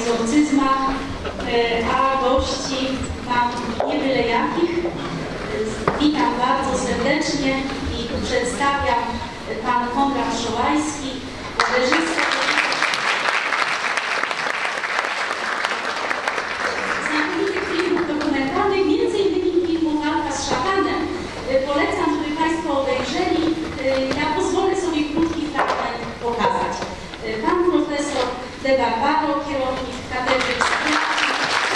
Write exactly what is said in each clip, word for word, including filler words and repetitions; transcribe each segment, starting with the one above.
egzorcyzmach, a gości mam nie byle jakich. Witam bardzo serdecznie i przedstawiam pan Konrad Szołajski, reżyser. Znakomitych filmów dokumentalnych, między innymi filmu Walka z szatanem. Polecam, żeby Państwo obejrzeli. Ja pozwolę sobie krótki fragment pokazać. Pan profesor De Barbaro, kierownik katedry psychiatrii,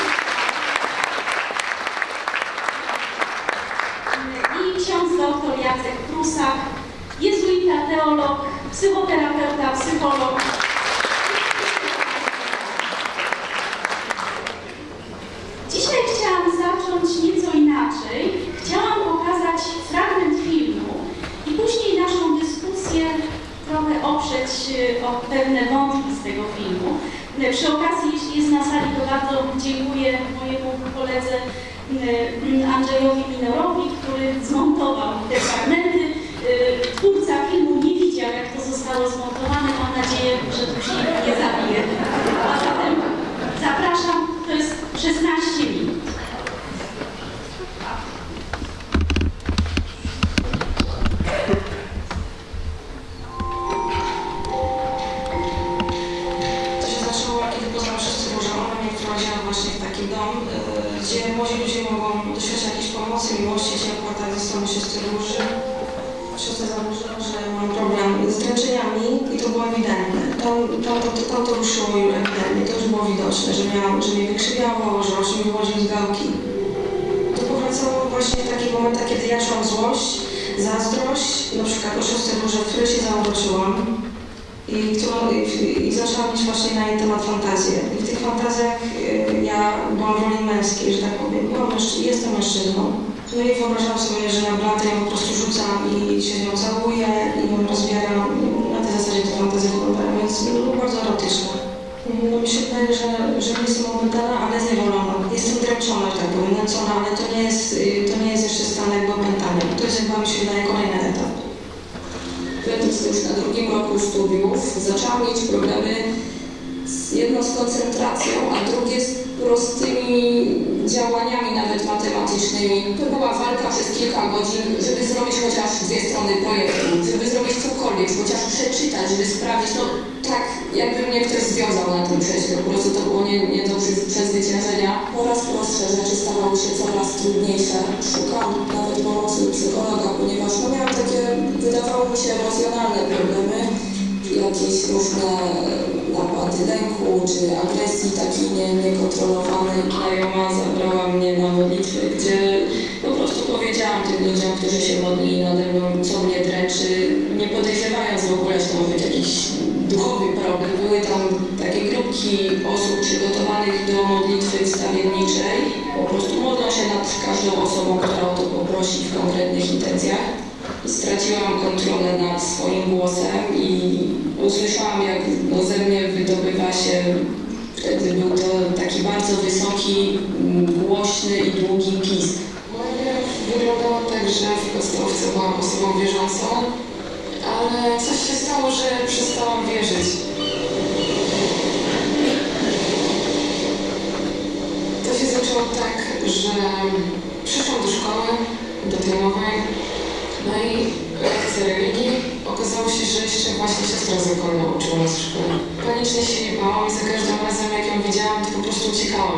i ksiądz doktor Jacek Prusak, jezuita, teolog, psychoterapeuta, psycholog. Dzisiaj chciałam zacząć nieco inaczej. Chciałam pokazać fragment filmu i później naszą dyskusję trochę oprzeć o pewne wątki z tego filmu. Przy okazji, jeśli jest na sali, to bardzo dziękuję mojemu koledze Andrzejowi Minorowi, który zmontował te fragmenty. Twórca filmu nie widział, jak to zostało zmontowane. Mam nadzieję, że tu się nie zabije. A zatem zapraszam, to jest szesnaście minut. To się zaczęło, kiedy poznałam siostrę Bożą. Ona mnie wprowadziła właśnie w taki dom, gdzie młodzi ludzie mogą doświadczać jakiejś pomocy, miłości, ciepła, tak zostało siostry Boży. Siostrę założyła, że mam problem z dręczeniami i to było ewidentne. Tam, tam, to, tam to ruszyło już ewidentnie, to już było widoczne, że, miałam, że mnie wykrzywiało, że oczy mi wychodziły z gałki. To powracało właśnie w takich momentach, kiedy ja czułam złość, zazdrość, na przykład o siostrę Boże, w której się zauroczyłam i, którą, i, i zaczęłam mieć właśnie na jej temat fantazję. I w tych fantazjach y, ja byłam w roli męskiej, że tak powiem, byłam mężczy jestem mężczyzną. No i wyobrażałam sobie, że na blatę ją po prostu rzucam i się z nią całuję i ją rozbieram. Na tej zasadzie te fantazje wyglądają, więc no, było bardzo erotyczne. No mi się wydaje, że, że nie jestem opętana, ale zniewolona. Jestem dręczona, że tak powiem, nęcona, ale to nie jest, to nie jest jeszcze stan jakby opętania. To jest chyba mi się wydaje kolejny etap. Będąc już na drugim roku studiów, zaczęłam mieć problemy z, jedno z koncentracją, a drugie z prostymi działaniami, nawet matematycznymi. To była walka przez kilka godzin, żeby zrobić chociaż dwie strony projektu, żeby zrobić cokolwiek, chociaż przeczytać, żeby sprawdzić, no tak jakby mnie ktoś związał na tym prześle. Po prostu to było nie, nie do przezwyciężenia. Coraz prostsze rzeczy stawały się coraz trudniejsze. Szukam nawet pomocy psychologa, ponieważ no, miałam takie, wydawało mi się, emocjonalne problemy, jakieś różne napady lęku czy agresji takiej nie, niekontrolowanej. Znajoma zabrała mnie na modlitwy, gdzie po prostu powiedziałam tym ludziom, którzy się modlili nade mną, co mnie dręczy, nie podejrzewając w ogóle, że to ma być jakiś duchowy problem. Były tam takie grupki osób przygotowanych do modlitwy wstawienniczej. Po prostu modlą się nad każdą osobą, która o to poprosi w konkretnych intencjach. Straciłam kontrolę nad swoim głosem i usłyszałam, jak no, ze mnie wydobywa się, wtedy był to taki bardzo wysoki, głośny i długi pisk. Moje wyglądało tak, że w podstawce byłam osobą wierzącą, ale coś się stało, że przestałam wierzyć. To się zaczęło tak, że przyszłam do szkoły, do tej nowej, no i lekcja religii. Okazało się, że jeszcze właśnie siostra zakonna uczyła nas w szkole. Panicznie się nie bałam i za każdym razem, jak ją widziałam, to po prostu uciekałam.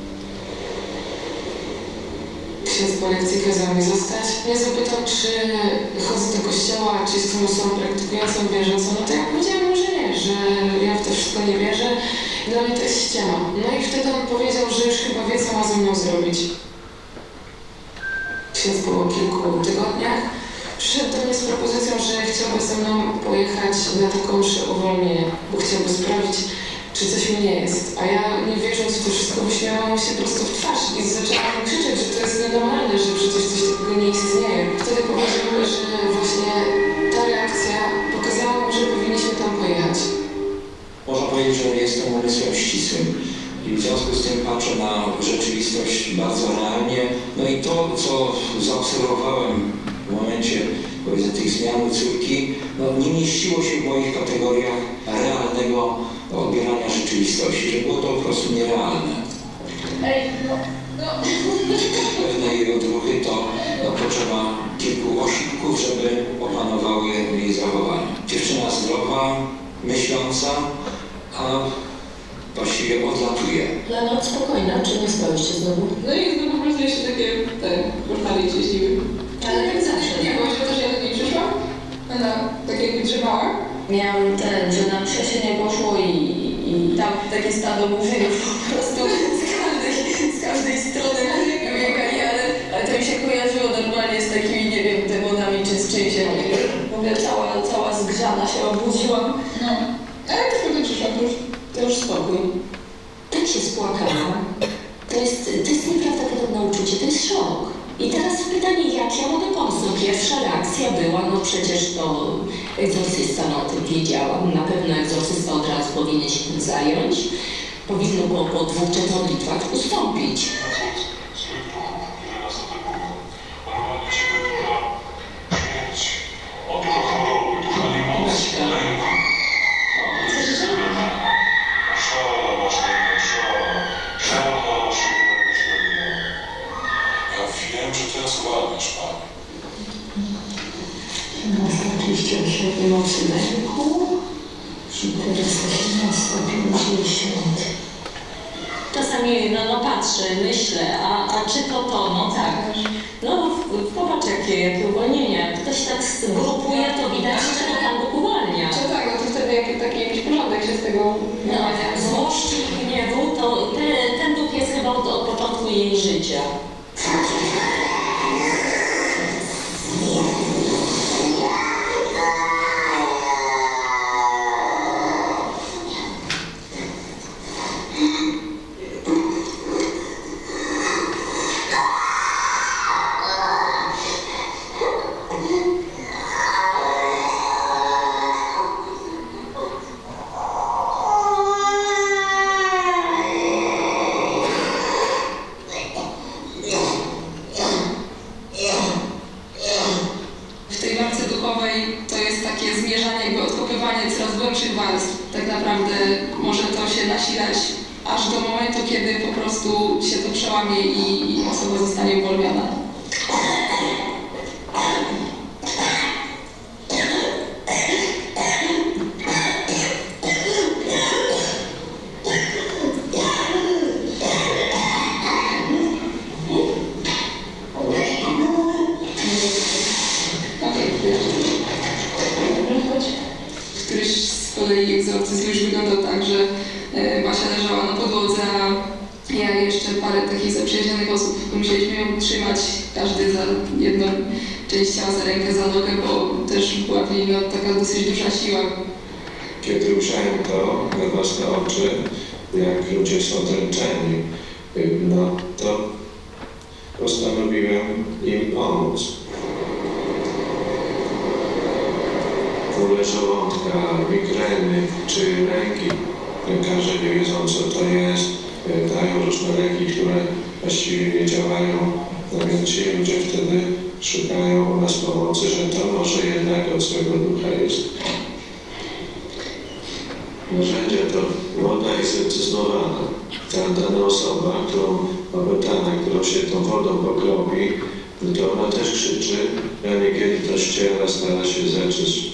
Ksiądz po lekcji kazał mi zostać. Mnie zapytał, czy chodzę do kościoła, czy jestem osobą praktykującą, wierzącą. No to ja powiedziałam mu, że nie, że ja w to wszystko nie wierzę. Dla mnie to jest ściema. No i wtedy on powiedział, że już chyba wie, co ma ze mną zrobić. Ksiądz po kilku tygodniach przyszedł do mnie z propozycją, że chciałby ze mną pojechać na taką mszę uwolnienia, bo chciałby sprawdzić, czy coś mi nie jest. A ja, nie wierząc w to wszystko, wyśmiałam się prosto w twarz i zaczęłam krzyczeć, że to jest nienormalne, że przecież coś takiego nie istnieje. Wtedy powiedziały, że właśnie ta reakcja pokazała mi, że powinniśmy tam pojechać. Można powiedzieć, że jestem umysłem ścisłym i w związku z tym patrzę na rzeczywistość bardzo realnie. No i to, co zaobserwowałem w momencie, powiedzmy, tych zmian u córki, no, nie mieściło się w moich kategoriach realnego odbierania rzeczywistości, że było to po prostu nierealne. Ej, no, no. Pewne jej odruchy to no, potrzeba kilku osiłków, żeby opanowały jej zachowanie. Dziewczyna zdrowa, myśląca, a właściwie odlatuje. Na noc spokojna, czy nie spałyście znowu? No i znowu po prostu jeszcze takie te portale jeździły. Ale jak zawsze. Nie było, że też ja do niej przyszłam. Ona tak jakby drzemała. Miałam ten, że nam się nie poszło i, i tam takie stado murzynów po prostu z każdej, z każdej strony biegali, ale, ale to mi się kojarzyło normalnie z takimi, nie wiem, demonami czy z czymś. W ogóle cała, cała zgrzana się obudziłam. No. Ale jak już potem przyszłam, to już, to już spokój. Tak się spłakałam. To jest, to jest nieprawdopodobne uczucie, to jest szok. I teraz pytanie, jak ja mogę pomóc? No pierwsza reakcja była, no przecież to egzorcysta, no o tym wiedziałam. Na pewno egzorcysta od razu powinien się tym zająć. Powinno go po dwóch, trzech modlitwach ustąpić. trzydzieści osiem mocy lęku i teraz osiemnaście pięćdziesiąt. Czasami no, no patrzę, myślę, a, a czy to to? No tak. No popatrz jakie, jakie uwolnienia. Jak ktoś tak zgrupuje, to widać, czego Pan Bóg uwalnia. No tak, no to wtedy jak, taki jakiś porządek się z tego no, złości i gniewu, to te, ten duch jest chyba od, od początku jej życia. tak naprawdę może to się nasilać aż do momentu, kiedy po prostu się to przełamie i, i osoba zostanie uwolniona. Któryś z kolei egzorcyzm już wyglądał tak, że Basia leżała na podłodze, a ja i jeszcze parę takich zaprzyjaźnionych osób musieliśmy ją trzymać, każdy za jedną część ciała, za rękę, za nogę, bo też była w niej no, taka dosyć duża siła. Kiedy ujrzałem to na własne oczy, jak ludzie są dręczeni, no to postanowiłem im pomóc. Bóle żołądka, migreny czy lęki. Lekarze nie wiedzą, co to jest, dają różne leki, które właściwie nie działają. No więc ci ludzie wtedy szukają u nas pomocy, że to może jednak od swego ducha jest. Narzędzie to woda egzorcyzmowana. Ta dana osoba, którą opętana, którą się tą wodą pokropi, to ona też krzyczy, a niekiedy to ściera, stara się zacząć.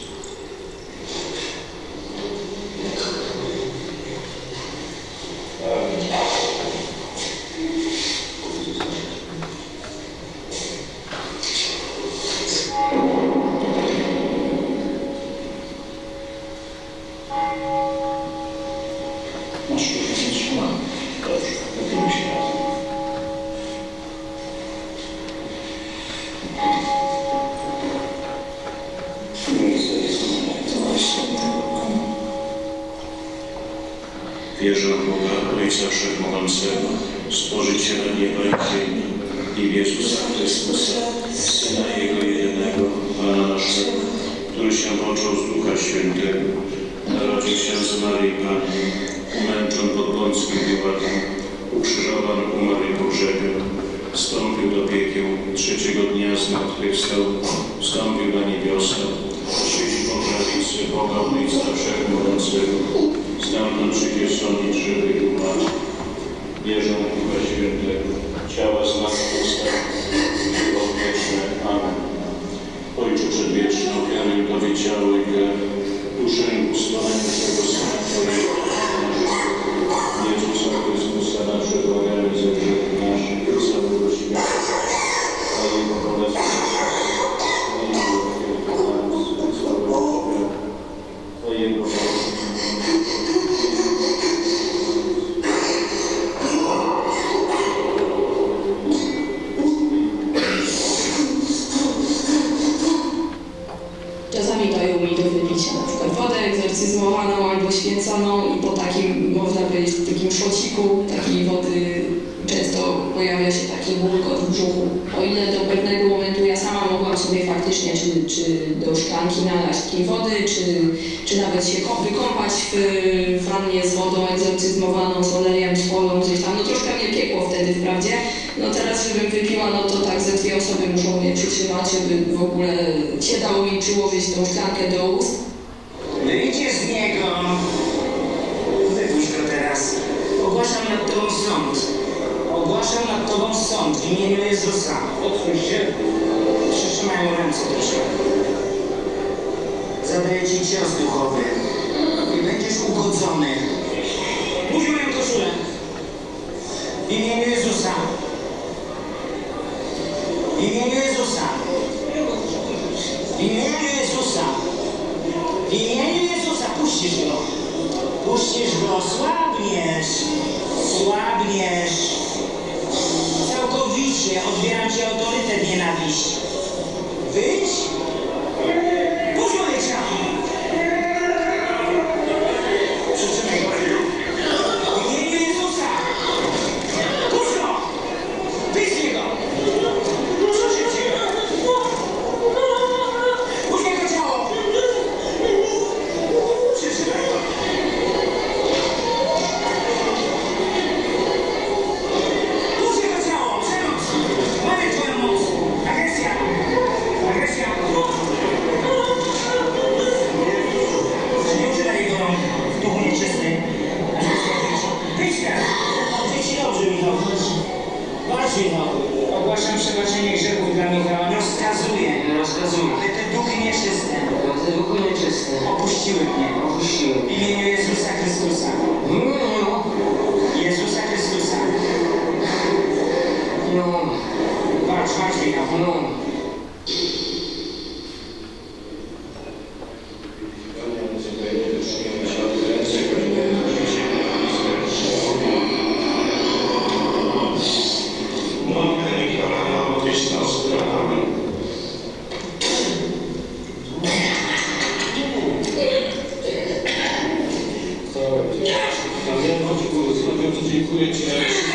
Wierzę w Boga, Ojca Wszechmogącego, Stworzyciela nieba i ziemi i w Jezusa Chrystusa, Syna Jego jedynego, Pana naszego, który się począł z Ducha Świętego, narodził się z Maryi Panny, umęczon pod Pąckim Piłatem, ukrzyżowan, umarł i pogrzebion, wstąpił do piekieł, trzeciego dnia zmartwychwstał, wstąpił na niebiosa, siedzi po prawicy Boga Ojca Wszechmogącego, stamtąd przyjdzie sądzić żywych i umarłych. Wierzę w Ducha Świętego, ciała zmartwychwstałych i żywot wieczny. Amen. Ojcze Przedwieczny, ofiaruję Tobie ciało i krew, duszę i bóstwo najwyższego Syna Twojego, Jezusa Chrystusa, nasze błagamy za grzechy nasze i całego świata, a Jego królestwo, a Jego wielkie nas, całego świata, a Jego Czasami dają mi do wypicia na przykład wodę egzorcyzmowaną albo święconą i po takim, można powiedzieć, takim szociku takiej wody często pojawia się taki bulgot w brzuchu. O ile do pewnego momentu ja sama mogłam sobie faktycznie czy, czy do szklanki nalać tej wody, czy, czy nawet się wykąpać w wannie z wodą egzorcyzmowaną, z olejem, z folą, gdzieś tam, no troszkę mnie piekło wtedy wprawdzie. No teraz, żebym wypiła, no to tak ze dwie osoby muszą mnie przytrzymać, żeby w ogóle się dało mi przyłożyć tą szklankę do ust. Wyjdzie z niego. Wypuść go teraz. Ogłaszam nad Tobą sąd. Ogłaszam nad Tobą sąd w imieniu Jezusa. Odsuń się. Przytrzymaj mu ręce, proszę. Zadaję Ci cios duchowy. I będziesz ugodzony. Puść moją koszulę. W imieniu Jezusa. W imieniu Jezusa. W imieniu Jezusa. W imieniu Jezusa puścisz go. Puścisz go. Słabniesz. Słabniesz. Całkowicie odbieram Ci autorytet, nienawiść. Wyjdź. Puść moje ciało. Przytrzymaj go. W imieniu Jezusa. Puść go. Wyjdź z niego. Co szybciej. Puść jego ciało. Przytrzymaj go. Puść jego ciało. Przemoc. Mamy Twoją moc. Agresja. Agresja. Nie używaj jego rąk. W duchu nieczysty. Agresja. Wyjdź teraz. Wyjdź Ci dobrze, Michał. Walcz, Michał. Ogłaszam przebaczenie grzechów dla Michała. Rozkazuję. Rozkazuję. Ale te duchy nieczyste. Te duchy nieczyste. Opuściły mnie. Opuściły. W imieniu Jezusa Chrystusa. No. Jezusa Chrystusa. No. Walcz, walcz, Michał. No. Dziękuję Ci.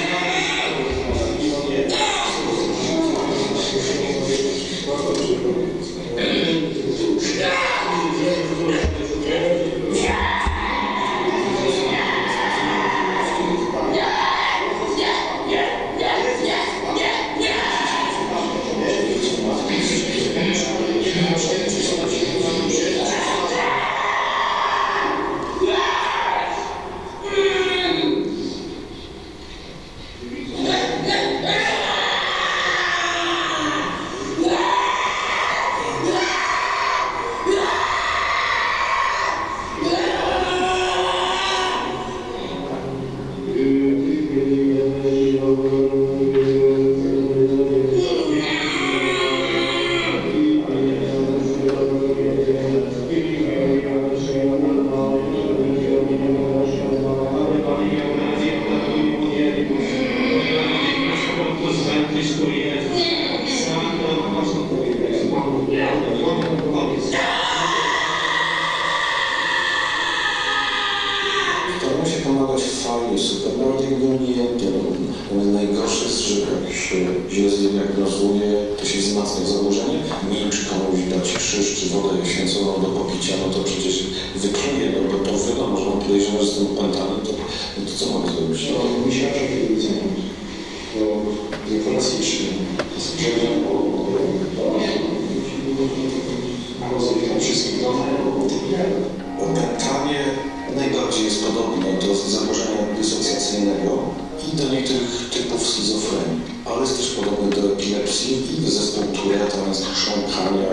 Staram się pomagać fajnie, super. Nawet jak go nie to najgorsze jest, że jak się źle zdiagnozuje, to się wzmacnia założenie. Nie czy komuś dać krzyż czy wodę święconą do popicia, no to przecież wykryje, no bo to wyda, można podejrzeć, że jestem opętany, to, no to co mogę zrobić? No, misiarze wiedzą, bo z informacji czy z grzebią, bo rozumiem wszystkich, no, Opętanie najbardziej jest podobne do zaburzenia dysocjacyjnego i do niektórych typów schizofrenii, ale jest też podobny do epilepsji i zespół Tourette'a jest chrząkania.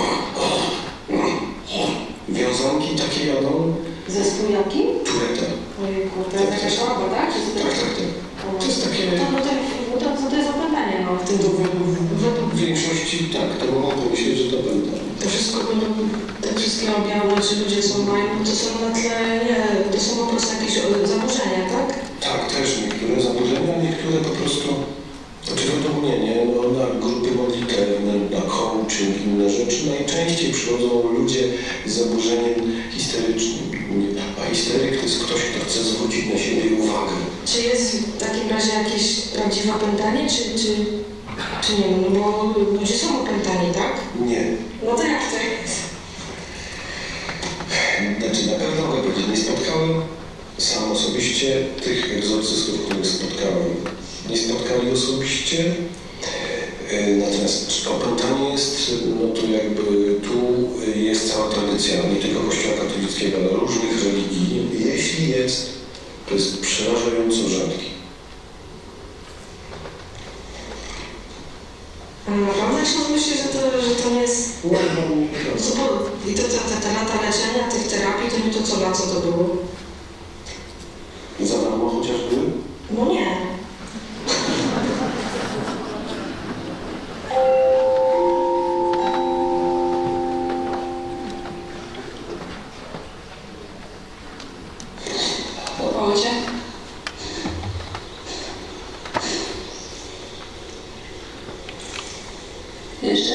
Wiązanki takie jadą. Zespół jaki? Tourette. Ojejku, to jest jakaś choroba, tak? Czy to Tak, tak, tak. To jest takie... No to, no to, to, to jest opętanie, no, w tym duchu. W większości tak, to mogą pomyśleć, że to będą. To wszystko będą, te wszystkie objawy, czy ludzie są mają, to są na tle, nie, to są po prostu jakieś zaburzenia, tak? Tak, też niektóre zaburzenia, niektóre po prostu, znaczy według mnie, nie, no, na grupy modlitewne, na coaching, inne rzeczy, najczęściej przychodzą ludzie z zaburzeniem histerycznym, a histeryk to jest ktoś, kto chce zwrócić na siebie uwagę. Czy jest w takim razie jakieś prawdziwe opętanie, czy, czy, czy nie? No bo ludzie są opętani, tak? Nie. No to jak to? Znaczy na pewno mogę powiedzieć, nie spotkałem sam osobiście tych egzorcystów, których spotkałem. Nie spotkali osobiście, natomiast opętanie jest, no to jakby tu jest cała tradycja, nie tylko Kościoła katolickiego, ale różnych religii. Jeśli jest, to jest przerażająco rzadki. Naprawdę się myślę, że to, że to nie jest... Co to, I to te, te, te lata leczenia, tych terapii, to nie to co, na co to było? Za darmo chociażby? No nie. Podobało cię? Jeszcze?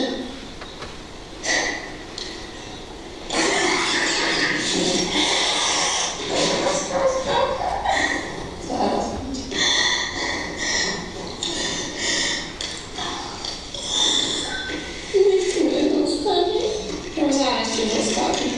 Zaraz. Niech mnie dostanie. Ja zaraz cię zostawię.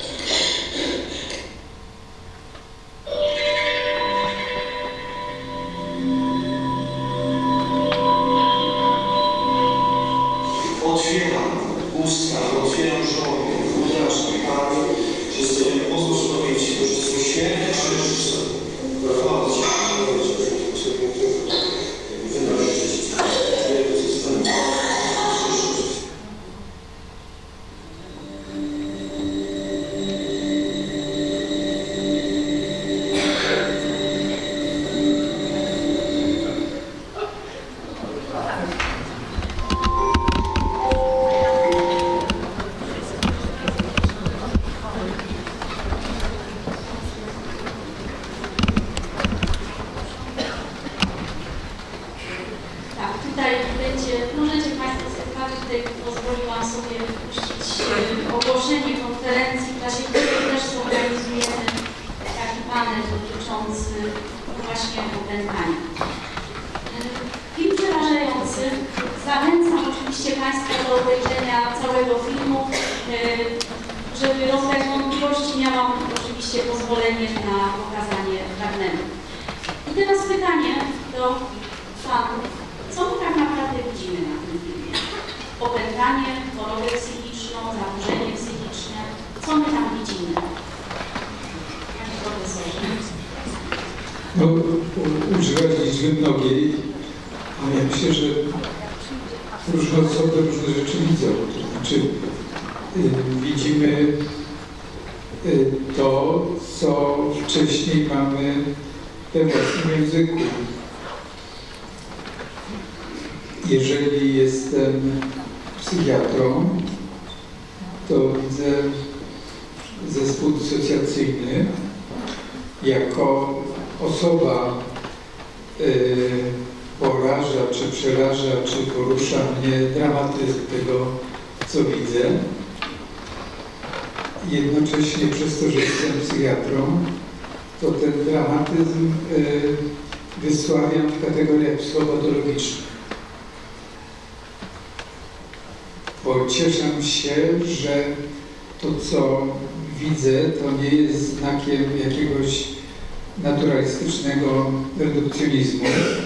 Otwieram usta, otwieram żołnierz, udrażam Panie, że sobie pozwolić, że są święte krzyż, chwała Ci, pozwoliłam sobie puścić ogłoszenie konferencji, w czasie której też zorganizujemy taki panel dotyczący właśnie opętania. Film przerażający. Zachęcam oczywiście Państwa do obejrzenia całego filmu. Żeby rozwiać wątpliwości, miałam oczywiście pozwolenie na pokazanie fragmentu. I teraz pytanie do Panów. Co my tak naprawdę widzimy na tym filmie? Opętanie, chorobę psychiczną, zaburzenie psychiczne. Co my tam widzimy? Panie profesorze. No, używać liczby mnogiej, ale ja myślę, że różne osoby różne rzeczy widzą. To znaczy, yy, widzimy yy, to, co wcześniej mamy we własnym języku. Jeżeli jestem psychiatrą, to widzę zespół dysocjacyjny jako osoba y, poraża, czy przeraża, czy porusza mnie dramatyzm tego, co widzę. Jednocześnie przez to, że jestem psychiatrą, to ten dramatyzm y, wysławiam w kategoriach psychopatologicznych. Bo cieszę się, że to, co widzę, to nie jest znakiem jakiegoś naturalistycznego redukcjonizmu,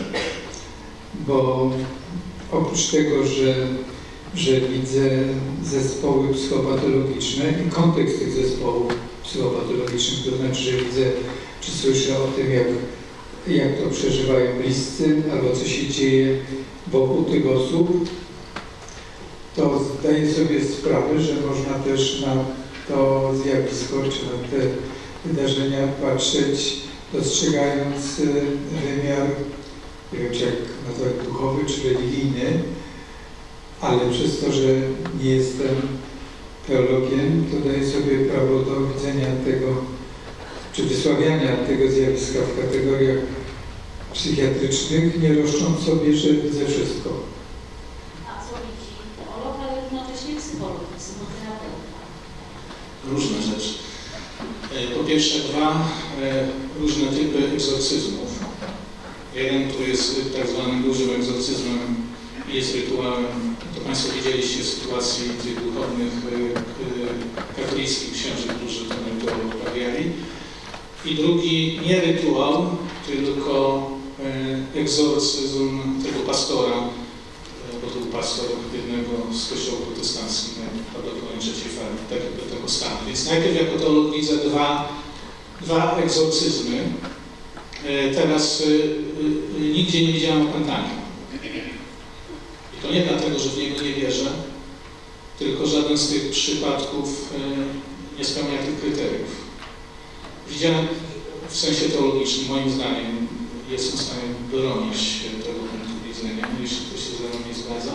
bo oprócz tego, że, że widzę zespoły psychopatologiczne i kontekst tych zespołów psychopatologicznym, to znaczy, że widzę, czy słyszę o tym, jak, jak to przeżywają bliscy, albo co się dzieje wokół tych osób, to zdaję sobie sprawę, że można też na to zjawisko, czy na te wydarzenia patrzeć, dostrzegając wymiar, nie wiem, czy jak nazwać, duchowy czy religijny, ale przez to, że nie jestem teologiem, to daję sobie prawo do widzenia tego, czy wysławiania tego zjawiska w kategoriach psychiatrycznych, nie roszcząc sobie, że widzę wszystko. A co widzi teolog, ale jednocześnie psycholog, psychoterapeuta? Różne rzeczy. Po pierwsze dwa różne typy egzorcyzmów. Jeden, który jest tak zwanym dużym egzorcyzmem i jest rytuałem, to Państwo widzieliście w sytuacji tych duchownych katolickich księży, którzy ten rytuał uprawiali. I drugi, nie rytuał, tylko egzorcyzm tego pastora, bo to był pastor jednego z kościołów protestanckich, prawdopodobnie trzeciej fali, takiego Pentecostanu. Więc najpierw jako teolog widzę dwa, dwa egzorcyzmy. Teraz nigdzie nie widziałem opętania. I to nie dlatego, że w niego nie wierzę, tylko żaden z tych przypadków nie spełnia tych kryteriów. Widziałem w sensie teologicznym, moim zdaniem, jestem w stanie bronić tego punktu widzenia, jeśli ktoś się ze mną nie zgadza.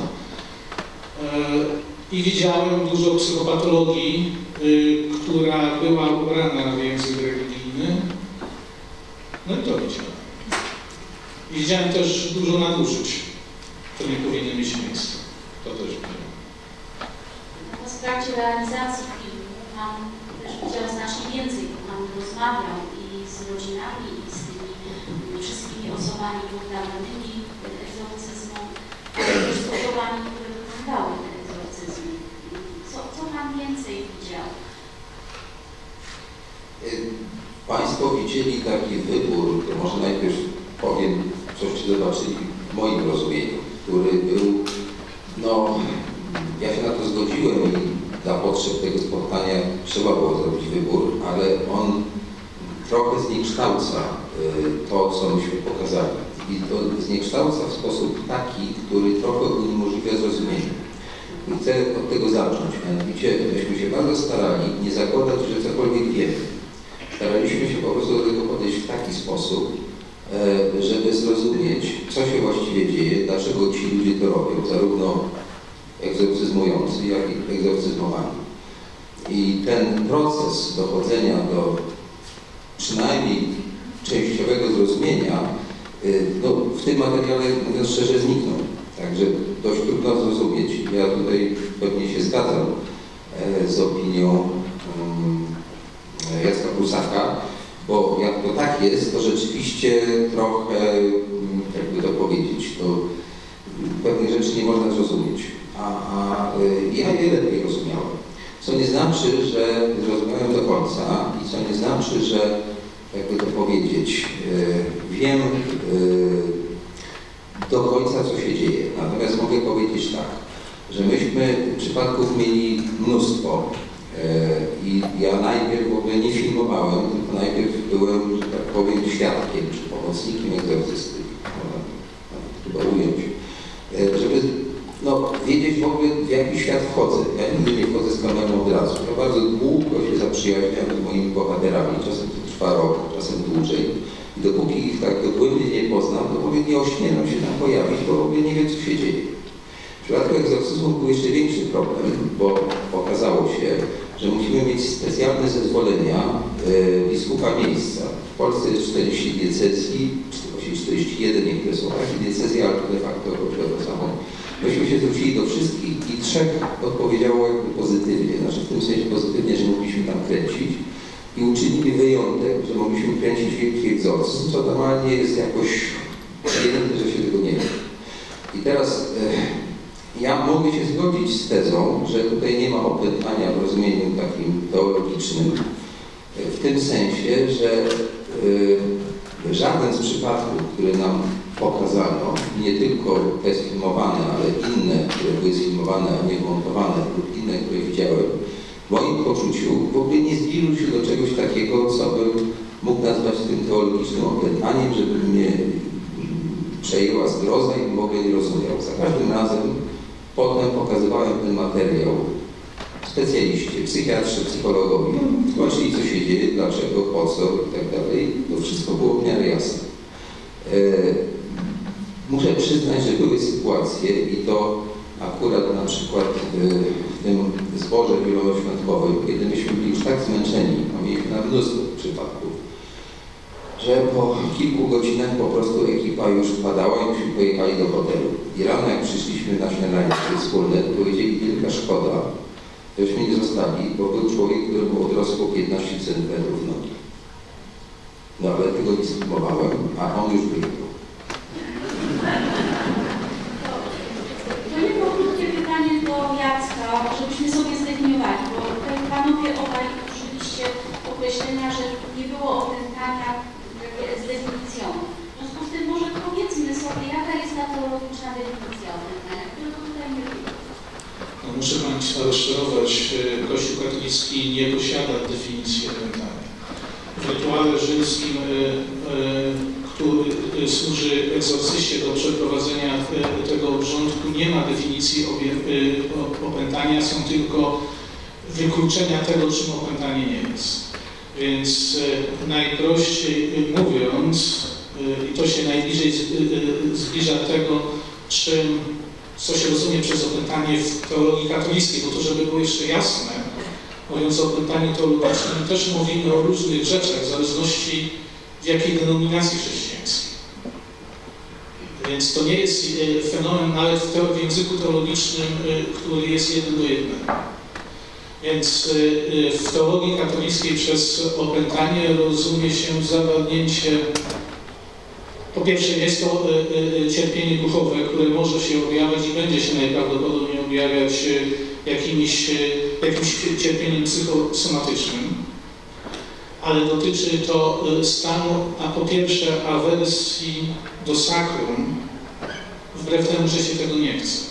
I widziałem dużo psychopatologii, która była ubrana w język religijny. No i to widziałem. I widziałem też dużo nadużyć, które nie powinny mieć miejsca. To też widziałem. W trakcie realizacji filmu Pan też widział znacznie więcej, bo Pan rozmawiał i z rodzinami, i z tymi wszystkimi osobami poddawanymi egzorcyzmom, ale też z osobami, które wykonywały te egzorcyzmy. Co, co Pan więcej widział? Państwo widzieli taki wybór, to może najpierw powiem, coście zobaczyli w moim rozumieniu, który był, no, ja się na to zgodziłem i dla potrzeb tego spotkania trzeba było zrobić wybór, ale on trochę zniekształca to, co myśmy pokazali. I to zniekształca w sposób taki, który trochę uniemożliwia zrozumienie. I chcę od tego zacząć, mianowicie myśmy się bardzo starali nie zakładać, że cokolwiek wiemy. Staraliśmy się po prostu do tego podejść w taki sposób, żeby zrozumieć, co się właściwie dzieje, dlaczego ci ludzie to robią, zarówno egzorcyzmujący, jak i egzorcyzmowani. I ten proces dochodzenia do przynajmniej częściowego zrozumienia, no, w tym materiale, mówiąc szczerze, zniknął. Także dość trudno zrozumieć. Ja tutaj pewnie się zgadzam z opinią Jacka Prusaka, bo jak to tak jest, to rzeczywiście trochę, jakby to powiedzieć, to pewnych rzeczy nie można zrozumieć, a, a ja je lepiej rozumiałem. Co nie znaczy, że zrozumiałem do końca i co nie znaczy, że, jakby to powiedzieć, wiem do końca, co się dzieje. Natomiast mogę powiedzieć tak, że myśmy przypadków mieli mnóstwo. I ja najpierw w ogóle nie filmowałem, tylko najpierw byłem, że tak powiem, świadkiem czy pomocnikiem egzorcysty, chyba ująć, żeby no, wiedzieć w ogóle, w jaki świat wchodzę. Ja nigdy nie wchodzę z kamerą od razu. Ja bardzo długo się zaprzyjaźniam z moimi bohaterami, czasem to trwa rok, czasem dłużej. I dopóki ich tak dogłębnie nie poznam, to w ogóle nie ośmielam się tam pojawić, bo w ogóle nie wiem, co się dzieje. W przypadku egzorcyzmu był jeszcze większy problem, bo okazało się, że musimy mieć specjalne zezwolenia e, biskupa miejsca. W Polsce jest czterdzieści diecezji, właściwie czterdzieści jeden, niektóre są takie diecezje, ale to de facto chodzi o to samo. Myśmy się zwrócili do wszystkich i trzech odpowiedziało jakby pozytywnie, znaczy w tym sensie pozytywnie, że mogliśmy tam kręcić i uczynili wyjątek, że mogliśmy kręcić wielki egzorcyzm, co normalnie jest jakoś jeden, że się tego nie wie. I teraz e, ja mogę się zgodzić z tezą, że tutaj nie ma opętania w rozumieniu takim teologicznym, w tym sensie, że y, żaden z przypadków, które nam pokazano, nie tylko te sfilmowane, ale inne, które były sfilmowane, a nie montowane, lub inne, które widziałem, w moim poczuciu w ogóle nie zbliżył się do czegoś takiego, co bym mógł nazwać tym teologicznym opętaniem, żeby mnie przejęła zgroza i w ogóle nie rozumiał. Za każdym razem potem pokazywałem ten materiał specjaliście, psychiatrze, psychologowi, tłumaczyli, co się dzieje, dlaczego, po co i tak dalej. To wszystko było w miarę jasne. E, muszę przyznać, że były sytuacje i to akurat na przykład w tym zborze wieloświatowym, kiedy myśmy byli już tak zmęczeni, a mieliśmy na mnóstwo przypadków, że po kilku godzinach po prostu ekipa już padała i myśmy pojechali do hotelu. I rano, jak przyszliśmy na śniadanie wspólne, powiedzieli, wielka szkoda, żeśmy nie zostali, bo był człowiek, któremu odrosło piętnaście centymetrów nogi. No ale tego nie spróbowałem, a on już wyjechał. To jedno krótkie pytanie do Jacka, żebyśmy sobie zdefiniowali, bo panowie obaj użyliście określenia, że nie było opętania z definicją. W związku z tym może powiedzmy sobie, jaka jest ta teologiczna definicja opętania, które to tutaj nie było. No, muszę Państwa rozczarować, Kościół katolicki nie posiada definicji opętania. W rytuale rzymskim, który służy egzorcyście do przeprowadzenia tego obrządku, nie ma definicji opętania, są tylko wykluczenia tego, czym opętanie nie jest. Więc najprościej mówiąc, i to się najbliżej zbliża tego, czym, co się rozumie przez opętanie w teologii katolickiej, bo to, żeby było jeszcze jasne, mówiąc o opętaniu teologicznym, też mówimy o różnych rzeczach, w zależności w jakiej denominacji chrześcijańskiej. Więc to nie jest fenomen nawet w języku teologicznym, który jest jeden do jednego. Więc w teologii katolickiej przez opętanie rozumie się zawarnięcie, po pierwsze jest to cierpienie duchowe, które może się objawiać i będzie się najprawdopodobniej objawiać jakimś, jakimś cierpieniem psychosomatycznym, ale dotyczy to stanu, a po pierwsze awersji do sakrum, wbrew temu, że się tego nie chce.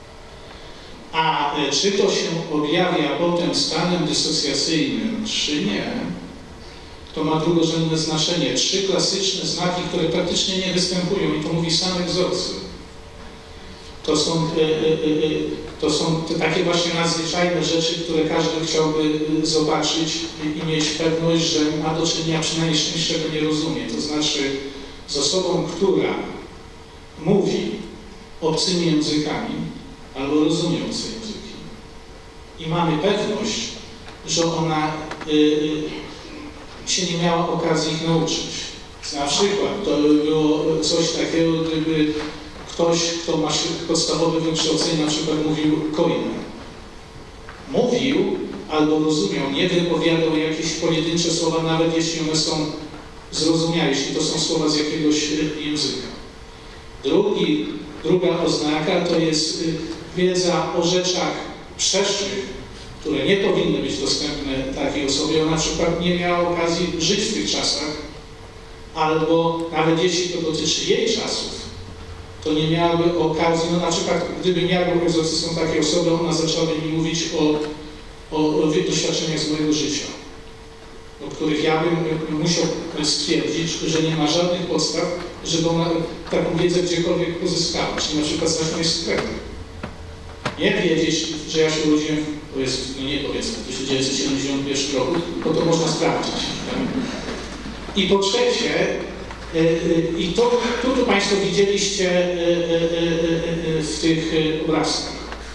A czy to się objawia potem stanem dysocjacyjnym, czy nie, to ma drugorzędne znaczenie. Trzy klasyczne znaki, które praktycznie nie występują, i to mówi sam egzorcyzm. To są, to są te takie właśnie nadzwyczajne rzeczy, które każdy chciałby zobaczyć i mieć pewność, że ma do czynienia przynajmniej z czymś, czego nie rozumie. To znaczy z osobą, która mówi obcymi językami albo rozumie obce języki. I mamy pewność, że ona y, y, się nie miała okazji ich nauczyć. Na przykład to by było coś takiego, gdyby ktoś, kto ma podstawowe wykształcenie, na przykład mówił koinę. Mówił albo rozumiał, nie wypowiadał jakieś pojedyncze słowa, nawet jeśli one są zrozumiałe, jeśli to są słowa z jakiegoś języka. Drugi, druga oznaka to jest wiedza o rzeczach przeszłych, które nie powinny być dostępne takiej osobie. Ona na przykład nie miała okazji żyć w tych czasach, albo nawet jeśli to dotyczy jej czasów, to nie miałaby okazji, no na przykład gdybym ja był egzorcystą takiej osoby, ona zaczęłaby mi mówić o, o, o doświadczeniach z mojego życia, o których ja bym musiał stwierdzić, że nie ma żadnych podstaw, żeby ona taką wiedzę gdziekolwiek pozyskała, czyli na przykład znać moje sekrety. Nie wiedzieć, że ja się urodziłem, to jest, no nie powiedzmy, w tysiąc dziewięćset siedemdziesiątym pierwszym roku, bo to można sprawdzić. I po trzecie, i to, to, to Państwo widzieliście w tych obrazkach,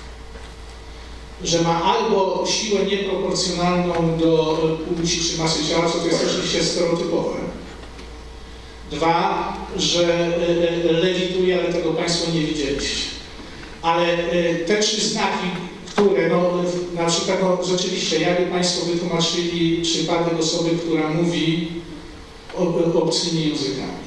że ma albo siłę nieproporcjonalną do płci czy masy ciała, co to jest oczywiście stereotypowe. Dwa, że lewituje, ale tego Państwo nie widzieliście. Ale te trzy znaki, które, no, na przykład, no, rzeczywiście, jakby Państwo wytłumaczyli przypadek osoby, która mówi obcymi językami.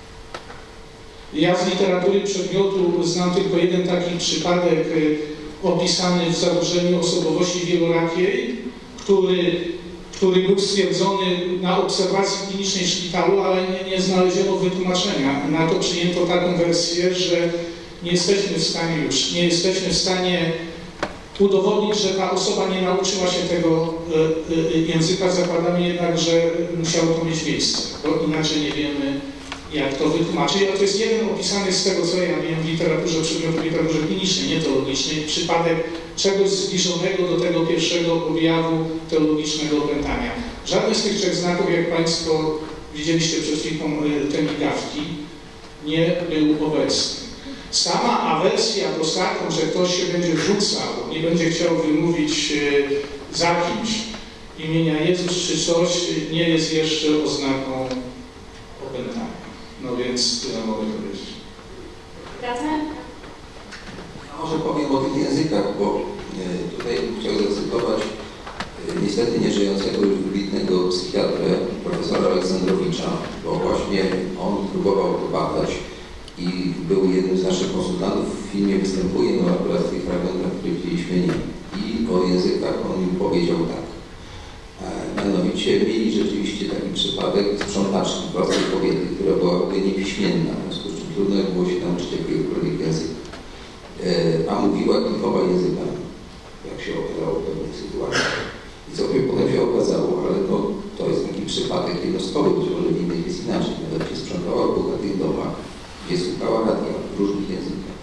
Ja z literatury przedmiotu znam tylko jeden taki przypadek opisany w zaburzeniu osobowości wielorakiej, który, który był stwierdzony na obserwacji klinicznej w szpitalu, ale nie, nie znaleziono wytłumaczenia. Na to przyjęto taką wersję, że nie jesteśmy w stanie już, nie jesteśmy w stanie udowodnić, że ta osoba nie nauczyła się tego języka, zakładamy jednak, że musiało to mieć miejsce, bo inaczej nie wiemy, jak to wytłumaczyć. Ale to jest jeden opisany z tego, co ja wiem w literaturze, przedmiotu literaturze klinicznej, nie teologicznej, przypadek czegoś zbliżonego do tego pierwszego objawu teologicznego opętania. Żadne z tych trzech znaków, jak Państwo widzieliście przed chwilą te migawki, nie był obecny. Sama awersja do taką, że ktoś się będzie rzucał, nie będzie chciał wymówić za kimś imienia Jezus czy coś, nie jest jeszcze oznaką opętania. No więc tyle mogę powiedzieć. Wracamy? A może powiem o tych językach, bo tutaj chciał zacytować niestety nieżyjącego już wybitnego psychiatrę, profesora Aleksandrowicza, bo właśnie on próbował to badać i był jednym z naszych konsultantów. W filmie występuje, no akurat w tych fragmentach, które widzieliśmy, nie. I o językach on mi powiedział tak. Mianowicie mieli rzeczywiście taki przypadek sprzątaczki, prostej kobiety, która była w ogóle niepiśmienna, w związku z czym trudno było się nauczyć jakiegokolwiek języka. A mówiła kilkoma językami, jak się okazało w pewnych sytuacjach. I co potem się okazało, ale no, to jest taki przypadek jednostkowy, być może w innych jest inaczej. Nawet się sprzątała w bogatych domach, gdzie słuchała radia w różnych językach.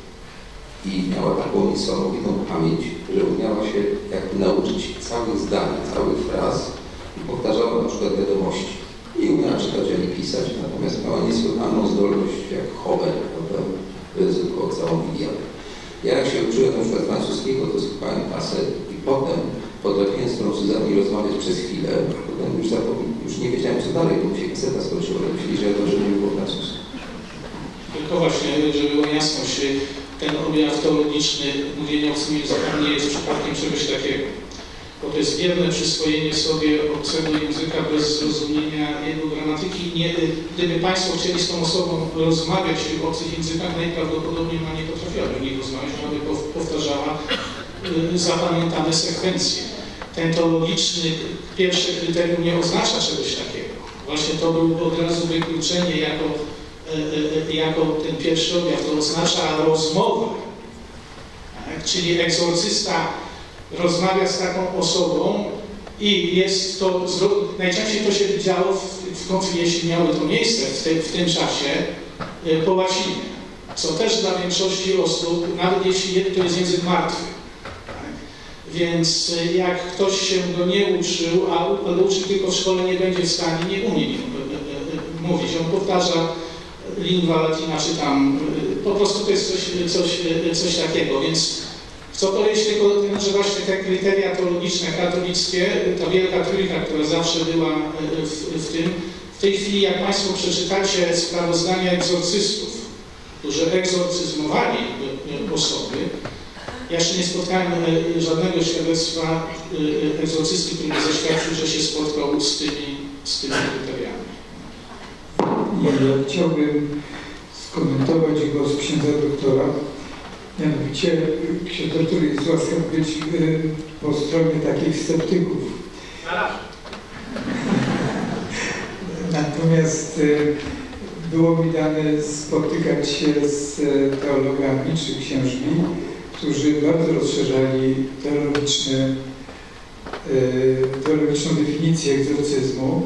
I miała taką niesamowitą pamięć, że umiała się jakby nauczyć całych zdań, całych fraz i powtarzała na przykład wiadomości. Nie umiała czytać ani pisać, natomiast miała niesłychaną zdolność jak Homer, w języku o całą Iliadę. Ja jak się uczyłem na przykład francuskiego, to słuchałem kaset i potem potrafiłem z Francuzami rozmawiać przez chwilę, a potem już, już nie wiedziałem co dalej, bo mi się kaseta skończyła, ale myśleli, że ja to, że nie było francuskie. Tylko właśnie, żeby była jasność, ten objaw teologiczny mówienia obcymi językami nie jest przypadkiem czegoś takiego. Bo to jest wierne przyswojenie sobie obcego języka bez zrozumienia jego gramatyki. Nie, gdyby Państwo chcieli z tą osobą rozmawiać w tych obcych językach, najprawdopodobniej ona nie potrafiła do nich rozmawiać, ona by powtarzała y, zapamiętane sekwencje. Ten teologiczny pierwsze kryterium nie oznacza czegoś takiego. Właśnie to był od razu wykluczenie jako jako ten pierwszy objaw, to oznacza rozmowę, tak? Czyli egzorcysta rozmawia z taką osobą i jest to, najczęściej to się działo, w, w, jeśli miało to miejsce w, te, w tym czasie, po łacinie, co też dla większości osób, nawet jeśli to jest język martwy. Tak? Więc jak ktoś się go nie uczył, a uczy tylko w szkole, nie będzie w stanie, nie umie mówić, on powtarza lingua latina, czy tam, po prostu to jest coś, coś, coś takiego, więc chcę powiedzieć tylko tym, że właśnie te kryteria teologiczne, katolickie, ta wielka trójka, która zawsze była w, w tym, w tej chwili jak Państwo przeczytacie sprawozdania egzorcystów, którzy egzorcyzmowali osoby, ja jeszcze nie spotkałem żadnego świadectwa egzorcysty, który by zaświadczył, że się spotkał z tymi, z tymi kryteriami. Ja chciałbym skomentować głos księdza doktora. Mianowicie ksiądz doktor jest łaskaw być po stronie takich sceptyków. Natomiast było mi dane spotykać się z teologami czy księżmi, którzy bardzo rozszerzali teologiczne, teologiczną definicję egzorcyzmu.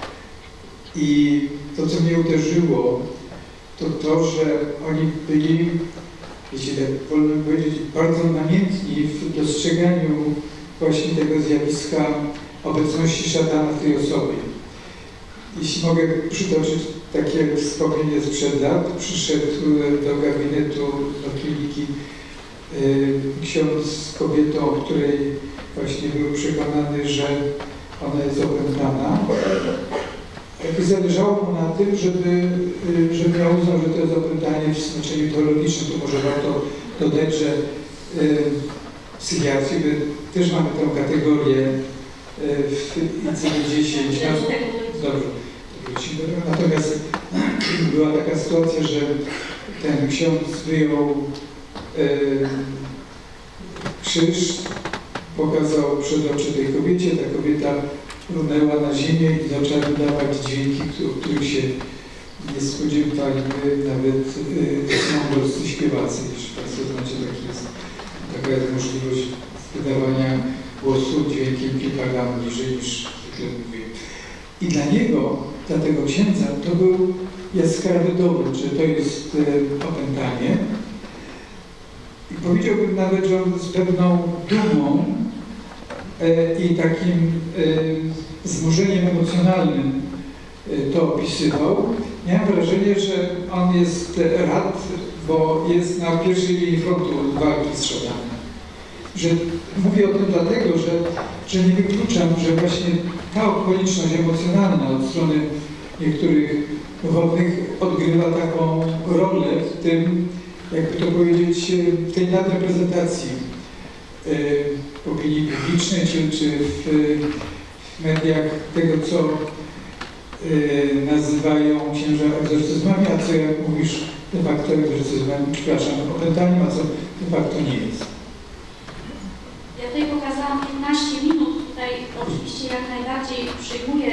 I to, co mnie uderzyło, to to, że oni byli, jeśli tak wolno powiedzieć, bardzo namiętni w dostrzeganiu właśnie tego zjawiska obecności szatana w tej osobie. Jeśli mogę przytoczyć takie wspomnienie sprzed lat, przyszedł do gabinetu, do kliniki ksiądz z kobietą, której właśnie był przekonany, że ona jest opętana. Jakby zależało mu na tym, żeby, żeby ja uznał, że to jest opętanie w znaczeniu teologicznym. To może warto dodać, że y, w psychiatrii my też mamy tę kategorię y, w I C D dziesięć. Dobrze, wrócimy. Natomiast była taka sytuacja, że ten ksiądz wyjął y, krzyż, pokazał przed oczy tej kobiecie, ta kobieta runęła na ziemię i zaczęła wydawać dźwięki, o których się nie spodziewali nawet y, mongolscy śpiewacy, jeśli Państwo znacie taki jest taka jest możliwość wydawania głosu dźwiękiem kilka gram niżej niż zwykle mówię. I dla niego, dla tego księdza, to był jaskrawy dowód, że to jest e, opętanie. I powiedziałbym nawet, że on z pewną dumą e, i takim e, zburzeniem emocjonalnym e, to opisywał. Miałem wrażenie, że on jest rad, bo jest na pierwszej linii frontu walki z szatanem. Że mówię o tym dlatego, że, że nie wykluczam, że właśnie ta okoliczność emocjonalna od strony niektórych duchownych odgrywa taką rolę w tym, jakby to powiedzieć, w tej nadreprezentacji y, opinii publicznej, czy, czy w, w mediach tego, co y, nazywają księża egzorcyzmami, a co, jak mówisz, de facto egzorcyzmem, przepraszam, opętaniem, a co de facto nie jest. Ja tutaj pokazałam piętnaście minut, tutaj oczywiście jak najbardziej przyjmuję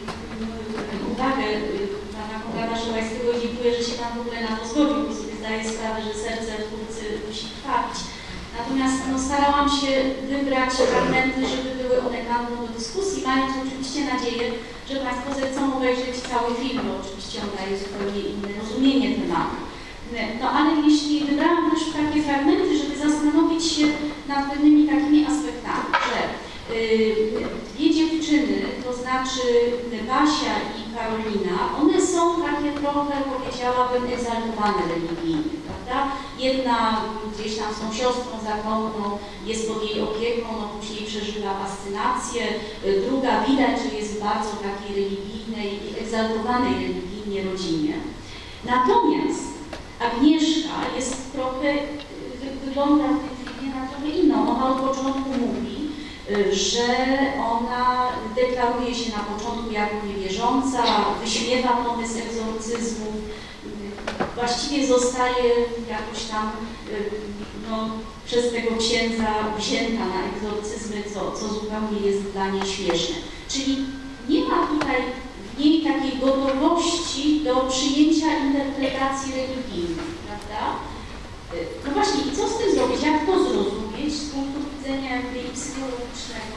uwagę pana Konrada Szołajskiego i dziękuję, że się pan w ogóle na to zgodził, bo sobie zdaję sprawę, że serce twórcy musi trwać. Natomiast no, starałam się wybrać fragmenty, żeby były one klamrą do dyskusji, mając oczywiście nadzieję, że państwo zechcą obejrzeć cały film, bo oczywiście on daje zupełnie inne rozumienie tematu. No ale jeśli wybrałam też takie fragmenty, żeby zastanowić się nad pewnymi takimi aspektami, że yy, dwie dziewczyny, to znaczy Basia i Karolina, one są takie trochę, powiedziałabym, egzaltowane religijnie, prawda? Jedna gdzieś tam z tą siostrą zakonną jest pod jej opieką, no później przeżywa fascynację, druga widać, że jest w bardzo takiej religijnej i egzaltowanej religijnie rodzinie. Natomiast Agnieszka jest trochę, wygląda w tym filmie na trochę inną. Ona od początku mówi, że ona deklaruje się na początku jako niewierząca, wyśmiewa pomysł egzorcyzmu, właściwie zostaje jakoś tam no, przez tego księdza wzięta na egzorcyzmy, co, co zupełnie jest dla niej śmieszne. Czyli nie ma tutaj w niej takiej gotowości do przyjęcia interpretacji religijnej, prawda? No właśnie, i co z tym zrobić? Jak to zrozumieć z punktu widzenia psychologicznego?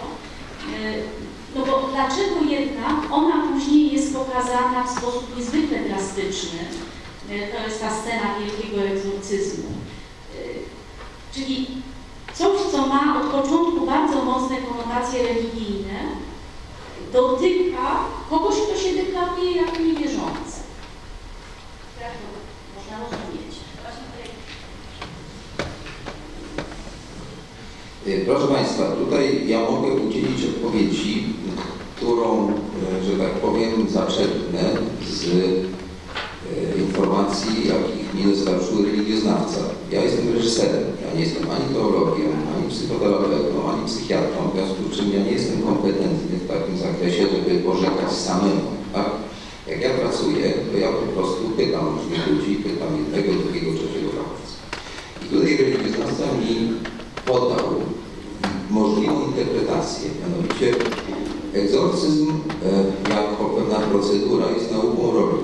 No bo dlaczego jednak ona później jest pokazana w sposób niezwykle drastyczny? To jest ta scena wielkiego egzorcyzmu. Czyli coś, co ma od początku bardzo mocne konotacje religijne, dotyka kogoś, kto się deklaruje jako niewierzący. Jak to można rozumieć? Proszę Państwa, tutaj ja mogę udzielić odpowiedzi, którą, że tak powiem, zaczerpnę z informacji, jakich mi dostarczył religioznawca. Ja jestem reżyserem, ja nie jestem ani teologiem, ani psychoterapeutą, ani psychiatrą, w związku z czym ja nie jestem kompetentny w takim zakresie, żeby orzekać samemu. Tak? Jak ja pracuję, to ja po prostu pytam różnych ludzi, pytam jednego, drugiego, trzeciego fachowca. I tutaj religioznawca mi podał możliwą interpretację, mianowicie egzorcyzm jako pewna procedura jest nauką roli.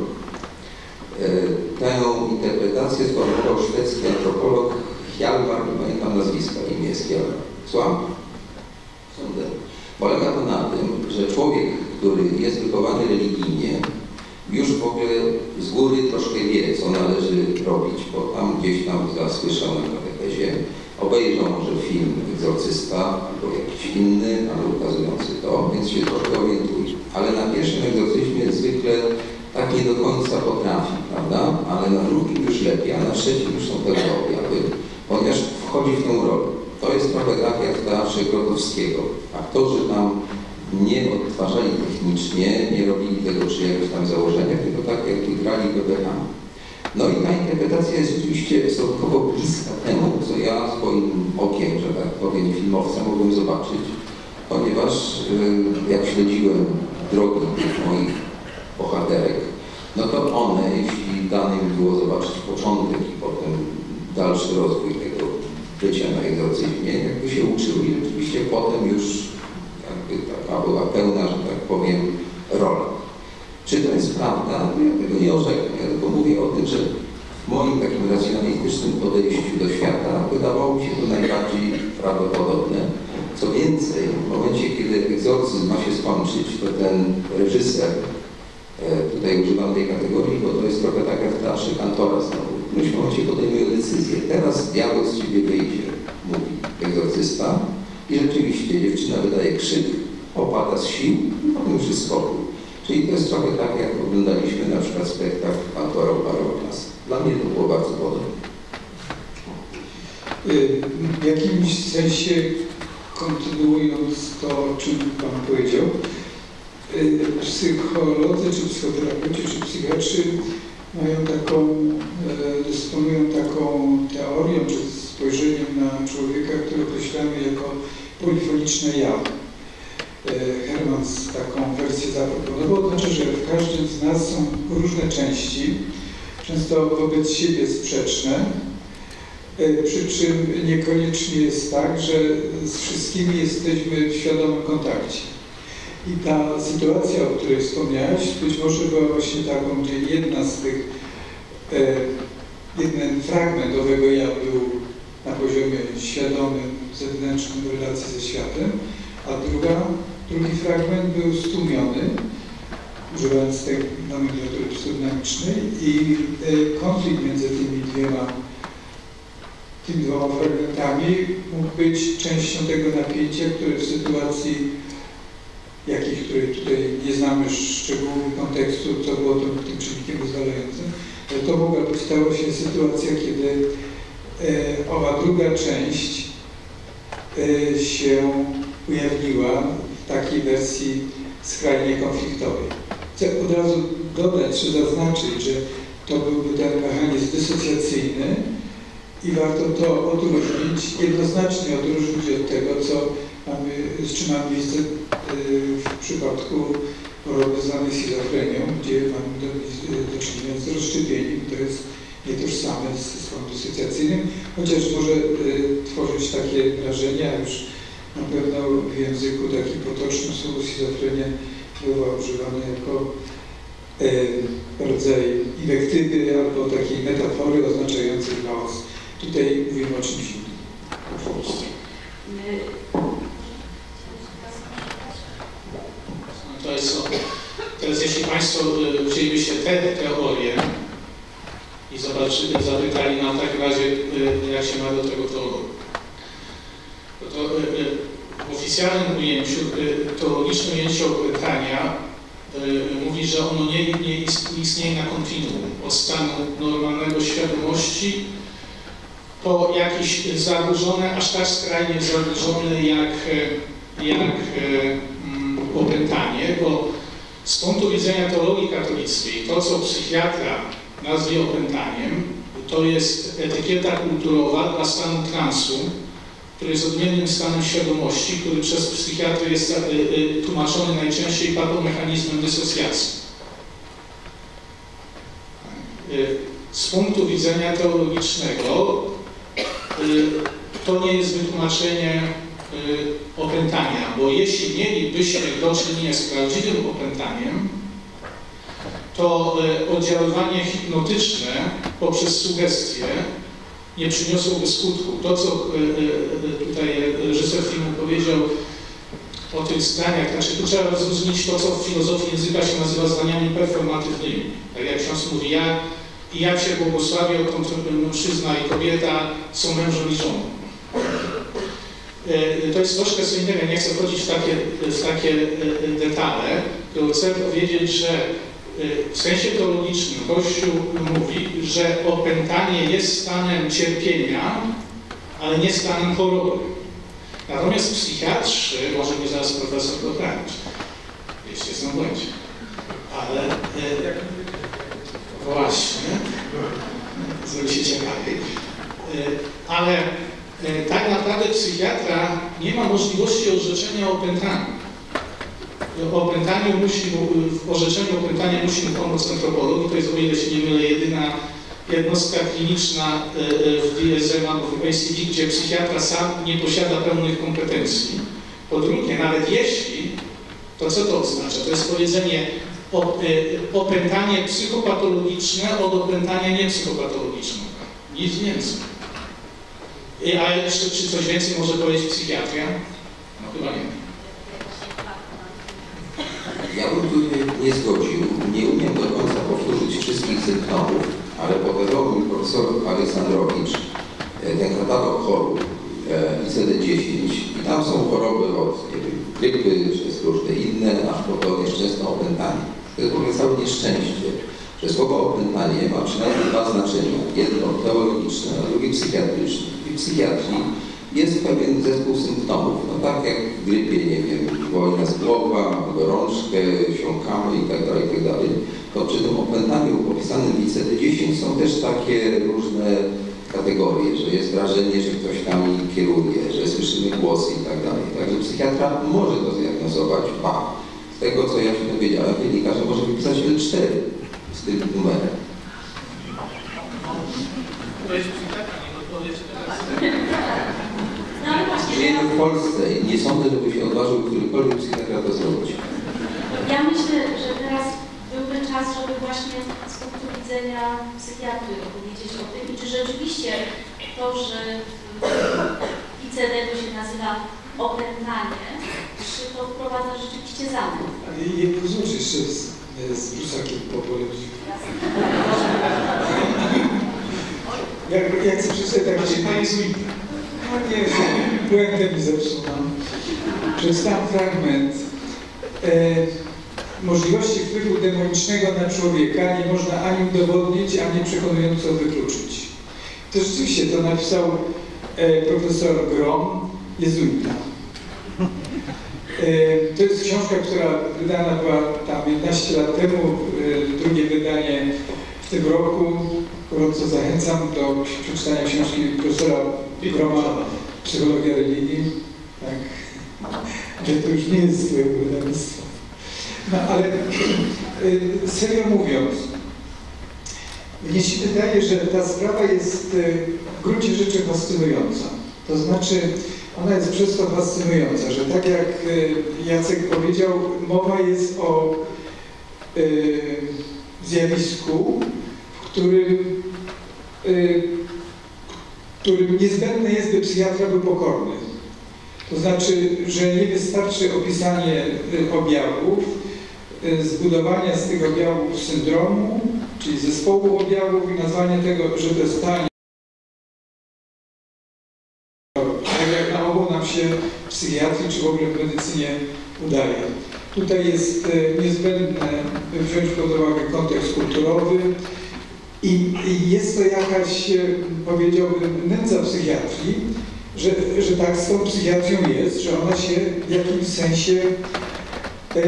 Tę interpretację sformułował szwedzki antropolog Hjalmar, nie pamiętam nazwiska, imię jest Hjalmar. Słucham? Sądzę. Polega to na tym, że człowiek, który jest wychowany religijnie, już w ogóle z góry troszkę wie, co należy robić, bo tam gdzieś tam zasłyszał na katechezie, obejrzał może film Egzorcysta albo jakiś inny, ale ukazujący to, więc się troszkę orientuje. Ale na pierwszym egzorcyzmie zwykle tak nie do końca potrafi, prawda? Ale na drugim już lepiej, a na trzecim już są pewne objawy, ponieważ wchodzi w tą rolę. To jest trochę tak jak w teatrze Grotowskiego. Aktorzy tam nie odtwarzali technicznie, nie robili tego przy jakichś tam założeniach, tylko tak jakby grali bebechami. No i ta interpretacja jest rzeczywiście stosunkowo bliska temu, co ja swoim okiem, że tak powiem, filmowca mogłem zobaczyć, ponieważ yy, jak śledziłem drogi moich bohaterek, no to one, jeśli dane mi było zobaczyć początek i potem dalszy rozwój tego bycia na egzorcyzmie, jakby się uczyły i rzeczywiście potem już jakby taka była pełna, że tak powiem, rola. Czy to jest prawda? Ja tego nie orzekam. Ja tylko mówię o tym, że w w moim takim racjonalistycznym podejściu do świata wydawało mi się to najbardziej prawdopodobne. Co więcej, w momencie, kiedy egzorcyzm ma się skończyć, to ten reżyser, tutaj używam tej kategorii, bo to jest trochę tak jak w teatrze Kantora znowu, w którymś momencie podejmuje decyzję. Teraz diabeł z ciebie wyjdzie, mówi egzorcysta, i rzeczywiście dziewczyna wydaje krzyk, opada z sił i potem już jest spokój. Czyli to jest trochę tak, jak oglądaliśmy na przykład spektakl Kantora Baroklas. Dla mnie to było bardzo podobne. W jakimś sensie, kontynuując to, o czym Pan powiedział, psycholodzy, czy psychoterapeuci, czy psychiatrzy mają taką, dysponują taką teorią, czy spojrzeniem na człowieka, który określamy jako polifoniczne ja. Hermans taką wersję zaproponował, to znaczy, że w każdym z nas są różne części, często wobec siebie sprzeczne, przy czym niekoniecznie jest tak, że z wszystkimi jesteśmy w świadomym kontakcie. I ta sytuacja, o której wspomniałeś, być może była właśnie taką, gdzie jedna z tych, e, jeden fragment owego ja był na poziomie świadomym, zewnętrznym w relacji ze światem, a druga, drugi fragment był stłumiony, używając tej nomenklatury psychodynamicznej, i e, konflikt między tymi dwiema tymi dwoma fragmentami mógł być częścią tego napięcia, które w sytuacji jakich, której tutaj nie znamy szczegółów kontekstu, co było tym, tym czynnikiem wyzwalającym, to mogła być ta właśnie sytuacja, kiedy e, owa druga część e, się ujawniła w takiej wersji skrajnie konfliktowej. Chcę od razu dodać, czy zaznaczyć, że to byłby ten mechanizm dysocjacyjny i warto to odróżnić, jednoznacznie odróżnić od tego, co mamy, z czym mamy miejsce w przypadku choroby zwanej schizofrenią, gdzie mamy do, do czynienia z rozszczepieniem, to jest nietożsame z zespołem dysocjacyjnym, chociaż może y, tworzyć takie wrażenie, a już na pewno w języku takim potocznym słowo schizofrenia była używane jako y, rodzaj inwektywy albo takiej metafory oznaczającej chaos. Tutaj mówimy o czymś innym. To jest to. Teraz jeśli Państwo wzięlibyście te teorie i zobaczyli, zapytali na takim razie, jak się ma do tego teorii. To w oficjalnym ujęciu, teologicznym ujęciu opętania mówi, że ono nie, nie istnieje na kontinuum od stanu normalnego świadomości po jakieś zaburzone, aż tak skrajnie zaburzone jak, jak opętanie, bo z punktu widzenia teologii katolickiej to, co psychiatra nazwie opętaniem, to jest etykieta kulturowa dla stanu transu, który jest odmiennym stanem świadomości, który przez psychiatrę jest tłumaczony najczęściej patomechanizmem dysocjacji. Z punktu widzenia teologicznego to nie jest wytłumaczenie opętania, bo jeśli mielibyśmy do czynienia z prawdziwym opętaniem, to oddziaływanie hipnotyczne poprzez sugestie nie przyniosłoby skutku. To, co tutaj reżyser filmu powiedział o tych zdaniach, znaczy tu trzeba rozróżnić to, co w filozofii języka się nazywa zdaniami performatywnymi. Tak jak ksiądz mówi, ja i ja Cię błogosławię, odkąd mężczyzna i kobieta są mężem i żoną. To jest troszkę co innego, nie chcę wchodzić w takie, w takie detale, tylko chcę powiedzieć, że w sensie teologicznym Kościół mówi, że opętanie jest stanem cierpienia, ale nie stanem choroby. Natomiast psychiatrzy, może mnie zaraz profesor poprawić, jeśli jestem w błędzie, ale e, właśnie, zrobi się ciekawiej, e, ale e, tak naprawdę psychiatra nie ma możliwości orzeczenia o opętaniu. O opętaniu musi, w orzeczeniu opętania musi mu pomóc antropolog. To jest, o ile się nie mylę, jedyna jednostka kliniczna w D S M albo w A C D, gdzie psychiatra sam nie posiada pełnych kompetencji. Po drugie, nawet jeśli, to co to oznacza? To jest powiedzenie, opętanie psychopatologiczne od opętania niepsychopatologicznego. Nic więcej. A jeszcze, czy coś więcej może powiedzieć psychiatria? No chyba nie. Ja bym tu nie, nie zgodził, nie umiem do końca powtórzyć wszystkich symptomów, ale pokazał mi profesor Aleksandrowicz ten katalog chorób I C D dziesięć i tam są choroby od nie wiem, grypy, przez różne inne, aż po to nieszczęsne opętanie. To jest w ogóle całe nieszczęście, że słowo opętanie ma przynajmniej dwa znaczenia. Jedno teologiczne, a drugie psychiatryczne. I w psychiatrii jest pewien zespół symptomów, no tak jak w grypie, nie wiem, boli nas głowa, gorączkę, siąkamy itd., itd. To przy tym opętaniu opisanym w I C D dziesięć są też takie różne kategorie, że jest wrażenie, że ktoś nami kieruje, że słyszymy głosy itd. Także psychiatra może to zdiagnozować, ba. Z tego, co ja się dowiedziałem, wynika, że może wypisać L cztery z tym numerem. To jest psychiatra, nie odpowiecie teraz. No ale właśnie. Żyjemy w Polsce i nie sądzę, żeby się odważył którykolwiek psychiatra to zrobić. Ja myślę, że teraz byłby czas, żeby właśnie z punktu widzenia psychiatry opowiedzieć o tym i czy rzeczywiście to, że w I C D to się nazywa opętanie, czy to wprowadza rzeczywiście zamęt. Ale je pozwólcie jeszcze z, z Prusakiem popoleć. Jak, jak chcę przeczytać tak się no nie, błędem mi zepsułam. Przeczytałem fragment. E, możliwości wpływu demonicznego na człowieka nie można ani udowodnić, ani przekonująco wykluczyć. To rzeczywiście to napisał e, profesor Grom, jezuita. E, to jest książka, która wydana była tam jedenaście lat temu, e, drugie wydanie w tym roku. Gorąco zachęcam do przeczytania książki profesora Groma, Psychologia religii. Tak. Ale to już nie jest złe wydawnictwo. No ale y, serio mówiąc, mnie się wydaje, że ta sprawa jest y, w gruncie rzeczy fascynująca. To znaczy, ona jest przez to fascynująca, że tak jak y, Jacek powiedział, mowa jest o y, zjawisku, w którym, y, którym niezbędne jest, by psychiatra był pokorny. To znaczy, że nie wystarczy opisanie y, objawów, y, zbudowania z tych objawów syndromu, czyli zespołu objawów i nazwanie tego, że to jest stanie. Tak jak na ogół nam się w psychiatrii czy w ogóle w medycynie udaje. Tutaj jest y, niezbędne, by wziąć pod uwagę kontekst kulturowy i, i jest to jakaś, y, powiedziałbym, nędza psychiatrii, Że, że tak z tą psychiatrią jest, że ona się w jakimś sensie e,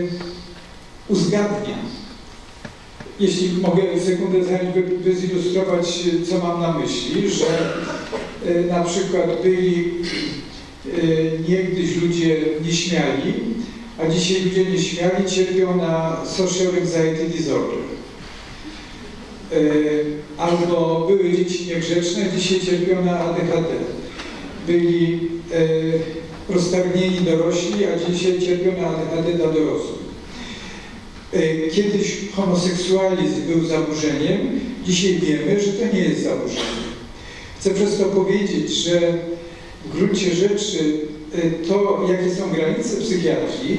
uzgadnia. Jeśli mogę sekundę zanim wy, wy zilustrować, co mam na myśli, że e, na przykład byli e, niegdyś ludzie nieśmiali, a dzisiaj ludzie nieśmiali cierpią na social anxiety disorder. E, albo były dzieci niegrzeczne, dzisiaj cierpią na A D H D. Byli e, roztargnieni dorośli, a dzisiaj cierpią na A D H D dla dorosłych. E, kiedyś homoseksualizm był zaburzeniem, dzisiaj wiemy, że to nie jest zaburzenie. Chcę przez to powiedzieć, że w gruncie rzeczy e, to, jakie są granice psychiatrii,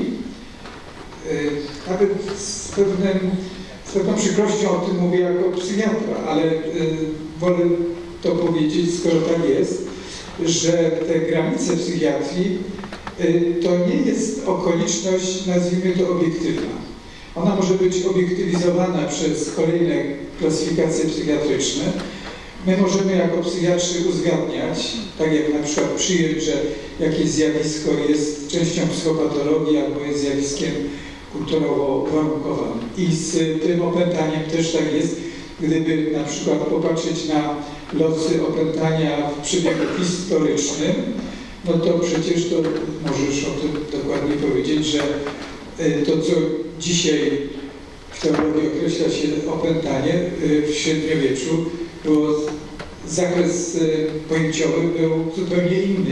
e, nawet z, pewnym, z pewną przykrością o tym mówię jako psychiatra, ale e, wolę to powiedzieć, skoro tak jest, że te granice psychiatrii to nie jest okoliczność, nazwijmy to, obiektywna. Ona może być obiektywizowana przez kolejne klasyfikacje psychiatryczne. My możemy jako psychiatrzy uzgadniać, tak jak na przykład przyjąć, że jakieś zjawisko jest częścią psychopatologii albo jest zjawiskiem kulturowo uwarunkowanym. I z tym opętaniem też tak jest, gdyby na przykład popatrzeć na losy opętania w przebiegu historycznym, no to przecież to możesz o tym dokładnie powiedzieć, że to, co dzisiaj w teologii określa się opętanie, w średniowieczu było, zakres pojęciowy był zupełnie inny.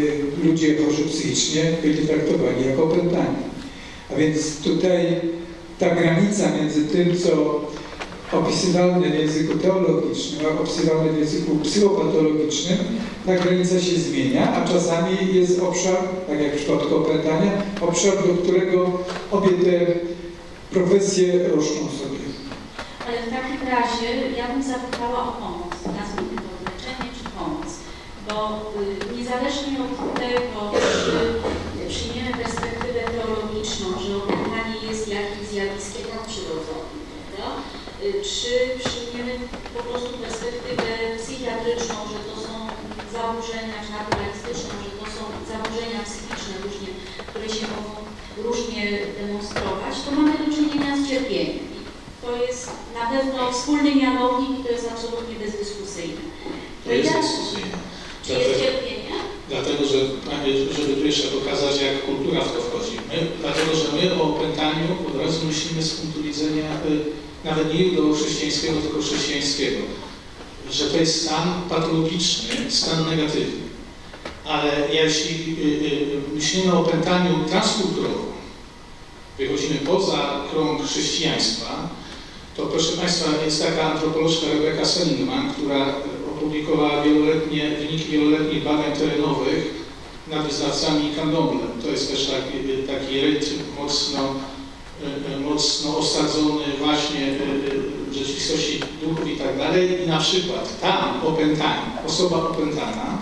Ludzie chorzy psychicznie byli traktowani jako opętani. A więc tutaj ta granica między tym, co opisywalne w języku teologicznym, a opisywalne w języku psychopatologicznym, ta granica się zmienia, a czasami jest obszar, tak jak w przypadku opętania, obszar, do którego obie te profesje roszczą sobie. Ale w takim razie ja bym zapytała o pomoc, nazwijmy to leczenie czy pomoc, bo y, niezależnie od tego, czy przyjmiemy perspektywę teologiczną, że opętanie jest jakimś zjawiskiem nadprzyrodzonym, prawda? Y, czy przyjmiemy po prostu perspektywę psychiatryczną, że to są zaburzenia, czy naturalistyczną, że to są zaburzenia psychiczne różnie, które się mogą różnie demonstrować, to mamy do czynienia z cierpieniem. To jest na pewno wspólny mianownik i to jest absolutnie bezdyskusyjne. To jest dyskusyjne. Czy jest cierpienie? Dlatego, że żeby tu jeszcze pokazać, jak kultura w to wchodzi. My, dlatego, że my o opętaniu od razu myślimy z punktu widzenia nawet nie judeo-chrześcijańskiego, tylko chrześcijańskiego, że to jest stan patologiczny, stan negatywny. Ale jeśli myślimy o opętaniu transkulturowym, wychodzimy poza krąg chrześcijaństwa, to proszę Państwa, jest taka antropolożka Rebecca Seligman, która opublikowała wieloletnie, wyniki wieloletnich badań terenowych nad wyznawcami candomblem. To jest też taki, taki rytm mocno, mocno osadzony właśnie w rzeczywistości duchów i tak dalej. I na przykład tam opętani, osoba opętana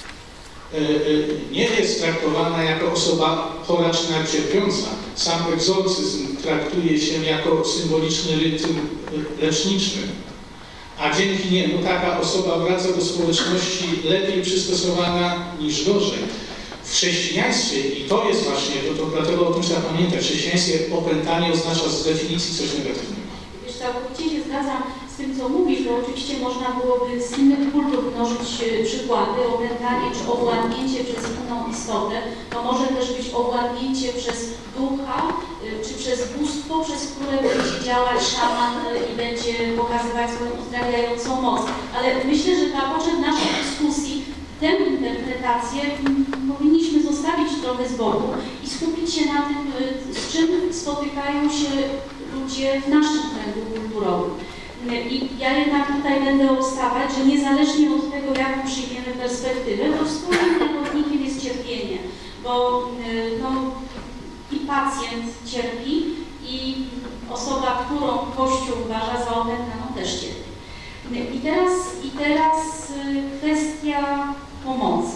nie jest traktowana jako osoba chora czy nawet cierpiąca. Sam egzorcyzm traktuje się jako symboliczny rytm leczniczy, a dzięki niemu taka osoba wraca do społeczności lepiej przystosowana niż gorzej. W chrześcijaństwie, i to jest właśnie, to, to dlatego o tym trzeba pamiętać, w chrześcijaństwie opętanie oznacza z definicji coś negatywnego. Wiesz, całkowicie się zgadzam z tym, co mówisz, bo oczywiście można byłoby z innych kultur mnożyć przykłady. Opętanie czy owładnięcie przez inną istotę, to może też być owładnięcie przez ducha, czy przez bóstwo, przez które będzie działać szaman i będzie pokazywać swoją uzdrawiającą moc. Ale myślę, że na potrzeb naszej dyskusji tę interpretację powinniśmy zostawić trochę z boku i skupić się na tym, z czym spotykają się ludzie w naszym kręgu kulturowym. I ja jednak tutaj będę obstawać, że niezależnie od tego, jaką przyjmiemy perspektywę, to wspólnym mianownikiem jest cierpienie, bo no, i pacjent cierpi, i osoba, którą Kościół uważa za opętaną, też cierpi. I teraz, i teraz kwestia pomocy.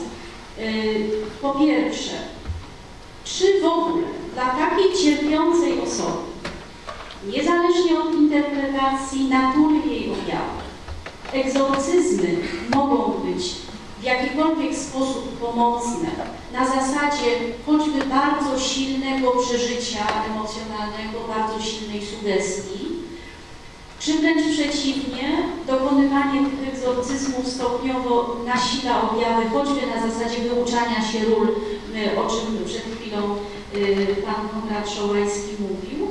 Po pierwsze, czy w ogóle dla takiej cierpiącej osoby, niezależnie od interpretacji natury jej objawów, egzorcyzmy mogą być w jakikolwiek sposób pomocne na zasadzie choćby bardzo silnego przeżycia emocjonalnego, bardzo silnej sugestii, czy wręcz przeciwnie, dokonywanie tych egzorcyzmów stopniowo nasila objawy, choćby na zasadzie wyuczania się ról, o czym przed chwilą pan Konrad Szołajski mówił.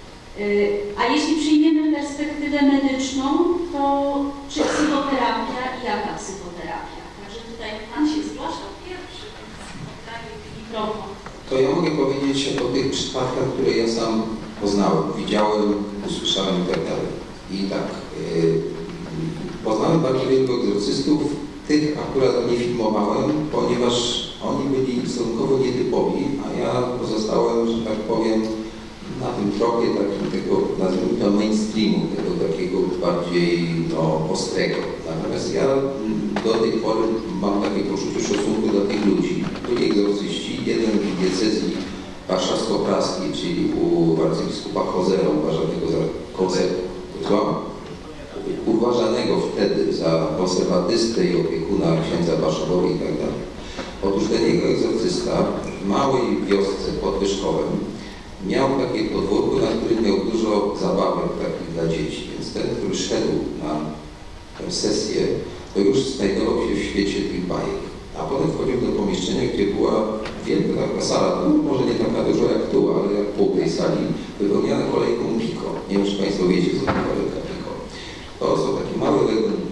A jeśli przyjmiemy perspektywę medyczną, to czy psychoterapia i jaka psychoterapia? Także tutaj pan się zgłaszał pierwszy, oddaję mikrofon. To ja mogę powiedzieć o tych przypadkach, które ja sam poznałem, widziałem, usłyszałem i tak dalej. I tak, yy, poznałem bardzo wielu egzorcystów, tych akurat nie filmowałem, ponieważ oni byli stosunkowo nietypowi, a ja pozostałem, że tak powiem, na tym tropie takim tego, nazwijmy to mainstreamu, tego takiego bardziej no, ostrego. Natomiast ja do tej pory mam takie poczucie szacunku dla tych ludzi. Byli egzorcyści, jeden w diecezji warszawsko-praskiej, czyli u arcybiskupa Hozera, uważanego za konserwatystę, uważanego wtedy za konserwatystę i opiekuna księdza Baszowowi i tak dalej. Otóż ten jego egzorcysta w małej wiosce pod Wyszkowem miał takie podwórko, na którym miał dużo zabawek takich dla dzieci, więc ten, który szedł na tę sesję, to już znajdował się w świecie tych bajek. A potem wchodził do pomieszczenia, gdzie była wielka taka sala, no może nie taka duża jak tu, ale jak pół tej sali, wypełniana kolejką Pico. Nie wiem, czy Państwo wiecie, co to kolejka Pico. To są takie małe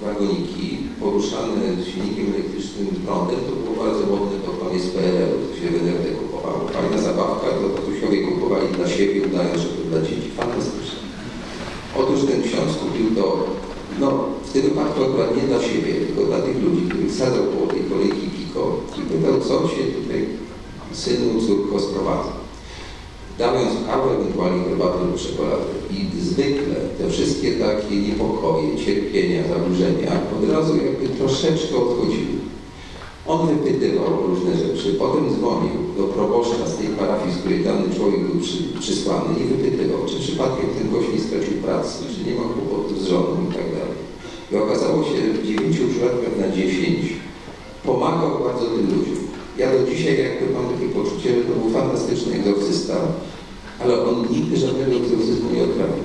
wagoniki poruszane silnikiem elektrycznym prądem, to było bardzo modne pod koniec P R L-u, to się w N R D kupowało. Fajna zabawka, to tatusiowie kupowali dla siebie, udając, że to dla dzieci. Fantastyczne. Otóż ten ksiądz kupił to, no w tym wypadku akurat nie dla siebie, tylko dla tych ludzi, których sadzał koło tej kolejki Piko i pytał, co się tutaj synu, córko sprowadza. Dając kawę, ewentualnie herbatę lub czekoladę. I zwykle te wszystkie takie niepokoje, cierpienia, zaburzenia od razu jakby troszeczkę odchodziły. On wypytywał różne rzeczy, potem dzwonił do proboszcza z tej parafii, z której dany człowiek był przy, przysłany i wypytywał, czy przypadkiem ten gość nie stracił pracy, czy nie ma kłopotów z żoną i tak dalej. I okazało się, że w dziewięciu przypadkach na dziesięć pomagał bardzo tym ludziom. Ja do dzisiaj jakby mam takie poczucie, że to był fantastyczny egzorcysta, ale on nigdy żadnego egzorcyzmu nie odprawił.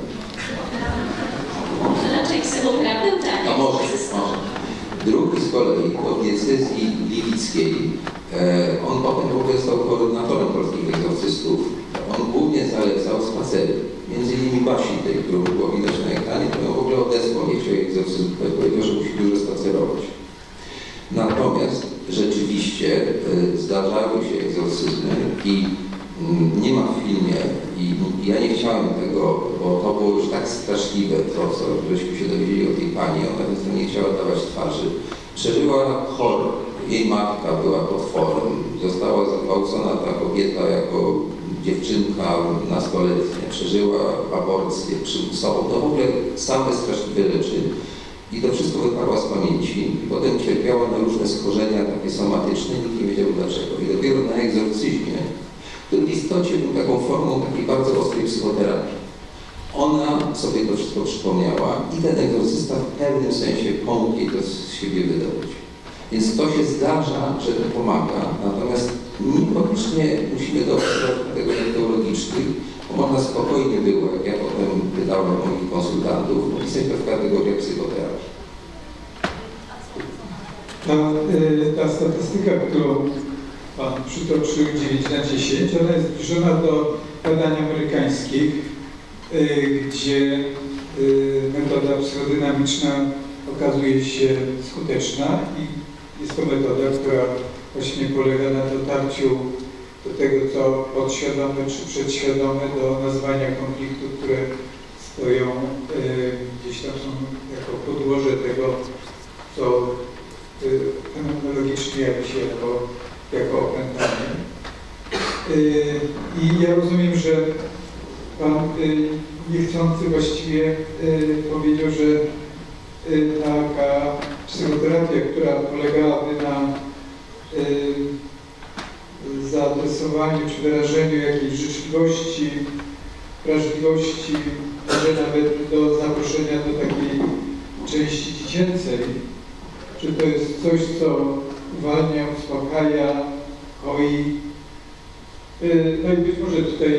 Raczej psychoterapeuta, nie? No może, może. Drugi z kolei od diecezji liwickiej, e, on potem w ogóle stał koordynatorem polskich egzorcystów. On głównie zalecał spacery. Między innymi Basi, tej, którą było widać na ekranie, to ją w ogóle odesłał, nie chciał egzorcyzmu, powiedział, że musi dużo spacerować. Natomiast rzeczywiście y, zdarzały się egzorcyzmy i y, nie ma w filmie i, i ja nie chciałem tego, bo to było już tak straszliwe to, co żeśmy się dowiedzieli o tej pani, ona więc nie chciała dawać twarzy. Przeżyła horror. Jej matka była potworem. Została zagwałcona ta kobieta jako dziewczynka nastoletnia. Przeżyła aborcję przymusową. To w ogóle same straszliwe rzeczy. I to wszystko wyparła z pamięci i potem cierpiała na różne schorzenia takie somatyczne, nikt nie wiedział dlaczego. I dopiero na egzorcyzmie, który w istocie był taką formą takiej bardzo ostrej psychoterapii. Ona sobie to wszystko przypomniała i ten egzorcysta w pewnym sensie pomógł jej to z siebie wydobyć. Więc to się zdarza, że to pomaga, natomiast niekoniecznie musimy dotrzeć do tego teologicznych, bo można spokojnie było, jak ja potem pytałem moich konsultantów, opisać to w kategoriach psychoterapii. Ta, y, ta statystyka, którą Pan przytoczył, dziewięć na dziesięć, ona jest zbliżona do badań amerykańskich, y, gdzie y, metoda psychodynamiczna okazuje się skuteczna i jest to metoda, która właśnie polega na dotarciu do tego, co podświadome czy przedświadome, do nazwania konfliktów, które stoją y, gdzieś tam są jako podłoże tego, co y, fenomenologicznie jawi się jako, jako opętanie. Y, I ja rozumiem, że Pan y, niechcący właściwie y, powiedział, że y, taka psychoterapia, która polegałaby na y, zaadresowaniu czy wyrażeniu jakiejś życzliwości, wrażliwości, może nawet do zaproszenia do takiej części dziecięcej, czy to jest coś, co uwalnia, uspokaja, koi. No i być może tutaj,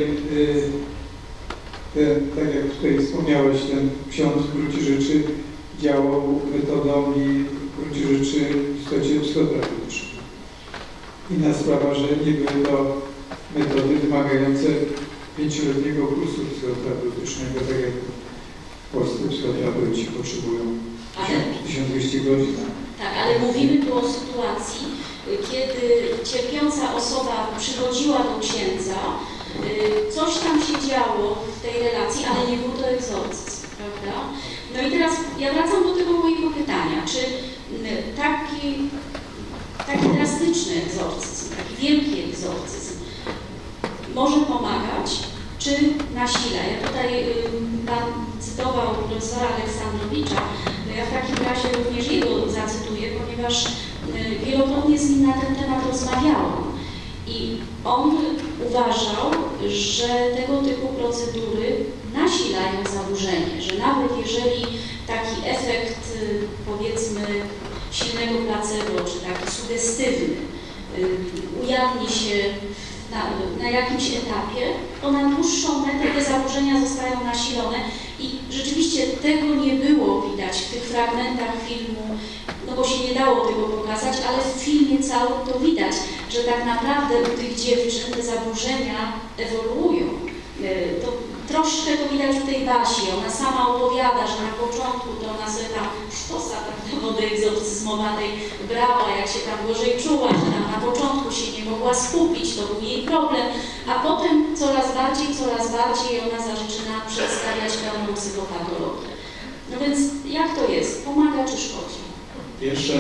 ten, tak jak tutaj wspomniałeś, ten ksiądz w gruncie rzeczy działał metodą i w gruncie rzeczy w istocie psychoterapeutyczną. Inna sprawa, że nie były to metody wymagające pięcioletniego kursu psychoterapeutycznego, tak jak w Polsce psychoterapeuci potrzebują tysiąc dwieście godzin. Tak, ale mówimy tu o sytuacji, kiedy cierpiąca osoba przychodziła do księdza, coś tam się działo w tej relacji, ale nie był to egzorcyzm, prawda? No i teraz ja wracam do tego mojego pytania, czy taki Taki drastyczny egzorcyzm, taki wielki egzorcyzm może pomagać, czy nasila? Ja tutaj y, Pan cytował profesora Aleksandrowicza, no ja w takim razie również jego zacytuję, ponieważ y, wielokrotnie z nim na ten temat rozmawiałam. I on uważał, że tego typu procedury nasilają zaburzenie, że nawet jeżeli taki efekt, y, powiedzmy, silnego placebo, czy taki sugestywny, y, ujawni się na, na jakimś etapie, to na dłuższą metę te zaburzenia zostają nasilone i rzeczywiście tego nie było widać w tych fragmentach filmu, no bo się nie dało tego pokazać, ale w filmie całym to widać, że tak naprawdę u tych dziewczyn te zaburzenia ewoluują. Y, to troszkę to widać w tej Basi, ona sama opowiada, że na początku to ona sobie tam sztosa do wody egzorcyzmowanej brała, jak się tam gorzej czuła, że tam na początku się nie mogła skupić, to był jej problem, a potem coraz bardziej, coraz bardziej ona zaczyna przedstawiać pełną psychopatologię. No więc jak to jest? Pomaga czy szkodzi? Pierwsze,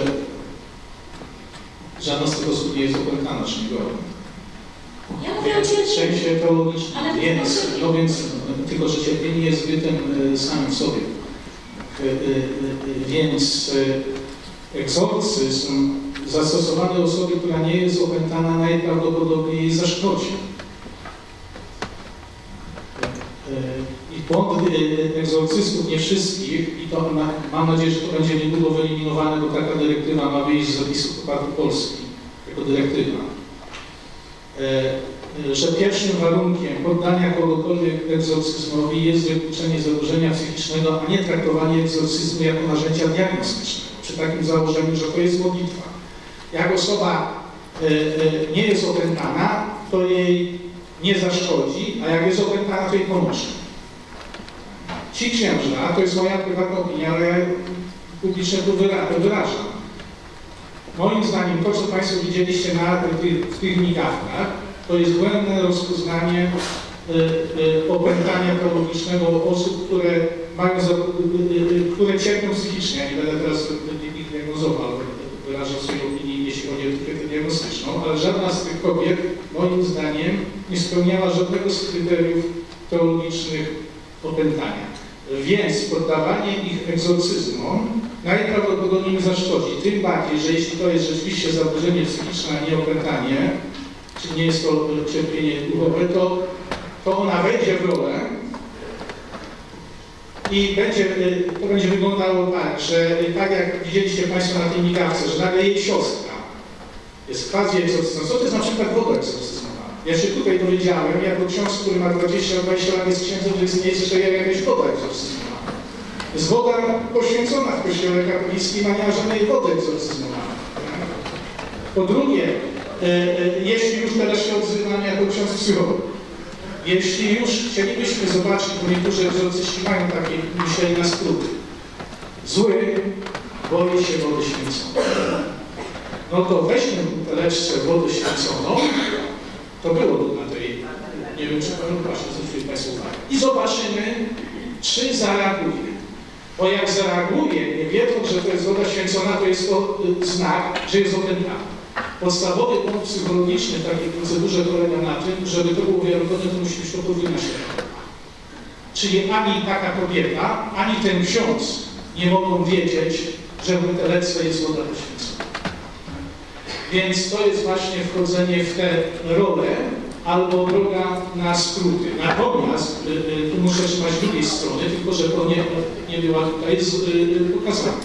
żadna z tych osób nie jest opętana czynnikiem. Ja mówię o cierpieniu. W sensie teologicznym, Ale więc, tylko no więc tylko, że cierpienie jest bytem e, samym w sobie. E, e, e, więc e, egzorcyzm zastosowany osobie, która nie jest opętana, najprawdopodobniej jej zaszkodzi. I błąd egzorcystów, nie wszystkich, i to na, mam nadzieję, że to będzie niedługo wyeliminowane, bo taka dyrektywa ma wyjść z Episkopatu Polski, jako dyrektywa, e, że pierwszym warunkiem poddania kogokolwiek egzorcyzmowi jest wykluczenie zaburzenia psychicznego, a nie traktowanie egzorcyzmu jako narzędzia diagnostycznego, przy takim założeniu, że to jest modlitwa. Jak osoba e, e, nie jest opętana, to jej nie zaszkodzi, a jak jest opętana, to jej pomoże. Ci księża, to jest moja prywatna opinia, ale ja publicznie to wyrażam. Moim zdaniem to, co Państwo widzieliście na tych, w tych migawkach, to jest błędne rozpoznanie y, y, opętania teologicznego osób, które mają, za, y, y, które cierpią psychicznie. Ja nie będę teraz ich diagnozował, wyrażam swoją opinię, jeśli chodzi o etykietę diagnostyczną, ale żadna z tych kobiet, moim zdaniem, nie spełniała żadnego z kryteriów teologicznych opętania. Więc poddawanie ich egzorcyzmom najprawdopodobniej zaszkodzi. Tym bardziej, że jeśli to jest rzeczywiście zaburzenie psychiczne, a nie opętanie, czyli nie jest to cierpienie duchowe, to, to ona wejdzie w rolę i będzie, to będzie wyglądało tak, że tak jak widzieliście Państwo na tej migawce, że nagle jej siostra jest quasi egzorcyzmem. Co to jest na przykład woda egzorcyzmowa? Ja się tutaj dowiedziałem, jako ksiądz, który ma dwadzieścia dwadzieścia lat, jest księdzem, że istnieje jeszcze jakaś woda egzorcyzmowa. Jest woda poświęcona w kościele katolickim, a nie ma żadnej wody egzorcyzmowanej. Po drugie, e, e, jeśli już teraz się odzywam jako ksiądz psycholog, jeśli już chcielibyśmy zobaczyć, bo niektórzy egzorcyści mają takie myślenie na skróty, zły boi się wody święconej. No to weźmy buteleczce wodę święconą, to było na tej, nie wiem czy właśnie zwrócili Państwo uwagę, i zobaczymy, czy zareaguje. Bo jak zareaguje, nie wiedząc, że to jest woda święcona, to jest to znak, że jest opętana. Podstawowy punkt psychologiczny w takiej procedurze polega na tym, żeby to było wiarygodne, to musi być to podwójna świadoma. Czyli ani taka kobieta, ani ten ksiądz nie mogą wiedzieć, że w buteleczce jest woda poświęcona. Więc to jest właśnie wchodzenie w tę rolę albo droga na skróty. Natomiast y, y, tu muszę trzymać drugiej strony, tylko że to nie, nie była tutaj z, y, pokazana.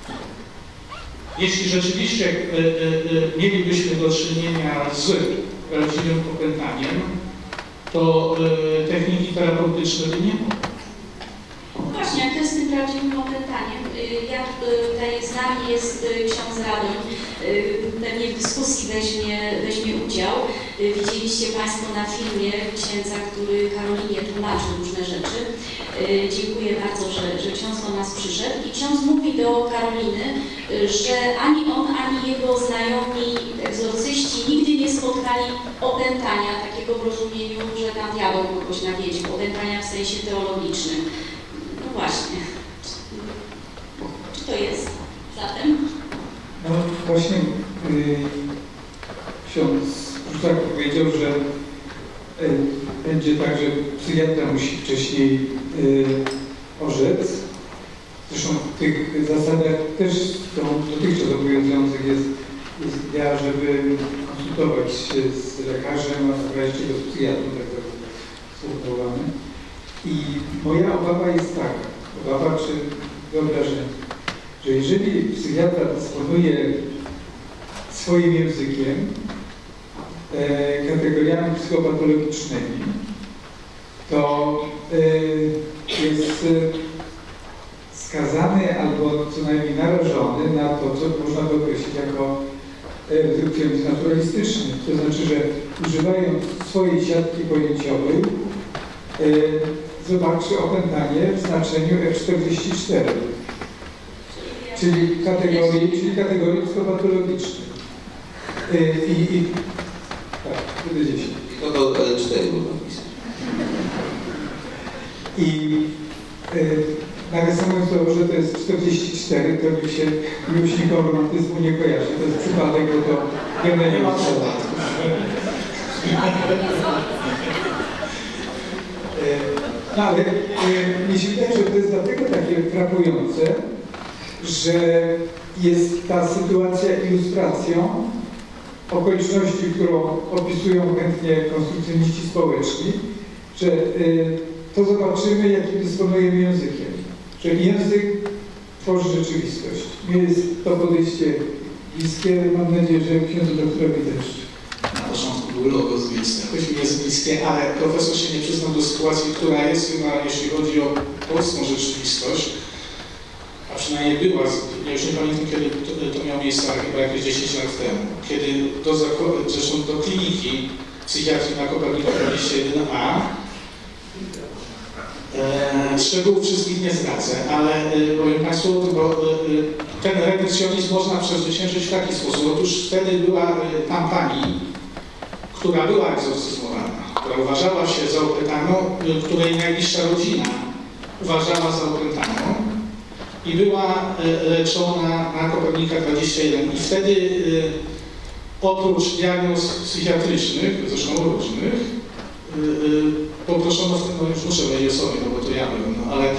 Jeśli rzeczywiście y, y, y, mielibyśmy do czynienia z prawdziwym opętaniem, to y, techniki terapeutyczne by nie mogły. Właśnie, jak to jest z tym prawdziwym opętaniem? Jak tutaj z nami jest ksiądz Radoń, pewnie w dyskusji weźmie, weźmie udział. Widzieliście Państwo na filmie księdza, który Karolinie tłumaczył różne rzeczy. Dziękuję bardzo, że, że ksiądz do nas przyszedł. I ksiądz mówi do Karoliny, że ani on, ani jego znajomi egzorcyści nigdy nie spotkali opętania, takiego w rozumieniu, że tam diabeł kogoś nawiedził, opętania w sensie teologicznym. No właśnie. Czy to jest zatem? No właśnie yy, ksiądz Pruszak powiedział, że yy, będzie tak, że psychiatra musi wcześniej yy, orzec. Zresztą w tych zasadach też są dotychczas obowiązujących jest, jest idea, żeby konsultować się z lekarzem, a wreszcie do psychiatry, tak sformułowane. I moja obawa jest taka, obawa czy wyobrażenie, że jeżeli psychiatra dysponuje swoim językiem, e, kategoriami psychopatologicznymi, to e, jest e, skazany albo co najmniej narażony na to, co można by określić jako redukcjonizm naturalistyczny. To znaczy, że używając swojej siatki pojęciowej, e, zobaczy opętanie w znaczeniu F czterdzieści cztery. czyli kategorii, czyli kategorii psychopatologicznych. I, i tak, wtedy dziesięć. To do L cztery można pisać. I y, narysując to, że to jest czterdzieści cztery, to mi się miłośnikom romantyzmu nie kojarzy. To jest przypadek, bo to generalnie nie ma przypadku. No ale y, mi się wydaje, że to jest dlatego takie frapujące, że jest ta sytuacja ilustracją okoliczności, którą opisują chętnie konstrukcjoniści społeczni, że y, to zobaczymy, jakim dysponujemy językiem. Że język tworzy rzeczywistość. Mi jest to podejście bliskie, mam nadzieję, że księdzu doktorowi też. Na początku był logos, więc jakoś mi jest bliskie, ale profesor się nie przyznał do sytuacji, która jest chyba, jeśli chodzi o polską rzeczywistość, a przynajmniej była, ja już nie pamiętam, kiedy to, to miało miejsce, ale chyba jakieś dziesięć lat temu, kiedy do, zresztą do kliniki psychiatrii na Kopernika dwadzieścia jeden A, e, szczegółów wszystkich nie zdradzę, ale e, powiem Państwu, bo e, ten redukcjonizm można przezwyciężyć w taki sposób. Otóż wtedy była e, tam pani, która była egzorcyzmowana, która uważała się za opętaną, e, której najbliższa rodzina uważała za opętaną, i była leczona na Kopernika dwadzieścia jeden. I wtedy y, oprócz diagnoz psychiatrycznych, zresztą różnych, y, y, poproszono, no już muszę powiedzieć o sobie, no bo to ja byłem, no ale y,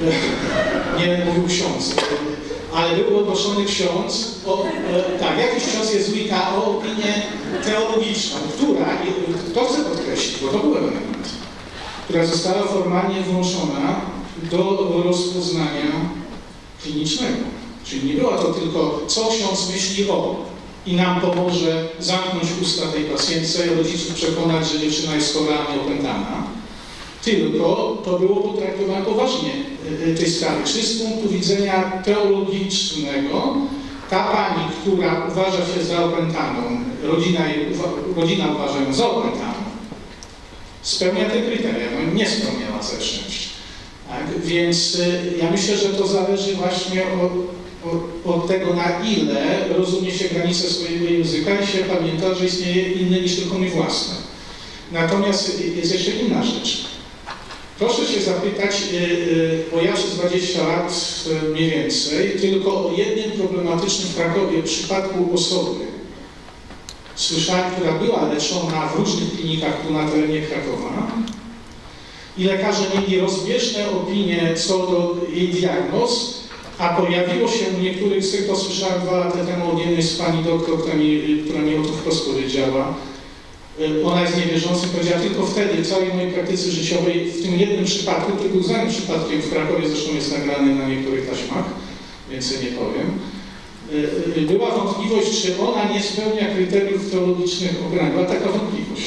nie mówił ksiądz, ale był poproszony ksiądz, o, y, tak, jakiś ksiądz jezuita o opinię teologiczną, która, y, to chcę podkreślić, bo to był element, która została formalnie włączona do rozpoznania klinicznego. Czyli nie była to tylko, co ksiądz myśli o i nam pomoże zamknąć usta tej pacjentce i rodziców przekonać, że dziewczyna jest chora, a nie opętana. Tylko to było potraktowane poważnie tej sprawy. Czy z punktu widzenia teologicznego ta pani, która uważa się za opętaną, rodzina, jej, rodzina uważa ją za opętaną, spełnia te kryteria, no nie spełniała ze szczęścia. Tak? Więc y, ja myślę, że to zależy właśnie od, od, od tego, na ile rozumie się granice swojego języka i się pamięta, że istnieje inny niż tylko mój własny. Natomiast jest jeszcze inna rzecz. Proszę się zapytać, y, y, bo ja przez dwadzieścia lat y, mniej więcej tylko o jednym problematycznym w Krakowie przypadku osoby słyszałem, która była leczona w różnych klinikach tu na terenie Krakowa, i lekarze mieli rozbieżne opinie co do jej diagnoz, a pojawiło się u niektórych, z tych to słyszałem dwa lata temu od jednej z pani doktor, która mi, która mi o tym wprost powiedziała, ona jest niewierzącym, powiedziała tylko wtedy w całej mojej praktyce życiowej, w tym jednym przypadku, który był znanym przypadkiem w Krakowie, zresztą jest nagrany na niektórych taśmach, więcej nie powiem, była wątpliwość, czy ona nie spełnia kryteriów teologicznych obrań. Była taka wątpliwość.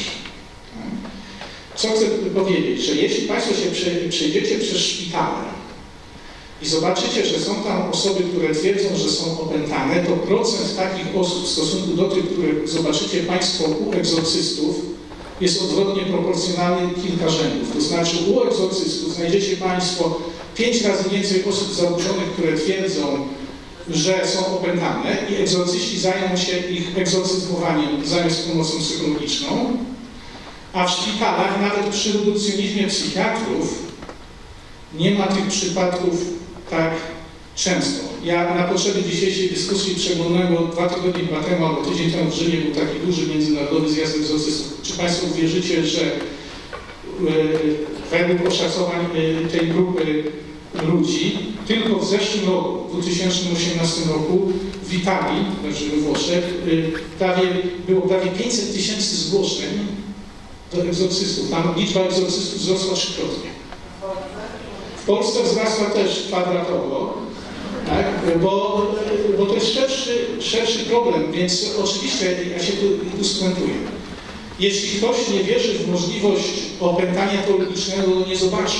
Co chcę powiedzieć, że jeśli Państwo się przejdziecie przez szpitale i zobaczycie, że są tam osoby, które twierdzą, że są opętane, to procent takich osób w stosunku do tych, które zobaczycie Państwo u egzorcystów, jest odwrotnie proporcjonalny kilka rzędów. To znaczy u egzorcystów znajdziecie Państwo pięć razy więcej osób zaburzonych, które twierdzą, że są opętane i egzorcyści zajmą się ich egzorcyzmowaniem zamiast pomocą psychologiczną, a w szpitalach, nawet przy redukcjonizmie psychiatrów, nie ma tych przypadków tak często. Ja na potrzeby dzisiejszej dyskusji przeglądałem, bo dwa tygodnie chyba temu, albo tydzień temu w Rzymie był taki duży międzynarodowy zjazd egzorcystów. Czy Państwo wierzycie, że e, według oszacowań e, tej grupy ludzi, tylko w zeszłym roku, w dwa tysiące osiemnastym roku w Italii, znaczy we Włoszech, e, prawie, było prawie pięćset tysięcy zgłoszeń do egzorcystów. Tam liczba egzorcystów wzrosła trzykrotnie. W Polsce wzrosła też kwadratowo, tak? bo, bo to jest szerszy, szerszy problem, więc oczywiście ja się tu, tu spuentuję. Jeśli ktoś nie wierzy w możliwość opętania teologicznego, to nie zobaczy.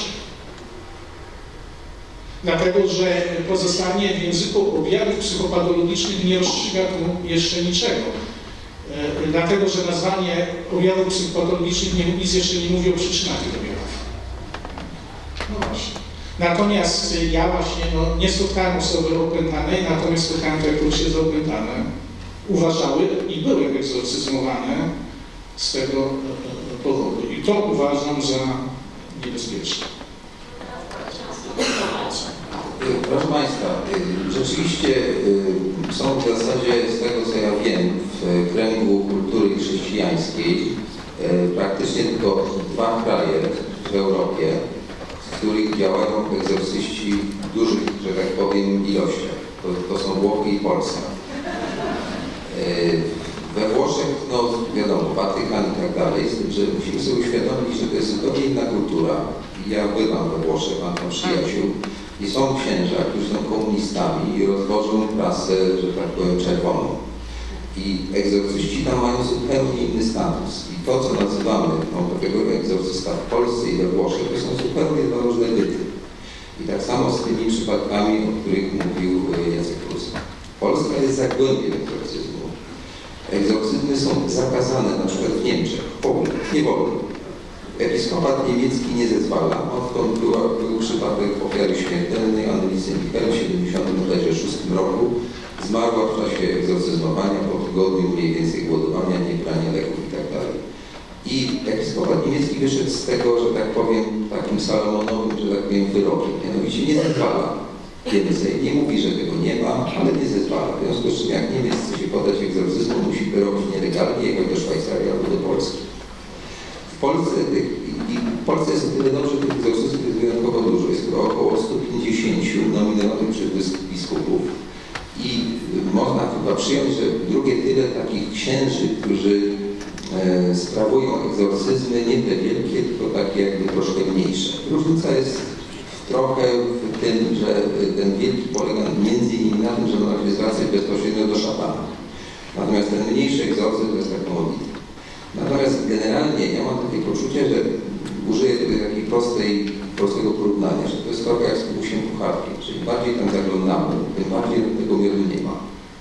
Dlatego, że pozostanie w języku objawów psychopatologicznych nie rozstrzyga tu jeszcze niczego. E, dlatego, że nazwanie objawów psychopatologicznych nie, nic jeszcze nie mówi o przyczynach tych objawów. No właśnie. Natomiast ja właśnie no, nie spotkałem osoby opętanej, natomiast spotkałem te, które się opętane uważały i były egzorcyzmowane z tego powodu. I to uważam za niebezpieczne. Proszę Państwa, rzeczywiście są w zasadzie, z tego co ja wiem, w kręgu kultury chrześcijańskiej praktycznie tylko dwa kraje w Europie, w których działają egzorcyści w dużych, że tak powiem, ilościach. To, to są Włochy i Polska. We Włoszech, no wiadomo, Watykan i tak dalej, że musimy sobie uświadomić, że to jest zupełnie inna kultura. Ja bywam we Włoszech, mam tam przyjaciół i są księża, którzy są komunistami i rozwożą prasę, że tak powiem, czerwoną. I egzorcyści tam mają zupełnie inny status. I to, co nazywamy no, takiego egzorcysta w Polsce i we Włoszech, to są zupełnie dwa różne byty. I tak samo z tymi przypadkami, o których mówił Jacek Kurski. Polska jest zagłębiem egzorcyzmu. Egzorcyzmy są zakazane, na przykład w Niemczech, w ogóle, nie wolno. Episkopat niemiecki nie zezwala, odkąd była, był przypadek ofiary śmiertelnej Anneliese Michel w tysiąc dziewięćset siedemdziesiątym szóstym roku. Zmarła w czasie egzorcyzmowania, po tygodniu mniej więcej głodowania, niebrania leków itd. I episkopat niemiecki wyszedł z tego, że tak powiem, takim salomonowym, że tak powiem, wyrokiem. Mianowicie nie zezwala więcej, nie mówi, że tego nie ma, ale nie zezwala. W związku z czym jak Niemiec chce się podać egzorcyzmu, musi wyrobić nielegalnie, jechać do Szwajcarii albo do Polski. W Polsce, i w Polsce jest o tyle dobrze, że tych egzorcyzmów jest wyjątkowo dużo. Jest chyba około stu pięćdziesięciu nominowanych przez biskupów. I można chyba przyjąć, że drugie tyle takich księży, którzy e, sprawują egzorcyzmy, nie te wielkie, tylko takie jakby troszkę mniejsze. Różnica jest trochę w tym, że ten wielki polega między innymi na tym, że można się zwracać bezpośrednio do szatana. Natomiast ten mniejszy egzorcyzm to jest taka modlitwa. Natomiast generalnie ja mam takie poczucie, że użyję tutaj takiej prostej, prostego porównania, że to jest trochę jak z kubusiem kucharki. Czyli bardziej tam zaglądamy, tym bardziej tego miodu nie ma.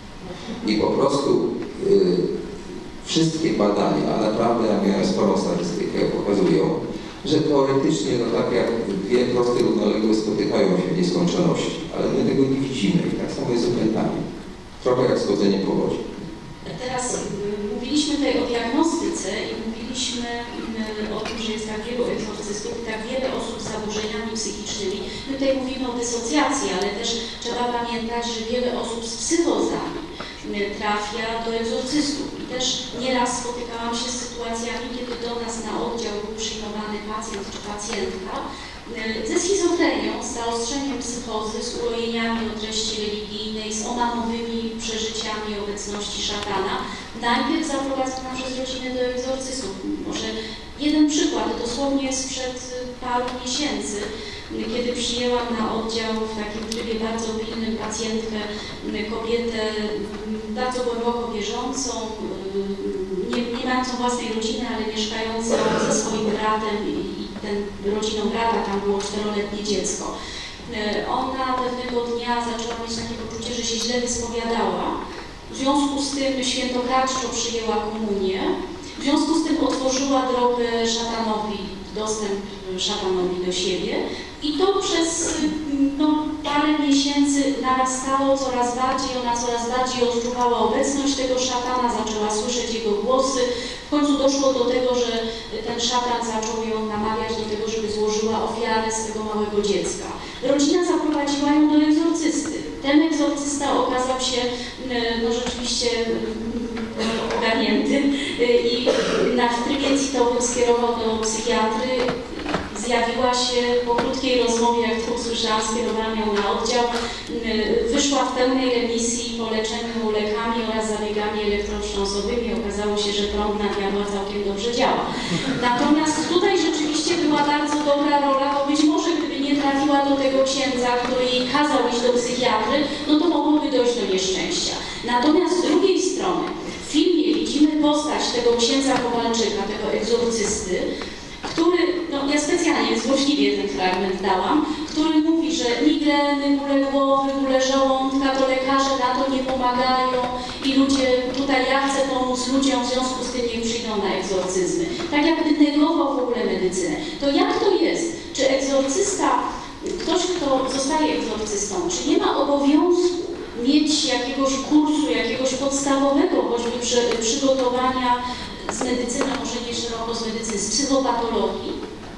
I po prostu yy, wszystkie badania, a naprawdę ja miałem sporą statystykę, pokazują, że teoretycznie to tak jak dwie proste równoległe spotykają się w nieskończoności, ale my tego nie widzimy i tak samo jest z opętami. Trochę jak schodzenie po wodzie. Teraz mówiliśmy tutaj o diagnostyce i mówiliśmy o tym, że jest tak wielu egzorcystów, tak wiele osób z zaburzeniami psychicznymi. My tutaj mówimy o dysocjacji, ale też trzeba pamiętać, że wiele osób z psychozami trafia do egzorcystów. I też nieraz spotykałam się z sytuacjami, kiedy do nas na oddział był przyjmowany pacjent czy pacjentka ze schizofrenią, z zaostrzeniem psychozy, z ulojeniami o treści religijnej, z omanowymi przeżyciami obecności szatana. Najpierw zaprowadzona przez rodzinę do egzorcystów. Może jeden przykład, dosłownie sprzed paru miesięcy, kiedy przyjęłam na oddział w takim trybie bardzo pilnym pacjentkę, kobietę bardzo głęboko wierzącą, nie, nie mającą własnej rodziny, ale mieszkającą ze swoim bratem i ten rodziną brata, tam było czteroletnie dziecko. Ona pewnego dnia zaczęła mieć takie poczucie, że się źle wyspowiadała. W związku z tym świętokradczo przyjęła komunię. W związku z tym otworzyła drogę szatanowi, dostęp szatanowi do siebie. I to przez no, parę miesięcy narastało coraz bardziej, ona coraz bardziej odczuwała obecność tego szatana, zaczęła słyszeć jego głosy. W końcu doszło do tego, że ten szatan zaczął ją namawiać do tego, żeby złożyła ofiarę swego małego dziecka. Rodzina zaprowadziła ją do egzorcysty. Ten egzorcysta okazał się no, rzeczywiście ogarnięty i na trybie citowym skierował do psychiatry. Zjawiła się po krótkiej rozmowie, jak to usłyszałam, skierowałam ją na oddział. Wyszła w pełnej remisji po leczeniu lekami oraz zabiegami elektrowstrząsowymi. Okazało się, że prąd na diabła całkiem dobrze działa. Natomiast tutaj rzeczywiście była bardzo dobra rola, bo być może gdyby nie trafiła do tego księdza, który jej kazał iść do psychiatry, no to mogłoby dojść do nieszczęścia. Natomiast z drugiej strony w filmie widzimy postać tego księdza Kowalczyka, tego egzorcysty, który, no ja specjalnie, złośliwie ten fragment dałam, który mówi, że migreny, bóle głowy, bóle żołądka, to lekarze na to nie pomagają i ludzie, tutaj ja chcę pomóc ludziom, w związku z tym niech przyjdą na egzorcyzmy. Tak jakby negował w ogóle medycynę. To jak to jest? Czy egzorcysta ktoś, kto zostaje egzorcystą, czy nie ma obowiązku mieć jakiegoś kursu, jakiegoś podstawowego choćby przy, przygotowania z medycyny, może nie szeroko z medycyny, z psychopatologii?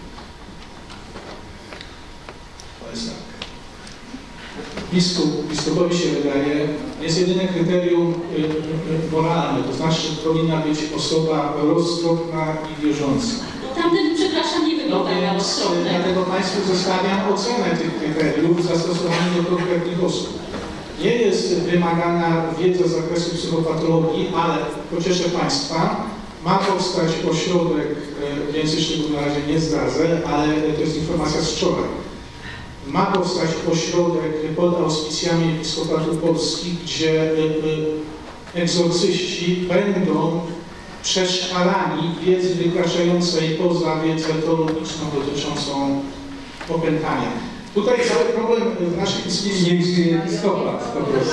To jest tak. Biskup, biskupowi się wydaje, jest jedyne kryterium y, y, moralne, to znaczy, że powinna być osoba roztropna i wierząca. Tamten, przepraszam, nie wygląda no na więc, roztropne. Dlatego Państwu zostawiam ocenę tych kryteriów zastosowanych do konkretnych osób. Nie jest wymagana wiedza z zakresu psychopatologii, ale pocieszę Państwa, ma powstać ośrodek, więcej szczegółów na razie nie zdradzę, ale to jest informacja z wczoraj. Ma powstać ośrodek pod auspicjami Episkopatu Polski, gdzie egzorcyści będą przeszkalani wiedzy wykraczającej poza wiedzę teologiczną dotyczącą opętania. Tutaj cały problem w naszej instytucji... Nie istnieje episkopat po prostu.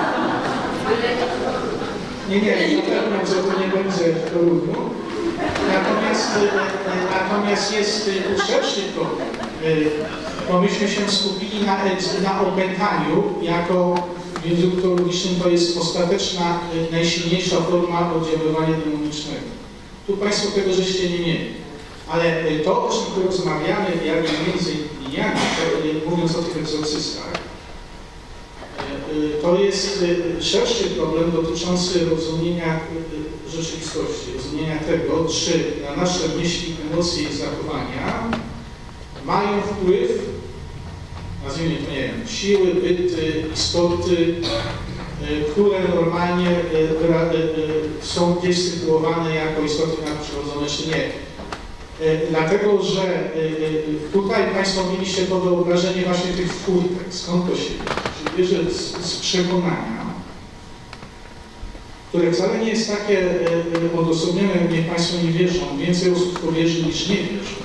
Nie, nie, zapewniam, że to nie będzie w Toruniu. Natomiast, natomiast jest szerszy problem, bo myśmy się skupili na, na opętaniu jako w języku teologicznym to jest ostateczna, najsilniejsza forma oddziaływania demonicznego. Tu Państwo tego żeście nie mieli. Ale to, o czym tu rozmawiamy, jak między innymi, mówiąc o tych egzorcystach, to jest szerszy problem dotyczący rozumienia rzeczywistości, rozumienia tego, czy na nasze myśli, emocje i zachowania mają wpływ, nazwijmy to, nie wiem, siły, byty, istoty, które normalnie są gdzieś sytuowane jako istoty nadprzyrodzone, czy nie. Dlatego, że tutaj Państwo mieliście to wyobrażenie właśnie tych furtek. Skąd to się bierze? Się bierze z, z przekonania, które wcale nie jest takie odosobnione, niech Państwo nie wierzą. Więcej osób powierzy niż nie wierzy.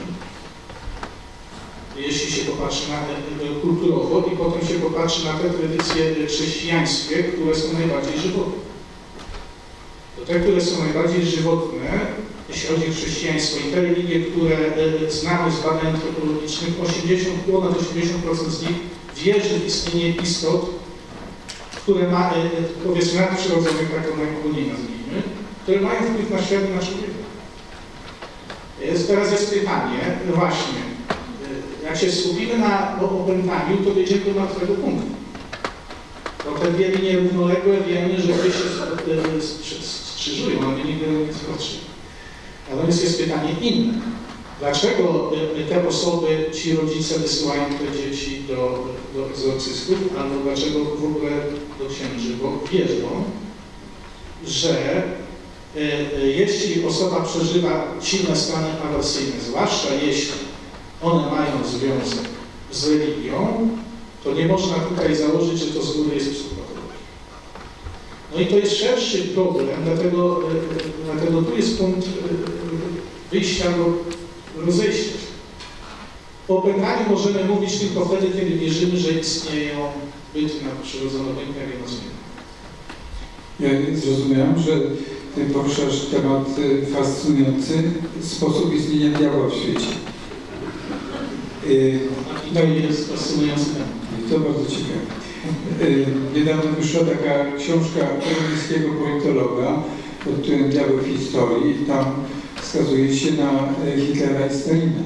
Jeśli się popatrzy na kulturowo i potem się popatrzy na te tradycje chrześcijańskie, które są najbardziej żywotne. To te, które są najbardziej żywotne, jeśli chodzi o chrześcijaństwo i te religie, które znamy z badań antropologicznych, osiemdziesiąt, ponad osiemdziesiąt procent z nich wierzy w istnienie istot, które ma, powiedzmy, nadprzyrodzonych, tak najogólniej nazwijmy, które mają wpływ na świat i na człowieka. Jest, teraz jest pytanie, właśnie, jak się skupimy na opętaniu, to dojdziemy do martwego punktu. Bo te dwie linie równoległe wiemy, że gdzieś się skrzyżują, ale nigdy nie skończymy. Natomiast jest pytanie inne. Dlaczego te osoby, ci rodzice wysyłają te dzieci do, do egzorcystów, albo dlaczego w ogóle do księży? Bo wierzą, że y, jeśli osoba przeżywa silne stany awersyjne, zwłaszcza jeśli one mają związek z religią, to nie można tutaj założyć, że to z góry jest psychopatologia. No i to jest szerszy problem, dlatego, dlatego tu jest punkt wyjścia do rozejścia się. O opętaniu możemy mówić tylko wtedy, kiedy wierzymy, że istnieją byty nadprzyrodzone, jak je nazwiemy. Ja zrozumiałem, że Ty poruszasz temat fascynujący, sposób istnienia diabła w świecie. No i jest fascynujący temat. To bardzo ciekawe. Niedawno wyszła taka książka kanadyjskiego politologa pod tytułem Diabeł w historii i tam wskazuje się na Hitlera i Stalina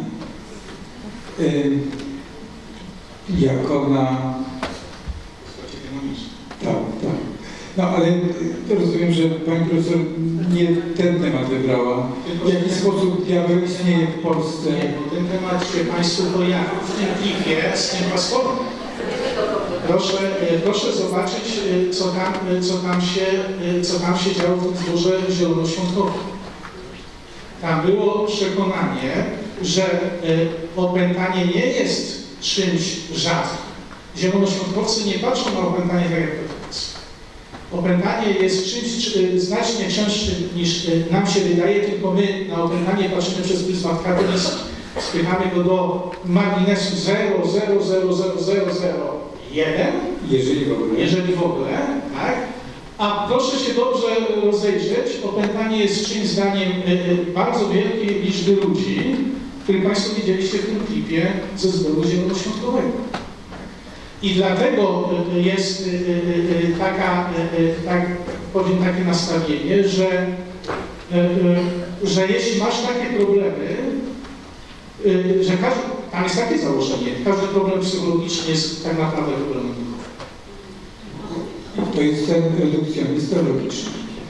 jako na... Tak, tak. No ale rozumiem, że Pani Profesor nie ten temat wybrała. W jaki sposób diabeł istnieje w Polsce? Nie, bo ten temat się Państwu pojawił w tym plikie z tym paszportem. Proszę, proszę zobaczyć, co tam, co, tam się, co tam się działo w tym zborze zielonoświątkowym. Tam było przekonanie, że opętanie nie jest czymś rzadkim. Zielonoświątkowcy nie patrzą na opętanie tak jak katolicy. Opętanie jest czymś znacznie częstszym niż nam się wydaje, tylko my na opętanie patrzymy przez pryzmat katolicki. Spychamy go do marginesu zero zero zero zero zero zero jeden, jeżeli w ogóle. Jeżeli w ogóle, tak? A proszę się dobrze rozejrzeć, opętanie jest czymś zdaniem bardzo wielkiej liczby ludzi, który Państwo widzieliście w tym klipie ze zboru zielonoświątkowego. I dlatego jest taka, tak powiem, takie nastawienie, że, że jeśli masz takie problemy, że każdy, tam jest takie założenie, każdy problem psychologiczny jest tak naprawdę problemem duchowym. To jest ten redukcjonista logiczny.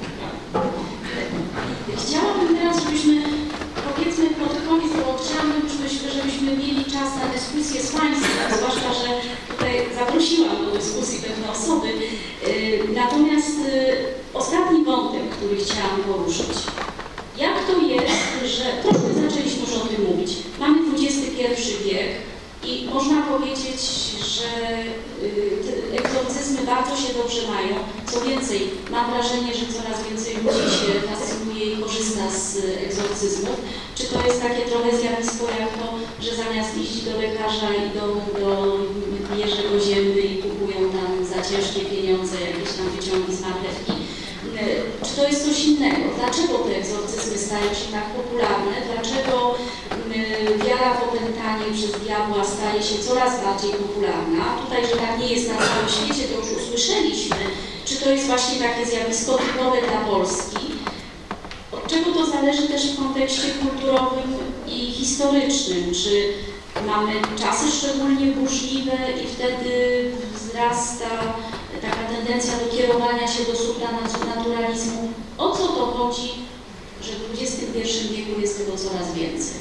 Chciałabym teraz, żebyśmy, powiedzmy pod koniec, bo chciałabym, żebyśmy, żebyśmy mieli czas na dyskusję z Państwem, zwłaszcza, że tutaj zaprosiłam do dyskusji pewne osoby. Natomiast ostatni wątek, który chciałam poruszyć. Jak to jest, że troszkę zaczęliśmy już o tym mówić. Mamy dwudziesty pierwszy wiek i można powiedzieć, że te egzorcyzmy bardzo się dobrze mają. Co więcej, mam wrażenie, że coraz więcej ludzi się fascynuje i korzysta z egzorcyzmów. Czy to jest takie trochę zjawisko jak to, że zamiast iść do lekarza idą do Jerzego Ziemby i kupują tam za ciężkie pieniądze jakieś tam wyciągi z marchewki? Czy to jest coś innego? Dlaczego te egzorcyzmy stają się tak popularne? Dlaczego wiara w opętanie przez diabła staje się coraz bardziej popularna? Tutaj, że tak nie jest na całym świecie, to już usłyszeliśmy. Czy to jest właśnie takie zjawisko typowe dla Polski? Od czego to zależy też w kontekście kulturowym i historycznym? Czy mamy czasy szczególnie burzliwe i wtedy wzrasta taka tendencja do kierowania się do supranaturalizmu? O co to chodzi, że w dwudziestym pierwszym wieku jest tego coraz więcej?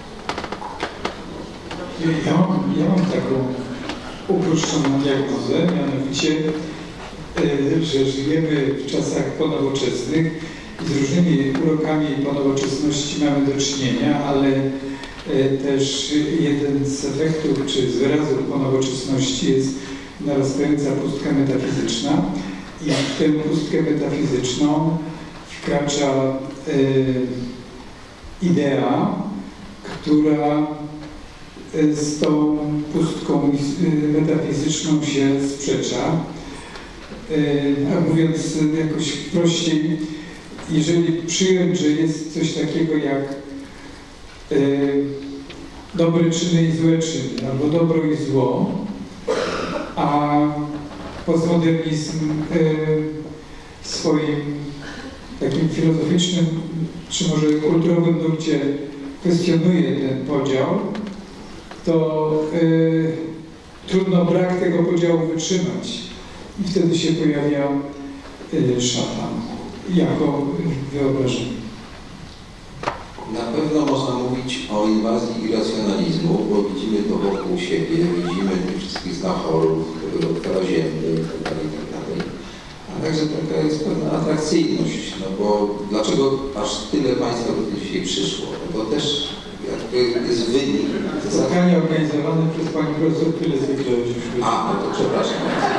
Ja mam, ja mam taką uproszczoną diagnozę, mianowicie, że żyjemy w czasach ponowoczesnych i z różnymi urokami ponowoczesności mamy do czynienia, ale też jeden z efektów czy z wyrazów ponowoczesności jest narastająca pustka metafizyczna i w tę pustkę metafizyczną wkracza y, idea, która z tą pustką metafizyczną się sprzecza. Y, a mówiąc jakoś prościej, jeżeli przyjąć, że jest coś takiego jak y, dobre czyny i złe czyny, albo dobro i zło, a postmodernizm w swoim takim filozoficznym, czy może kulturowym nurcie kwestionuje ten podział, to y, trudno brak tego podziału wytrzymać. I wtedy się pojawia y, szatan jako wyobrażenie. Na pewno można mówić o inwazji irracjonalizmu, bo widzimy to wokół siebie, widzimy tych wszystkich znachorów, doktora Ziemby itd., itd. A także taka jest pewna atrakcyjność, no bo dlaczego aż tyle Państwa tutaj dzisiaj przyszło? No to też jakby jest wynik. Spotkanie organizowane przez Pani Profesor tyle zwykle już. A, no to przepraszam.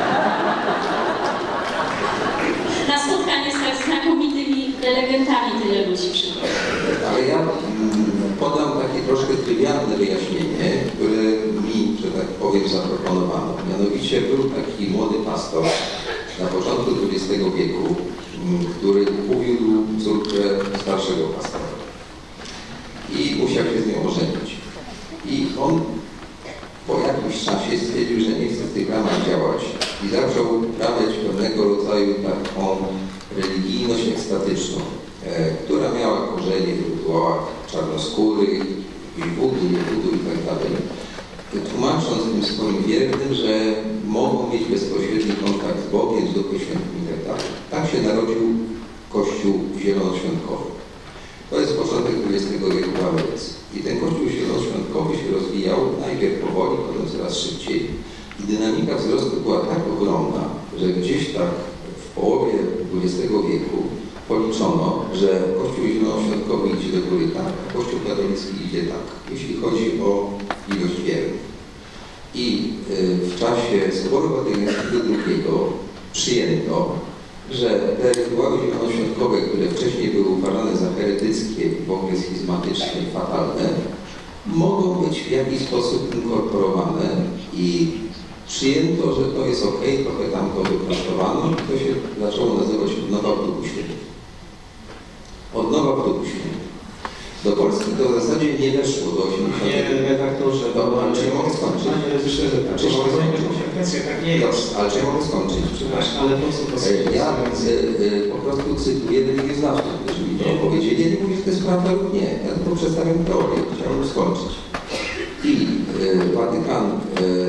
Na spotkanie z tak znakomitymi prelegentami tyle ludzi przychodzi. Ale ja podam takie troszkę trywialne wyjaśnienie, które mi, że tak powiem, zaproponowano. Mianowicie był taki młody pastor na początku dwudziestego wieku, który uwiódł córkę starszego pastora i musiał się z nią ożenić. I on po jakimś czasie stwierdził, że nie chce w tych ramach działać i zaczął uprawiać pewnego rodzaju taką religijność ekstatyczną, e, która miała korzenie w rytuałach czarnoskórych, i wudu, nie wudu i tak dalej, tłumacząc tym swoim wiernym, że mogą mieć bezpośredni kontakt z Bogiem, z Duchem Świętym i tak dalej. Tak się narodził Kościół zielonoświątkowy. To jest początek dwudziestego wieku w Ameryce. I ten Kościół zielonoświątkowy się rozwijał najpierw powoli, potem coraz szybciej. I dynamika wzrostu była tak ogromna, że gdzieś tak w połowie dwudziestego wieku policzono, że Kościół zielonoświątkowy idzie do góry tak, a Kościół katolicki idzie tak, jeśli chodzi o ilość wiernych. I w czasie Soboru Watykańskiego drugiego przyjęto, że te rytuały zielonoświątkowe, które wcześniej były uważane za heretyckie i w ogóle schizmatyczne i fatalne, mogą być w jakiś sposób inkorporowane i przyjęto, że to jest ok, trochę tam to wyprostowano i to się zaczęło nazywać odnowa w Duchu Świętym. Odnowa w Duchu Świętym. Do Polski to w zasadzie nie weszło do osiemdziesiątego. Panie redaktorze, to, ale czy ja mogę skończyć? Panie reżyserze, tak, Czy mogę skończyć? tak nie jest. Ale czy ja mogę skończyć? Przepraszam. Ale po co to Ja y, y, po prostu cytuję religioznawców, którzy mi to powiedzieli. Ja nie mówię, że to jest prawda lub nie. Ja tylko przedstawiam teorię, chciałbym skończyć. I y, Watykan, y,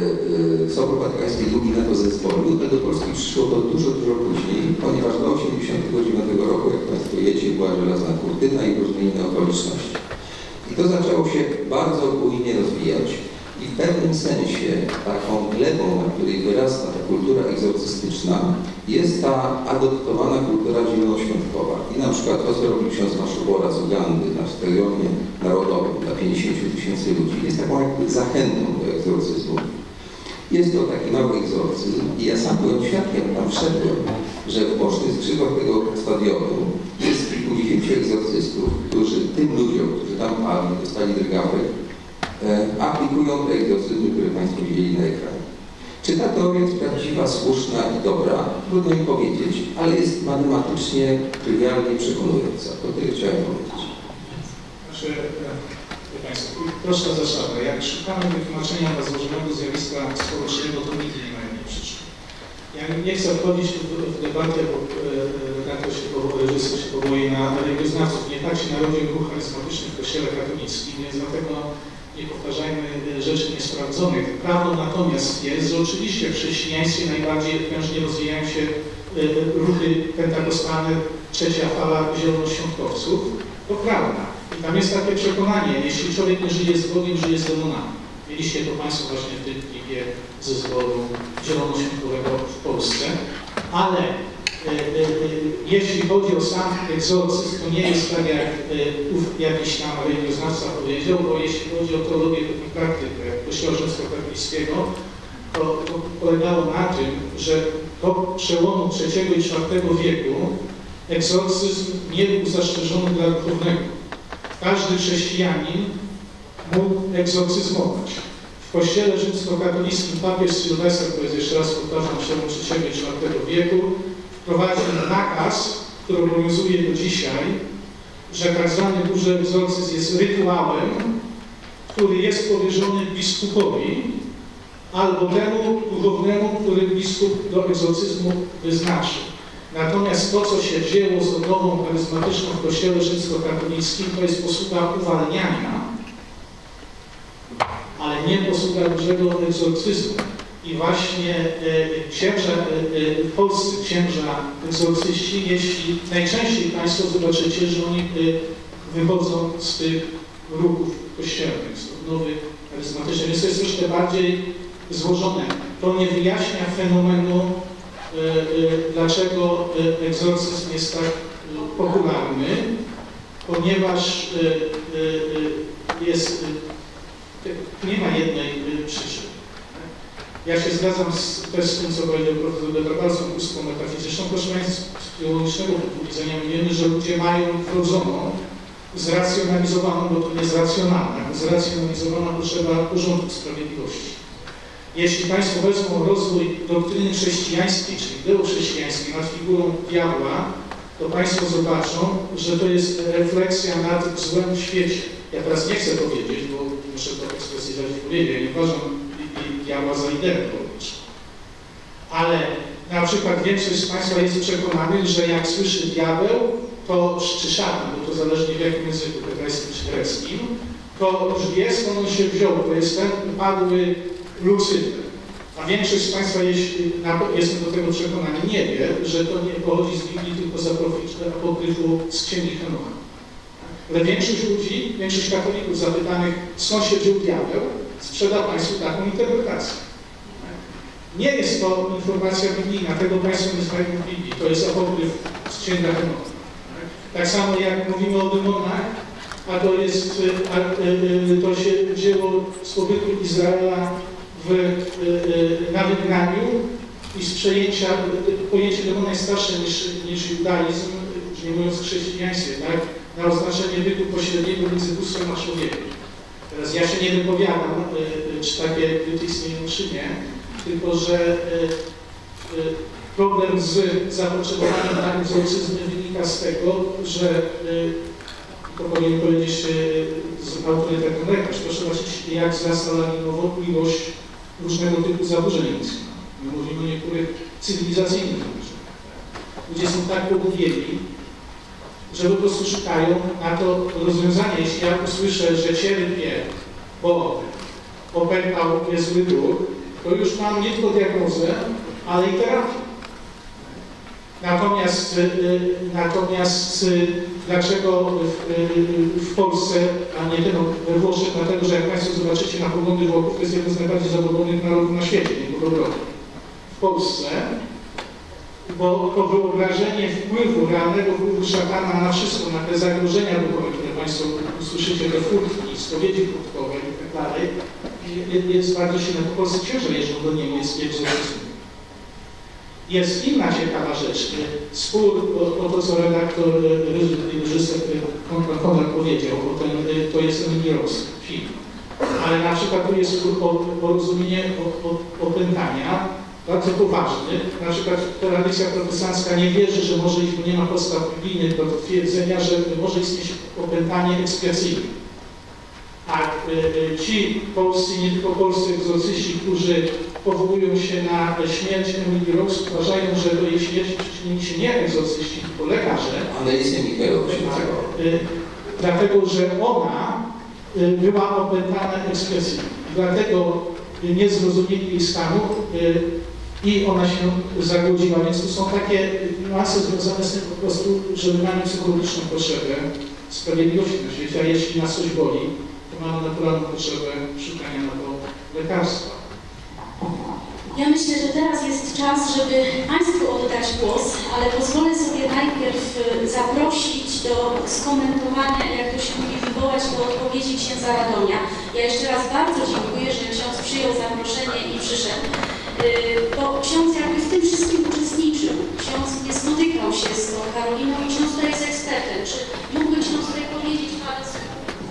y, Sobór Watykański drugi na to zezwolił, ale do Polski przyszło to dużo, dużo później, ponieważ do osiemdziesiątego dziewiątego roku, jak Państwo wiecie, była żelazna kurtyna i różne inne okoliczności. I to zaczęło się bardzo bujnie rozwijać. I w pewnym sensie taką glebą, na której wyrasta ta kultura egzorcystyczna, jest ta adoptowana kultura zielonoświątkowa. I na przykład to, co robi ksiądz Maszubora z Ugandy na stadionie narodowym dla pięćdziesięciu tysięcy ludzi, jest taką jakby zachętą do egzorcyzmu. Jest to taki mały egzorcyzm i ja sam byłem świadkiem, tam wszedłem, że w bocznych skrzydłach tego stadionu jest kilkudziesięciu egzorcystów, którzy tym ludziom, którzy tam padli, dostali drgawek, aplikują te egzorcyzmy, które Państwo widzieli na ekranie. Czy ta teoria jest prawdziwa, słuszna i dobra? Trudno mi powiedzieć, ale jest matematycznie, trywialnie przekonująca. To tyle chciałem powiedzieć. Znaczy, Państwo, prosta zasada. Jak szukamy wytłumaczenia dla złożonego zjawiska społecznego, to nigdy nie ma jednej przyczyny. Ja nie chcę wchodzić w, w debatę, bo redaktor się reżyser się powołuje na religioznawców. Nie tak się narodził ruch charyzmatyczny w Kościele katolickim, więc dlatego nie powtarzajmy rzeczy niesprawdzonych. Prawdą natomiast jest, że oczywiście w chrześcijaństwie najbardziej prężnie rozwijają się ruchy pentakostalne, trzecia fala zielonoświątkowców. To prawda. I tam jest takie przekonanie, jeśli człowiek nie żyje z Bogiem, żyje z demonami. Mieliście to Państwo właśnie w tym klipie ze zboru zielonoświątkowego w Polsce. Ale e, e, e, jeśli chodzi o sam egzorcyzm, to nie jest tak, jak e, jakiś tam religioznawca powiedział, bo jeśli chodzi o teologię i praktykę Kościoła rzymskokatolickiego, to, to polegało na tym, że do przełomu trzeciego i czwartego wieku egzorcyzm nie był zastrzeżony dla duchownego. Każdy chrześcijanin mógł egzorcyzmować. W Kościele rzymskokatolickim papież Sylwester, to jest jeszcze raz powtarzam, przełom trzeciego i czwartego wieku, wprowadził nakaz, który obowiązuje do dzisiaj, że tak zwany duży egzorcyzm jest rytuałem, który jest powierzony biskupowi albo temu duchownemu, który biskup do egzorcyzmu wyznaczy. Natomiast to, co się dzieło z odnową charyzmatyczną w Kościele rzymskokatolickim, to jest posługa uwalniania, ale nie posługa dużego egzorcyzmu. I właśnie e, księża, e, polscy księża egzorcyści, jeśli najczęściej Państwo zobaczycie, że oni e, wychodzą z tych ruchów kościelnych, z odnowy charyzmatycznej, więc to jest troszkę bardziej złożone. To nie wyjaśnia fenomenu, dlaczego egzorcyzm jest tak popularny, ponieważ jest, nie ma jednej przyczyny. Ja się zgadzam z, też z tym, co powiedział profesor Detrabalską, pustką metafizyczną. Proszę Państwa, z teologicznego punktu widzenia wiemy, że ludzie mają wrodzoną, zracjonalizowaną, bo to nie jest racjonalne, zracjonalizowaną potrzeba porządku, sprawiedliwości. Jeśli Państwo wezmą rozwój doktryny chrześcijańskiej, czyli ideochrześcijańskiej nad figurą diabła, to Państwo zobaczą, że to jest refleksja nad złem w świecie. Ja teraz nie chcę powiedzieć, bo muszę to ekspresyzować w powiedzieć, ja nie uważam diabła za ideę polityczną. Ale na przykład większość z Państwa jest przekonanych, że jak słyszy diabeł, to czy szatan, bo to zależnie w jakim języku, hebrajskim czy greckim, to już wie, skąd on się wziął, to jest ten upadły Lucyfer. A większość z Państwa, jeśli jestem do tego przekonany, nie wie, że to nie pochodzi z Biblii, tylko z apokryfu z Księgi Henocha. Ale większość ludzi, większość katolików zapytanych, skąd się wziął diabeł, sprzeda Państwu taką interpretację. Nie jest to informacja biblijna, tego Państwo nie znajdą w Biblii, to jest apokryf z Księgi Henocha. Tak samo jak mówimy o demonach, a to jest, a, to się wzięło z pobytu Izraela w, na wygnaniu i z przejęcia, pojęcie demona jest starsze niż, niż judaizm, już nie mówiąc o chrześcijaństwie, tak? Na oznaczenie bytu pośredniego między bóstwem a człowiekiem. Teraz ja się nie wypowiadam, czy takie byty istnieją, czy nie, tylko że problem z zapotrzebowaniem na egzorcyzmy wynika z tego, że to powinien powiedzieć z autorytetem lekarz. Proszę zobaczyć, jak wzrasta lawinowo ilość różnego typu zaburzeń emocjonalnych. My mówimy o niektórych cywilizacyjnych zaburzeniach. Ludzie są tak pogubieni, że po prostu szukają na to rozwiązania. Jeśli ja usłyszę, że cierpię, bo opętał mnie zły duch, to już mam nie tylko diagnozę, ale i terapię. Natomiast, natomiast dlaczego w, w Polsce, a nie tylko we Włoszech, dlatego że jak Państwo zobaczycie na poglądy Włochów, to jest jeden z najbardziej zadowolonych narodów na świecie, nie powrotu. W Polsce, bo to wyobrażenie wpływu, realnego wpływu szatana na wszystko, na te zagrożenia duchowe, które Państwo usłyszycie, te furtki, spowiedzi furtkowe i tak dalej, jest bardzo silne. Po Polsce księża jeżdżą do Niemiec i egzorcyzmu. Jest inna ciekawa rzecz. Spór o, o to, co redaktor, reżyser Konrad powiedział, o ten, to jest Emily Rose film. Ale na przykład tu jest spór o porozumienie o, o, opętania, bardzo poważny. Na przykład tradycja protestancka nie wierzy, że może iść, bo nie ma podstaw biblijnych do twierdzenia, że może istnieć opętanie ekspiacyjne. A y, ci polscy, nie tylko polscy egzorcyści, którzy powołują się na śmierć Emily Rose, uważają, że do jej śmierci przyczynili się nie egzorcyści, tylko lekarze. Ale jest Michałow. Y, dlatego, że ona y, była opętana ekspiacyjnie. Dlatego y, nie zrozumieli jej stanu y, i ona się zagodziła. Więc tu są takie niuanse związane z tym po prostu, że my mamy psychologiczną potrzebę sprawiedliwości na świecie, a jeśli nas coś boli, to mamy naturalną potrzebę szukania na to lekarstwa. Ja myślę, że teraz jest czas, żeby Państwu oddać głos, ale pozwolę sobie najpierw zaprosić do skomentowania, jak to się mówi, wywołać do odpowiedzi księdza Radomia. Ja jeszcze raz bardzo dziękuję, że ksiądz przyjął zaproszenie i przyszedł. Bo ksiądz jakby w tym wszystkim uczestniczył. Ksiądz nie spotykał się z tą Karoliną i ksiądz tutaj jest ekspertem. Czy mógłby ksiądz tutaj powiedzieć parę słów?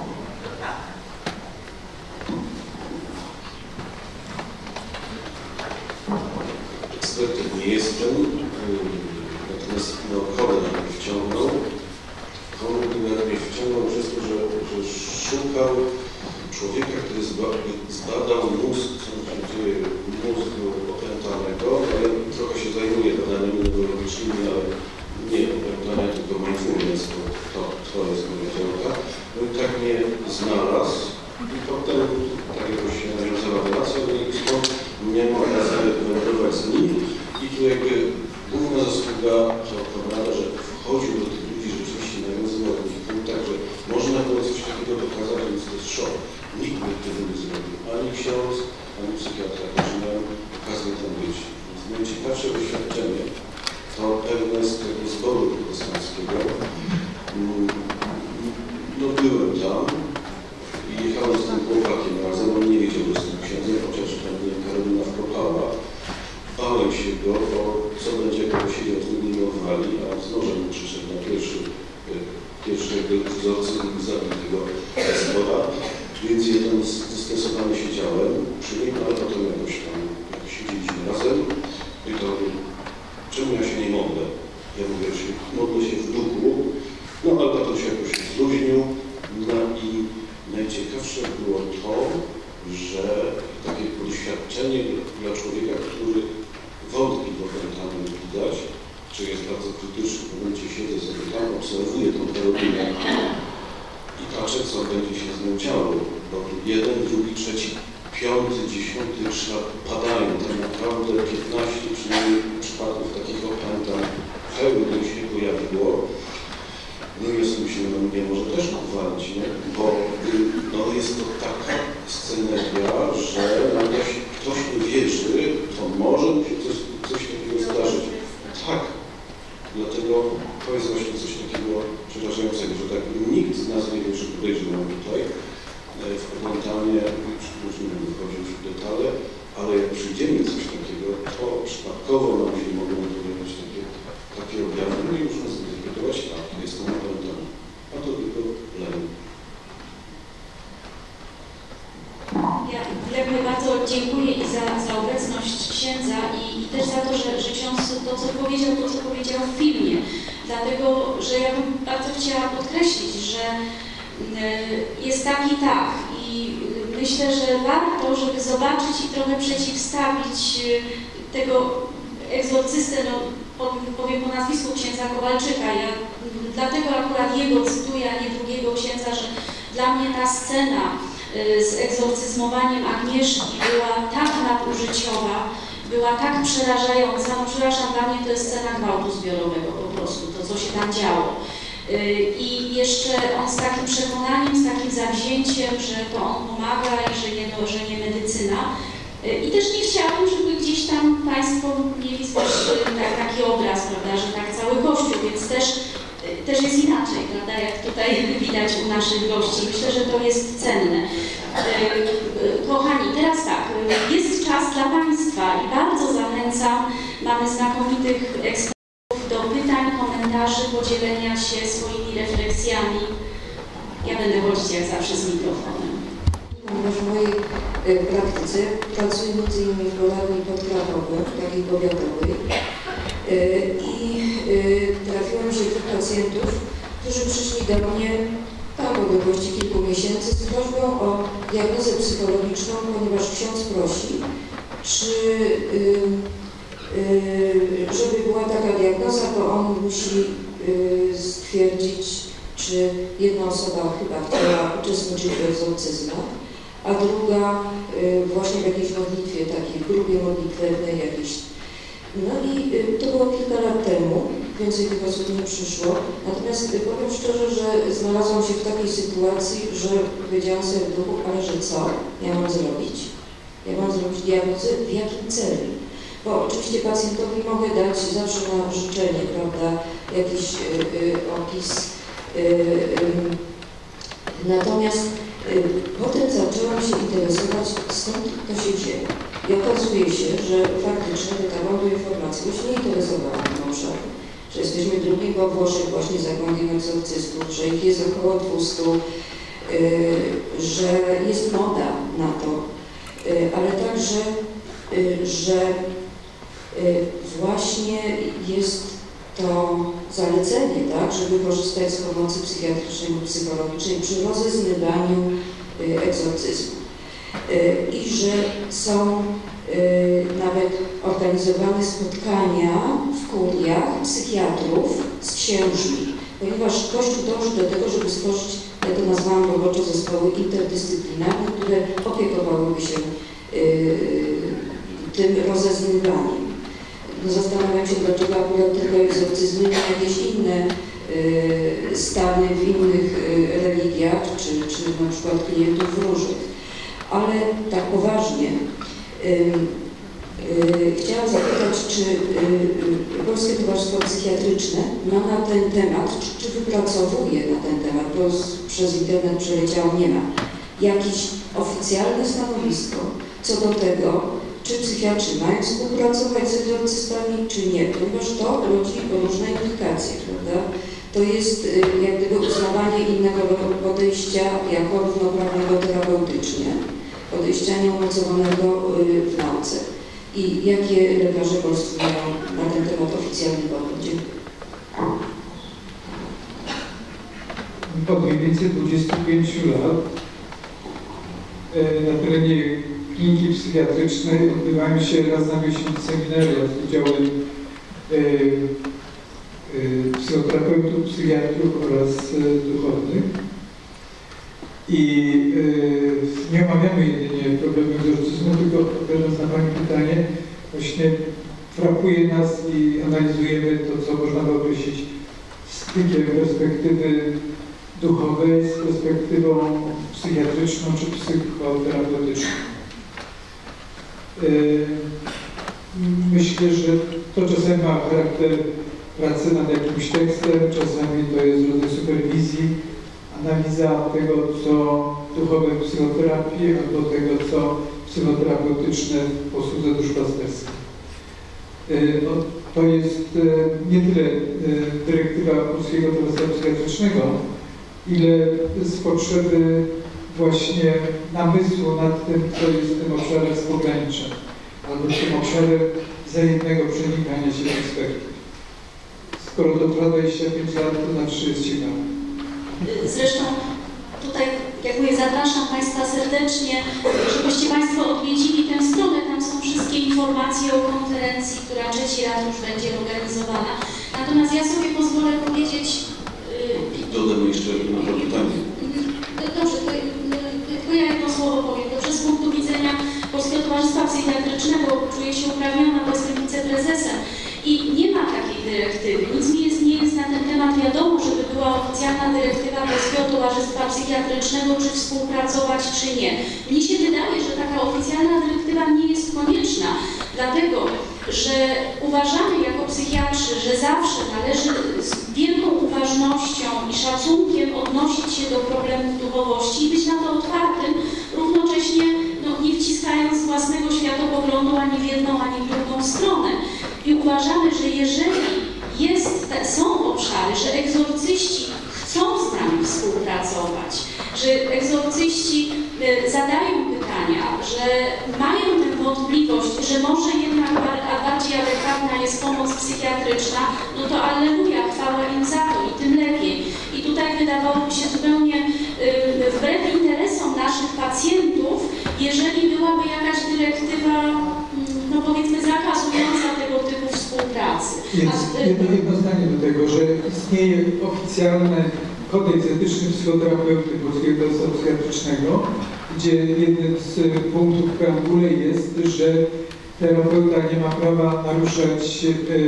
Ekspertem nie jestem, natomiast no, Konrad mnie wciągnął. Konrad mnie wciągnął przez to, że, że szukał człowieka, który zbadał mózg, co się dzieje mózgu opętanego. No, ja trochę się zajmuję badaniami neurologicznymi, ale nie opętania, tylko mindfulness, to, to, to jest moja działka. No i tak mnie znalazł i potem tak jakoś się nawiązała relacja do niego, skąd miałem okazję wędrować z nim i tu jakby główna zasługa Konrada, że wchodził do tych ludzi, rzeczywiście nawiązywał do nich kontakt, że można było coś takiego dokazać, więc to jest szok. Nikt by tego nie zrobił, ani ksiądz, ani psychiatra, którzy miałem okazję tam być. Więc najciekawsze doświadczenie to pewne z tego zboru protestanckiego. No byłem tam i jechałem z tym chłopakiem razem, on nie wiedział, że jestem księdzem, chociaż pewnie Karolina wkopała. Bałem się go, bo co będzie, jak posiedział z nim nie odwali, a z nożem przyszedł na pierwszy, pierwszy wzorcy i zabił tego zbora. Więc jeden zestresowany siedziałem przy nim, ale potem jakoś tam, jak siedzieliśmy razem, pytał, czemu ja się nie modlę? Ja mówię, że modlę się w duchu, no ale potem się jakoś zluźnił, no i najciekawsze było to, że takie doświadczenie dla człowieka, który wątpi w opętanym widać, czy jest bardzo krytyczny, w momencie siedzę sobie tam, obserwuję tą Karolinę i patrzę, co będzie się z nią działo, bo jeden, drugi, trzeci, piąty, dziesiąty szlak padają, tam naprawdę piętnaście przynajmniej przypadków takich opętań pełnych się pojawiło. No i jest myślę, no mnie może też uwalić, nie? Bo no, jest to taka sceneria, że jeśli ktoś nie wierzy, to może mu się coś, coś takiego zdarzyć. Tak. Dlatego to jest właśnie coś takiego przerażającego, że tak nikt z nas nie wie, że podejdzie nam tutaj w opętanie, już nie będę wchodził w detale, ale jak przyjdziemy coś takiego, to przypadkowo nam się mogą pojawiać takie, takie objawy, no i można zidentyfikować, tak, jest to opętanie, a to tylko lęk. Ja jakby bardzo dziękuję i za, za obecność księdza i, i też za to, że, że ksiądz to, co powiedział, to, co powiedział w filmie. dlatego że ja bym bardzo chciała podkreślić, że jest tak i tak i myślę, że warto, żeby zobaczyć i trochę przeciwstawić tego egzorcystę, no powiem po nazwisku księdza Kowalczyka, ja dlatego akurat jego cytuję, a nie drugiego księdza, że dla mnie ta scena z egzorcyzmowaniem Agnieszki była tak nadużyciowa, była tak przerażająca, no przepraszam, dla mnie to jest scena gwałtu zbiorowego po prostu, to co się tam działo. I jeszcze on z takim przekonaniem, z takim zawzięciem, że to on pomaga i że nie, no, że nie medycyna. I też nie chciałabym, żeby gdzieś tam Państwo mieli też taki obraz, prawda, że tak cały Kościół, więc też, też jest inaczej, prawda, jak tutaj widać u naszych gości. Myślę, że to jest cenne. Kochani, teraz tak, jest czas dla Państwa i bardzo zachęcam, mamy znakomitych ekspertów do pytań, komentarzy, podzielenia się swoimi refleksjami. Ja będę chodzić jak zawsze z mikrofonem. Ponieważ w mojej y, praktyce pracuję między innymi w polarni podkrawowej, takiej powiatowej y, i y, trafiło mi się tych pacjentów, którzy przyszli do mnie tam w odległości kilku miesięcy z prośbą o diagnozę psychologiczną, ponieważ ksiądz prosi, czy y, y, żeby była taka diagnoza, bo on musi y, stwierdzić, czy jedna osoba chyba chciała uczestniczyć w egzorcyzmach, a druga y, właśnie w jakiejś modlitwie, takiej grupie modlitewnej jakiejś. No i y, to było kilka lat temu, więcej tych osób nie przyszło. Natomiast y, powiem szczerze, że znalazłam się w takiej sytuacji, że powiedziałam sobie w duchu, ale że co ja mam zrobić? Ja mam zrobić diagnozę w jakim celu? Bo oczywiście pacjentowi mogę dać zawsze na życzenie, prawda, jakiś y, y, opis. Y, y, natomiast y, potem zaczęłam się interesować, skąd to się dzieje. I okazuje się, że faktycznie dotarłam do informacji, bo się nie interesowałam tym obszarem, że jesteśmy drugim po Włoszech właśnie zagłębiem egzorcystów, że ich jest około dwustu, y, że jest moda na to, y, ale także, y, że y, właśnie jest to zalecenie, tak, żeby korzystać z pomocy psychiatrycznej lub psychologicznej przy rozeznywaniu y, egzorcyzmu. Y, I że są y, nawet organizowane spotkania w kuriach psychiatrów z księżmi, ponieważ Kościół dąży do tego, żeby stworzyć, ja to nazwałam roboczo, zespoły interdyscyplinarne, które opiekowałyby się y, tym rozeznywaniem. No zastanawiam się, dlaczego akurat tylko egzorcyzmy, nie jakieś inne y, stany w innych y, religiach, czy, czy na przykład klientów różnych. Ale tak poważnie y, y, chciałam zapytać, czy y, Polskie Towarzystwo Psychiatryczne ma na ten temat, czy, czy wypracowuje na ten temat, bo z, przez internet przeleciało, nie ma, jakieś oficjalne stanowisko co do tego, czy psychiatrzy mają współpracować z egzorcystami, czy nie, ponieważ to rodzi różne implikacje, prawda? To jest jak gdyby uznawanie innego podejścia jako równoprawnego terapeutycznie, podejścia nieumocowanego w nauce. I jakie lekarze polscy mają na ten temat oficjalny pogląd? Dziękuję. Po mniej więcej dwudziestu pięciu lat na terenie kliniki psychiatrycznej odbywają się raz na miesiąc seminaria z udziałem y, y, psychoterapeutów, psychiatrów oraz y, duchownych. I y, nie omawiamy jedynie problemu egzorcyzmu, tylko odpowiadając na Pani pytanie, właśnie frapuje nas i analizujemy to, co można by określić stykiem perspektywy duchowej z perspektywą psychiatryczną czy psychoterapeutyczną. Myślę, że to czasami ma charakter pracy nad jakimś tekstem, czasami to jest rodzaj superwizji, analiza tego, co duchowe w psychoterapii, albo tego, co psychoterapeutyczne w posłudze duszpasterskiej. To jest nie tyle dyrektywa Polskiego Towarzystwa Psychiatrycznego, ile z potrzeby właśnie namysłu nad tym, co jest tym obszarem z albo tym obszarem wzajemnego przenikania się perspektyw. skoro to trwa dwadzieścia pięć lat, to na trzy jest ciekawe. Zresztą tutaj jakby zapraszam Państwa serdecznie, żebyście Państwo odwiedzili tę stronę. Tam są wszystkie informacje o konferencji, która trzeci raz już będzie organizowana. Natomiast ja sobie pozwolę powiedzieć... Dodam jeszcze jedno pytanie. Dobrze, to, tylko ja jedno słowo powiem. Dobrze, z punktu widzenia Polskiego Towarzystwa Psychiatrycznego czuję się uprawniona, bo jestem wiceprezesem i nie ma takiej dyrektywy. Nic mi jest, nie jest na ten temat wiadomo, żeby była oficjalna dyrektywa Polskiego Towarzystwa Psychiatrycznego, czy współpracować, czy nie. Mnie się wydaje, że taka oficjalna dyrektywa nie jest konieczna, dlatego że uważamy jako psychiatrzy, że zawsze należy z wielką uważnością i szacunkiem odnosić się do problemów duchowości i być na to otwartym, równocześnie no, nie wciskając własnego światopoglądu ani w jedną, ani w drugą stronę. I uważamy, że jeżeli jest, są obszary, że egzorcyści chcą z nami współpracować, że egzorcyści zadają pytania, że mają tę wątpliwość, że może jednak bardziej adekwatna jest pomoc psychiatryczna, no to alleluja, chwała im za to i tym lepiej. I tutaj wydawałoby się zupełnie wbrew interesom naszych pacjentów, jeżeli byłaby jakaś dyrektywa, no powiedzmy, zakazująca tego typu współpracy. Więc jedno, jedno zdanie do tego, że istnieje oficjalny kodeks etyczny psychoterapeuty Polskiego Towarzystwa Psychiatrycznego, gdzie jednym z punktów w preambule jest, że terapeuta nie ma prawa naruszać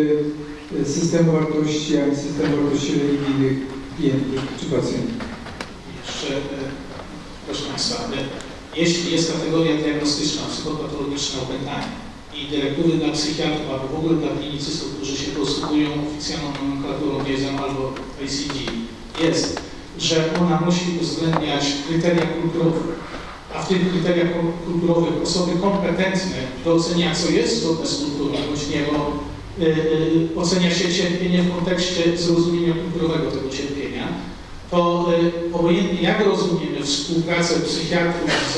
e, systemu wartości, ani systemu wartości religijnych klientów czy pacjentów. Jeszcze, proszę Państwa, jeśli jest kategoria diagnostyczna, psychopatologiczna opętanie i dyrektywy dla psychiatrów albo w ogóle dla klinicystów, którzy się posługują oficjalną nomenklaturą wiedzą albo A C D, jest, że ona musi uwzględniać kryteria kulturowe, a w tych kryteriach kulturowych osoby kompetentne do ocenia, co jest zgodne z kulturą, bądź nie, bo y, y, ocenia się cierpienie w kontekście zrozumienia kulturowego tego cierpienia, to y, obojętnie jak rozumiemy współpracę psychiatrów z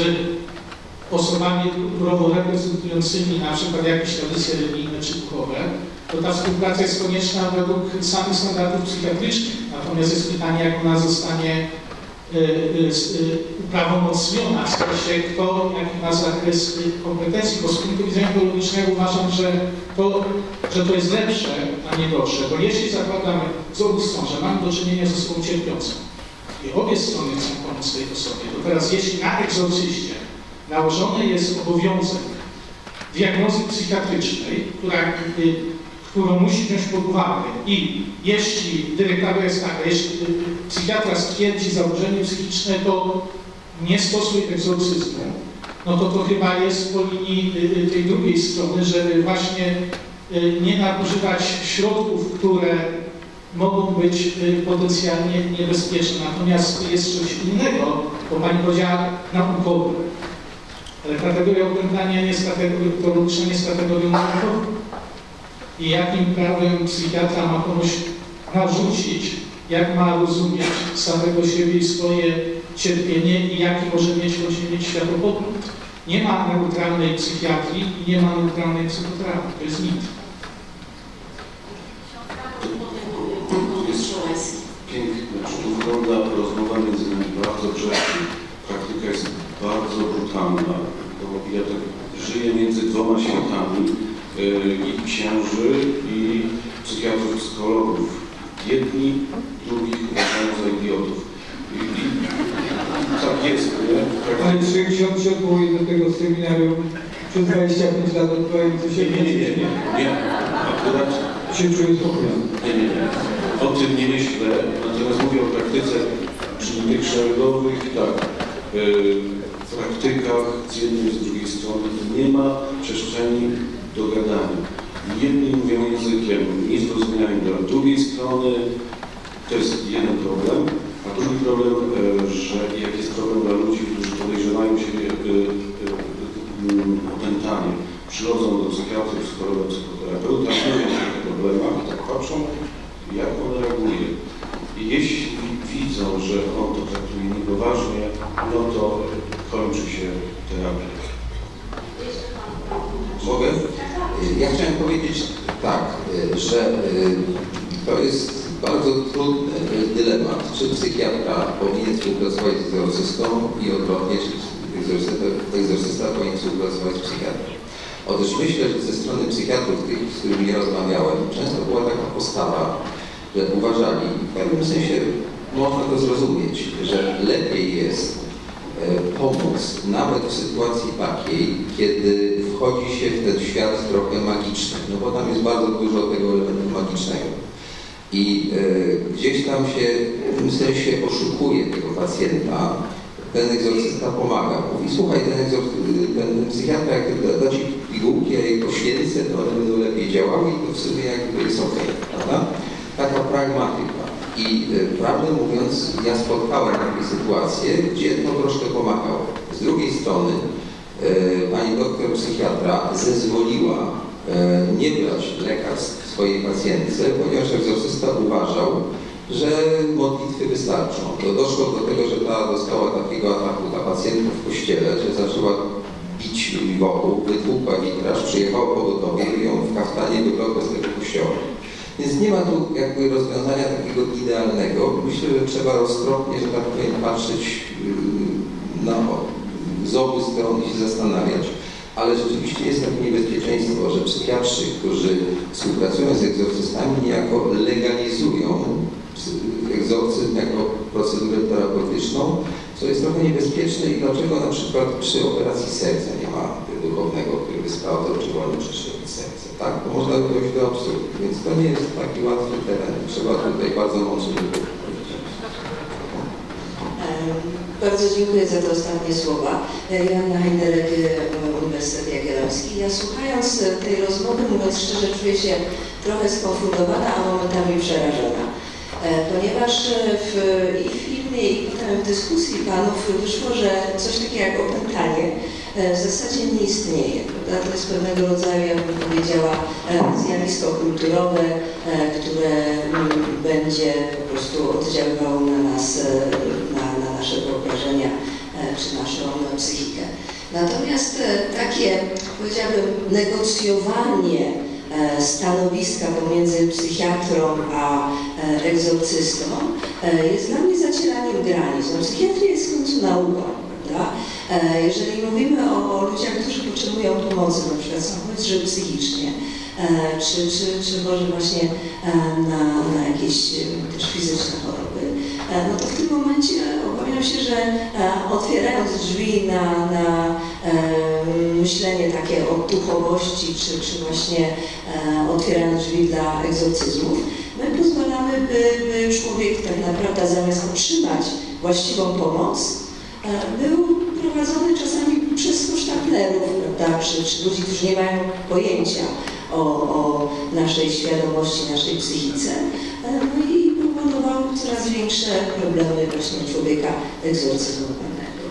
osobami kulturowo reprezentującymi na przykład jakieś tradycje religijne czy duchowe, to ta współpraca jest konieczna według samych standardów psychiatrycznych. Natomiast jest pytanie, jak ona zostanie y, y, y, uprawomocniona, w sensie kto, jaki ma zakres kompetencji. Bo z punktu widzenia biologicznego uważam, że to, że to jest lepsze, a nie gorsze. Bo jeśli zakładamy z obu stron, że mamy do czynienia ze osobą cierpiącą i obie strony chcą pomóc tej osobie, to teraz jeśli na egzorcyście nałożony jest obowiązek diagnozy psychiatrycznej, która, y, którą musi wziąć pod uwagę i jeśli dyrektywa jest taka, jeśli psychiatra stwierdzi zaburzenie psychiczne, to nie stosuj egzorcyzmu, no to to chyba jest po linii y, tej drugiej strony, żeby właśnie y, nie nadużywać środków, które mogą być y, potencjalnie niebezpieczne. Natomiast jest coś innego, bo Pani powiedziała naukowe. Ale kategoria opętania nie jest kategorią patologiczną, nie jest kategorią naukową. I jakim prawem psychiatra ma komuś narzucić, jak ma rozumieć samego siebie i swoje cierpienie i jaki może mieć, może mieć światopogląd. Nie ma neutralnej psychiatrii i nie ma neutralnej psychoterapii. To jest mit. Pięknie, tu wygląda rozmowa między nami bardzo grzeczna. Praktyka jest bardzo brutalna. Ja tak żyję między dwoma światami yy, i księży, i psychiatrów, psychologów. Jedni drugich uważają za idiotów. I, i, tak jest, nie? Tak. Ale czy ksiądz się odwołuje do tego seminarium przez dwadzieścia pięć lat odbywające się? Nie, nie, nie, nie, nie. Akurat się czuję spokojnie. Nie, nie, nie. O tym nie myślę, natomiast mówię o praktyce czynnych szeregowych, tak. Yy, w praktykach z jednej i z drugiej strony nie ma przestrzeni do gadania. Jedni mówią językiem niezrozumiałym dla drugiej strony, to jest jeden problem, a drugi problem, że jak jest problem dla ludzi, którzy podejrzewają siebie opętanie, przychodzą do psychiatry, psychologa, psychoterapeuta, mówią o tych problemach i tak patrzą, jak on reaguje. I jeśli widzą, że on to traktuje niepoważnie, no to kończy się terapia. Mogę? Ja chciałem powiedzieć tak, że to jest bardzo trudny dylemat, czy psychiatra powinien współpracować z egzorcystą i odwrotnie, czy egzorcysta, egzorcysta powinien współpracować z psychiatrą. Otóż myślę, że ze strony psychiatrów, tych, z którymi rozmawiałem, często była taka postawa, że uważali, w pewnym sensie można to zrozumieć, że lepiej jest pomóc nawet w sytuacji takiej, kiedy wchodzi się w ten świat trochę magiczny, no bo tam jest bardzo dużo tego elementu magicznego. I y, gdzieś tam się w tym sensie oszukuje tego pacjenta, ten egzorcysta pomaga. Mówi, słuchaj, ten, ten, ten psychiatra, jak da, da ci pigułki, a jej poświęcę, to one będą lepiej działały i to w sumie jakby jest ok, prawda? Taka pragmatyka. I y, prawdę mówiąc, ja spotkałem takie sytuacje, gdzie to troszkę pomagało. Z drugiej strony y, pani doktor psychiatra zezwoliła y, nie brać lekarstw swojej pacjentce, ponieważ egzorcysta uważał, że modlitwy wystarczą. To doszło do tego, że ta dostała takiego ataku, ta pacjentka w kościele, że zaczęła bić wokół, wytłukła witraż, przyjechało pogotowie i ją w kaftanie wywlokło z tego kościoła. Więc nie ma tu jakby rozwiązania takiego idealnego. Myślę, że trzeba roztropnie, że tak powiem, patrzeć na, z obu stron i się zastanawiać. Ale rzeczywiście jest takie niebezpieczeństwo, że psychiatrzy, którzy współpracują z egzorcystami, niejako legalizują egzorcyzm jako procedurę terapeutyczną, co jest trochę niebezpieczne i dlaczego na przykład przy operacji serca nie ma duchownego, który by sprawdzał, czy wolno przeszczepić serce. Tak? To można dojść do absurdu, więc to nie jest taki łatwy teren. Trzeba tutaj bardzo mocno powiedzieć. Bardzo dziękuję za te ostatnie słowa. Joanna Heinderek, Uniwersytet Jagielloński. Ja słuchając tej rozmowy, mówiąc szczerze, czuję się trochę skonfundowana, a momentami przerażona. Ponieważ w, i w filmie, i potem w dyskusji panów wyszło, że coś takiego jak opętanie w zasadzie nie istnieje. Prawda? To jest pewnego rodzaju, jakbym powiedziała, zjawisko kulturowe, które będzie po prostu oddziaływało na nas, na, na nasze wyobrażenia czy naszą psychikę. Natomiast takie, powiedziałabym, negocjowanie stanowiska pomiędzy psychiatrą a egzorcystą jest dla mnie zacieraniem granic. No, psychiatria jest w końcu nauką, prawda? Jeżeli mówimy o, o ludziach, którzy potrzebują pomocy, na przykład są chorzy psychicznie, czy, czy, czy może właśnie na, na jakieś też fizyczne choroby, no to w tym momencie obawiam się, że otwierając drzwi na, na myślenie takie o duchowości, czy, czy właśnie otwierając drzwi dla egzorcyzmów, my pozwalamy, by, by człowiek tak naprawdę zamiast otrzymać właściwą pomoc, był prowadzony czasami przez kosztaplerów, prawda, czy, czy ludzi, którzy nie mają pojęcia o, o naszej świadomości, naszej psychice, no i powodował coraz większe problemy właśnie człowieka egzorcyzowanego.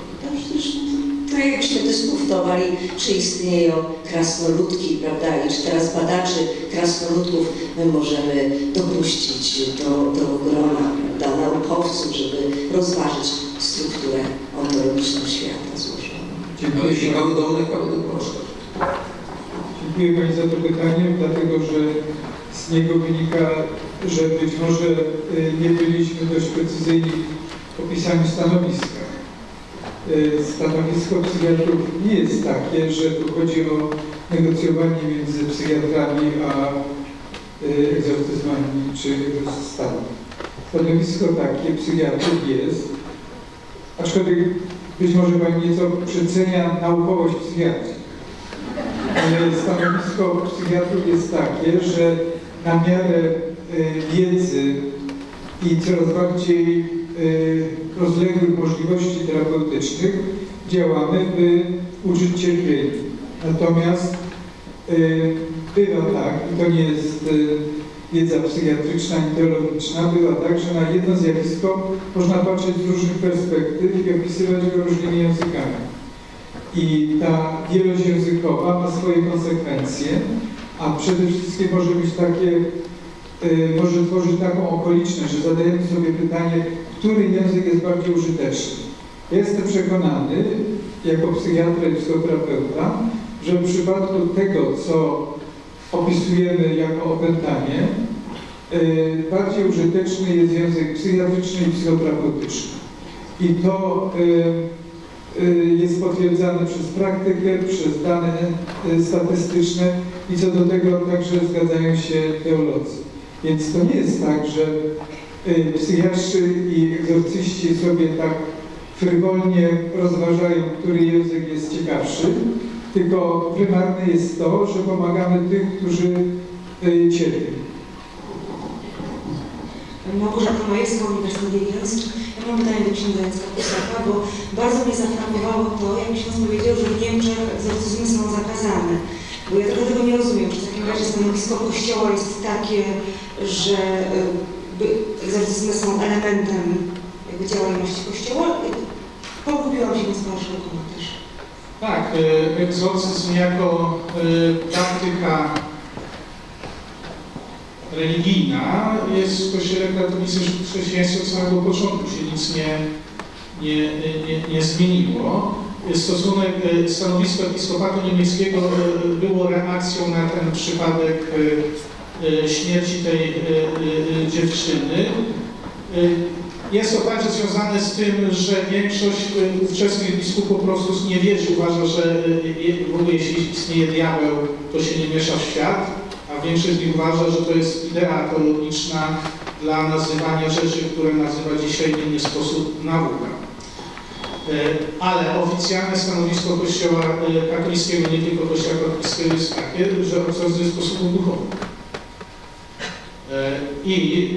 Tak jakbyśmy dyskutowali, czy istnieją krasnoludki, prawda, i czy teraz badaczy krasnoludków my możemy dopuścić do, do grona, prawda, naukowców, żeby rozważyć strukturę ontologiczną świata złożoną. Dziękuję. Ciekawy do mleka będę proszę. Dziękuję Pani za to pytanie, dlatego że z niego wynika, że być może nie byliśmy dość precyzyjni w opisaniu stanowiska. Stanowisko psychiatrów nie jest takie, że tu chodzi o negocjowanie między psychiatrami a egzorcyzmami czy egzorcystami. Stanowisko takie psychiatrów jest, aczkolwiek być może Pani nieco przecenia naukowość psychiatrii. Ale stanowisko psychiatrów jest takie, że na miarę wiedzy i coraz bardziej rozległych możliwości terapeutycznych działamy, by uczyć cierpienia. Natomiast bywa tak, i to nie jest wiedza psychiatryczna i teologiczna, bywa tak, że na jedno zjawisko można patrzeć z różnych perspektyw i opisywać go różnymi językami. I ta wielość językowa ma swoje konsekwencje, a przede wszystkim może być takie, y, może tworzyć taką okoliczność, że zadajemy sobie pytanie, który język jest bardziej użyteczny. Ja jestem przekonany, jako psychiatra i psychoterapeuta, że w przypadku tego, co opisujemy jako opętanie, bardziej użyteczny jest język psychiatryczny i psychoterapeutyczny. I to jest potwierdzane przez praktykę, przez dane statystyczne i co do tego także zgadzają się teolodzy. Więc to nie jest tak, że psychiatrzy i egzorcyści sobie tak frywolnie rozważają, który język jest ciekawszy, tylko prymarne jest to, że pomagamy tych, którzy cierpią. Małgorzata Majewska, Uniwersytet Jagielloński. Ja mam pytanie do księdza Jacka Kusaka, bo bardzo mnie zafrapowało to, jak ksiądz powiedział, że w Niemczech egzorcyzmy są zakazane. Bo ja tego, tego nie rozumiem, czy w takim razie stanowisko Kościoła jest takie, że egzorcyzmy są elementem jakby działalności Kościoła. Pogubiłam się, więc proszę o komentarz. Tak, egzorcyzm jako praktyka religijna jest w Kościele katolickim w chrześcijaństwie od samego początku, się nic nie, nie, nie, nie zmieniło. Stosunek, stanowisko episkopatu niemieckiego było reakcją na ten przypadek śmierci tej dziewczyny. Jest to także związane z tym, że większość ówczesnych biskupów po prostu nie wierzy, uważa, że w ogóle jeśli istnieje diabeł, to się nie miesza w świat, a większość z nich uważa, że to jest idea teologiczna dla nazywania rzeczy, które nazywa dzisiaj w inny sposób nauka. Ale oficjalne stanowisko Kościoła katolickiego, nie tylko Kościoła katolickiego, jest takie, że egzorcyzm jest sposobem duchowym. I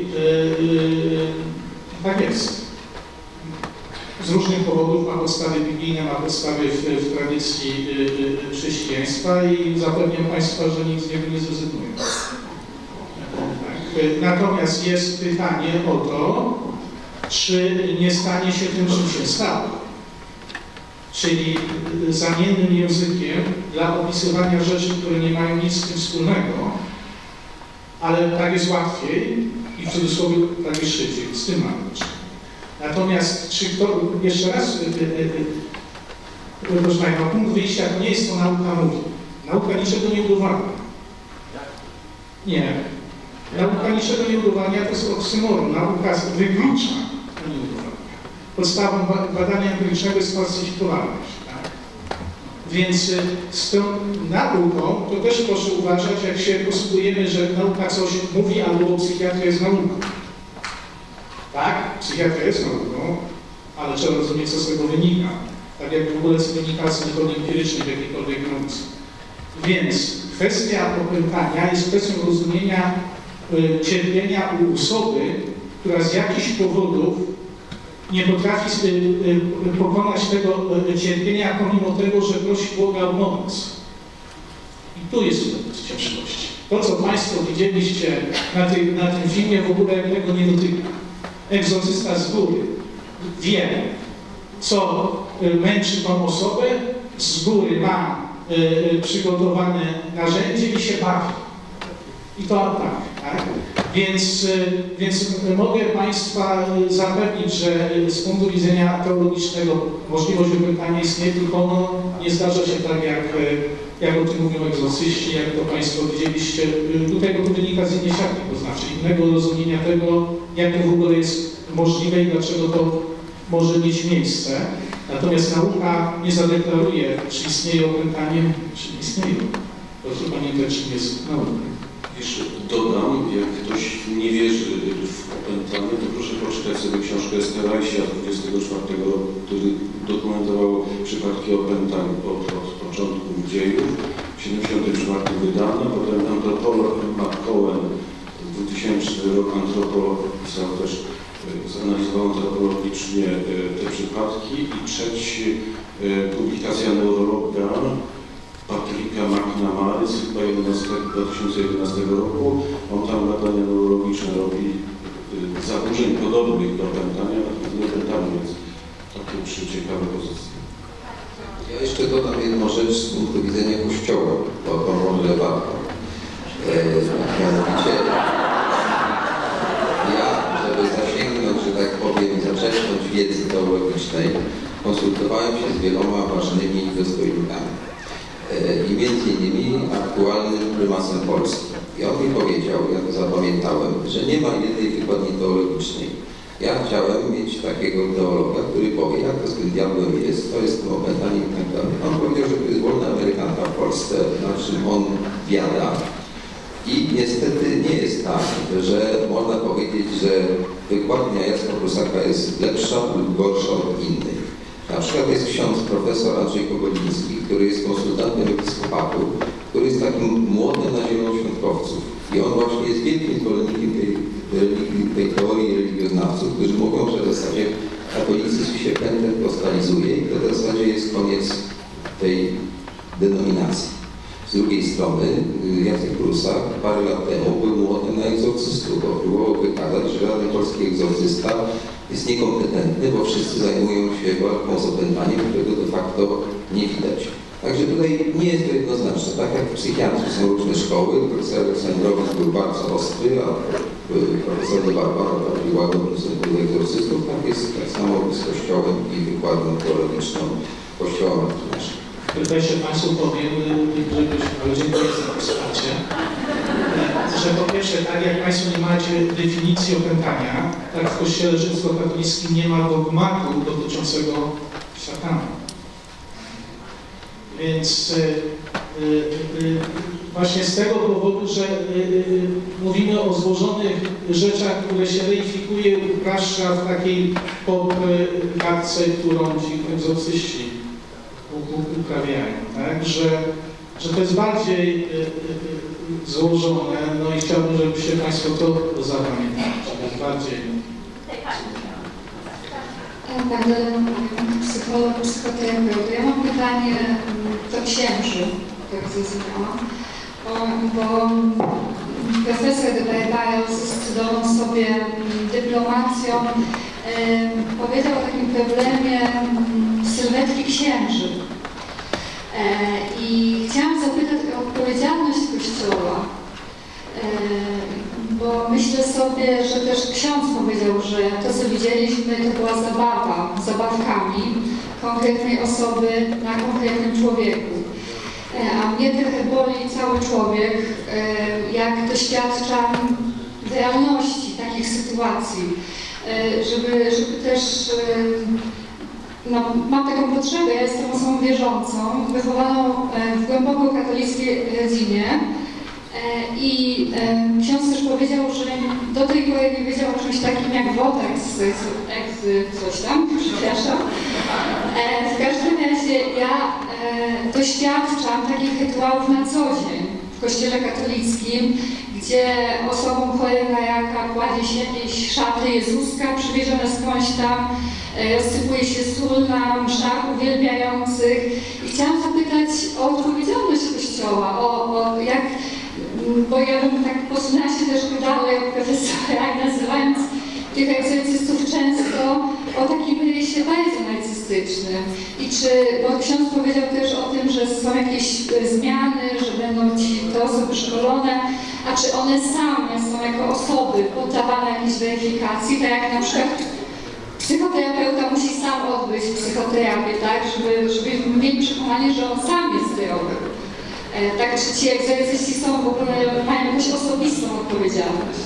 tak jest. Z różnych powodów, ma podstawy biblijne, ma podstawy w, w tradycji chrześcijaństwa i zapewniam Państwa, że nikt z niego nie zrezygnuje. Tak. Natomiast jest pytanie o to, czy nie stanie się tym, czym się stało. Czyli zamiennym językiem dla opisywania rzeczy, które nie mają nic z tym wspólnego, ale tak jest łatwiej i w cudzysłowie tak jest szybciej. Z tym mamy do czynienia. Natomiast, czy kto, jeszcze raz, proszę Państwa, punkt wyjścia to nie jest to nauka mówi. Nauka niczego nie udowadnia. Nie. Nauka niczego nie udowadnia, to jest oksymoron. Nauka wyklucza, a nie udowadnia. Podstawą badania empirycznego jest falsyfikowalność. Tak? Więc z tą nauką to też proszę uważać, jak się posługujemy, że nauka coś mówi, albo psychiatria jest nauką. Tak, psychiatria jest nauką, ale trzeba rozumieć, co z tego wynika. Tak jak w ogóle co wynika z metod empirycznych w jakiejkolwiek nauce. Więc kwestia opętania jest kwestią rozumienia y, cierpienia u osoby, która z jakichś powodów nie potrafi y, y, pokonać tego y, cierpienia, pomimo tego, że prosi Boga o pomoc. I tu jest ciężkość. To, co Państwo widzieliście na, ty, na tym filmie, w ogóle tego nie dotyka. Egzorcysta z góry wie, co męczy tą osobę, z góry ma y, przygotowane narzędzie i się bawi. I to tak, tak? Więc, y, więc mogę Państwa zapewnić, że z punktu widzenia teologicznego możliwość opętania istnieje, tylko ono nie zdarza się tak, jak, jak o tym mówią egzorcyści, jak to Państwo widzieliście. Tutaj to wynika z innej siatki, to znaczy innego rozumienia tego, jak to w ogóle jest możliwe i dlaczego to może mieć miejsce. Natomiast nauka nie zadeklaruje, czy istnieje opętanie, czy nie istnieje. Proszę pamiętać, czym jest nauka. Jeszcze dodam, jak ktoś nie wierzy w opętanie, to proszę poczytać sobie książkę Esterajsia dwudziestego czwartego roku, który dokumentował przypadki opętań od, od początku dziejów. W siedemdziesiątym czwartym wydana, potem antropolog Matt Cohen, dwutysięczny rok antropolog pisał też, zanalizował antropologicznie te przypadki i trzeci publikacja neurologa Patryka McNamary z chyba dwa tysiące jedenastego roku. On tam badania neurologiczne robi zaburzeń podobnych do opętania, natomiast nie opętania, więc takie trzy ciekawe pozycje. Ja jeszcze dodam jedną rzecz z punktu widzenia Kościoła, bo to może warto. E, mianowicie ja, żeby zasięgnąć, że tak powiem, zaczerpnąć wiedzy teologicznej, konsultowałem się z wieloma ważnymi dostojnikami. i między innymi aktualnym prymasem Polski. I on mi powiedział, ja to zapamiętałem, że nie ma jednej wykładni teologicznej. Ja chciałem mieć takiego teologa, który powie, jak to z tym diabłem jest, to jest opętanie i tak dalej. On powiedział, że to jest wolna amerykanka w Polsce, na czym on biada. I niestety nie jest tak, że można powiedzieć, że wykładnia Jacka Prusaka jest lepsza lub gorsza od innych. Na przykład jest ksiądz profesor Andrzej Kogoliński, który jest konsultantem episkopatu, który jest takim młodym na zielonoświątkowców. I on właśnie jest wielkim zwolennikiem tej, tej, tej teorii religioznawców, którzy mówią, że w zasadzie katolicyzm się pentekostalizuje i to w zasadzie jest koniec tej denominacji. Z drugiej strony Jacek Prusak parę lat temu był młodym na egzorcystów, bo próbował wykazać, że żaden polski egzorcysta jest niekompetentny, bo wszyscy zajmują się walką z opętaniem, którego de facto nie widać. Także tutaj nie jest to jednoznaczne. Tak jak w psychiatrii są różne szkoły, profesor Aleksandrowicz był bardzo ostry, a profesor de Barbara bardziej łagodny w stosunku do egzorcystów, tak jest tak samo z Kościołem i wykładną teologiczną Kościoła Martynaszego. Tylko jeszcze Państwu powiem, żebyś, ale dziękuję za to wsparcie, że po pierwsze, tak jak Państwo nie macie definicji opętania, tak w Kościele rzymskokatolickim nie ma dogmatu dotyczącego szatana. Więc y, y, y, właśnie z tego powodu, że y, y, mówimy o złożonych rzeczach, które się reifikuje, upraszcza w takiej poprawce, którą ci egzorcyści uprawiają, tak? Że, że to jest bardziej y, y, złożone, no i chciałbym, żebyście Państwo to zapamiętali, że jest bardziej... Pan psycholog, psychoterapeuta. Ja mam pytanie do księży, tak zazwyczaj, bo profesor de Barbara z cudowną sobie dyplomacją powiedział o takim problemie sylwetki księży. I chciałam zapytać o odpowiedzialność Kościoła, bo myślę sobie, że też ksiądz powiedział, że to, co widzieliśmy, to była zabawa, zabawkami konkretnej osoby na konkretnym człowieku. A mnie trochę boli cały człowiek, jak doświadczam realności takich sytuacji, żeby, żeby też, no, mam taką potrzebę, ja jestem osobą wierzącą, wychowaną w głęboko katolickiej rodzinie. I e, ksiądz też powiedział, że do tej pory nie wiedział o czymś takim jak wodex, coś tam, przepraszam. E, w każdym razie ja e, doświadczam takich rytuałów na co dzień w Kościele katolickim, gdzie osobom chorym na raka kładzie się jakieś szaty Jezuska przywiezione skądś tam, e, rozsypuje się sól na mszach uwielbiających. I chciałam zapytać o odpowiedzialność Kościoła, o, o jak bo ja bym tak posunęła się też pytała jak profesora, nazywając tych egzorcystów często o takim rysie bardzo narcystycznym. I czy, bo ksiądz powiedział też o tym, że są jakieś zmiany, że będą ci te osoby szkolone, a czy one same są jako osoby poddawane jakiejś weryfikacji, tak jak na przykład psychoterapeuta musi sam odbyć psychoterapię, tak, żeby, żeby mieli przekonanie, że on sam jest zdrowy. Tak, czy ci egzorcyści są w ogóle, mają jakąś osobistą odpowiedzialność?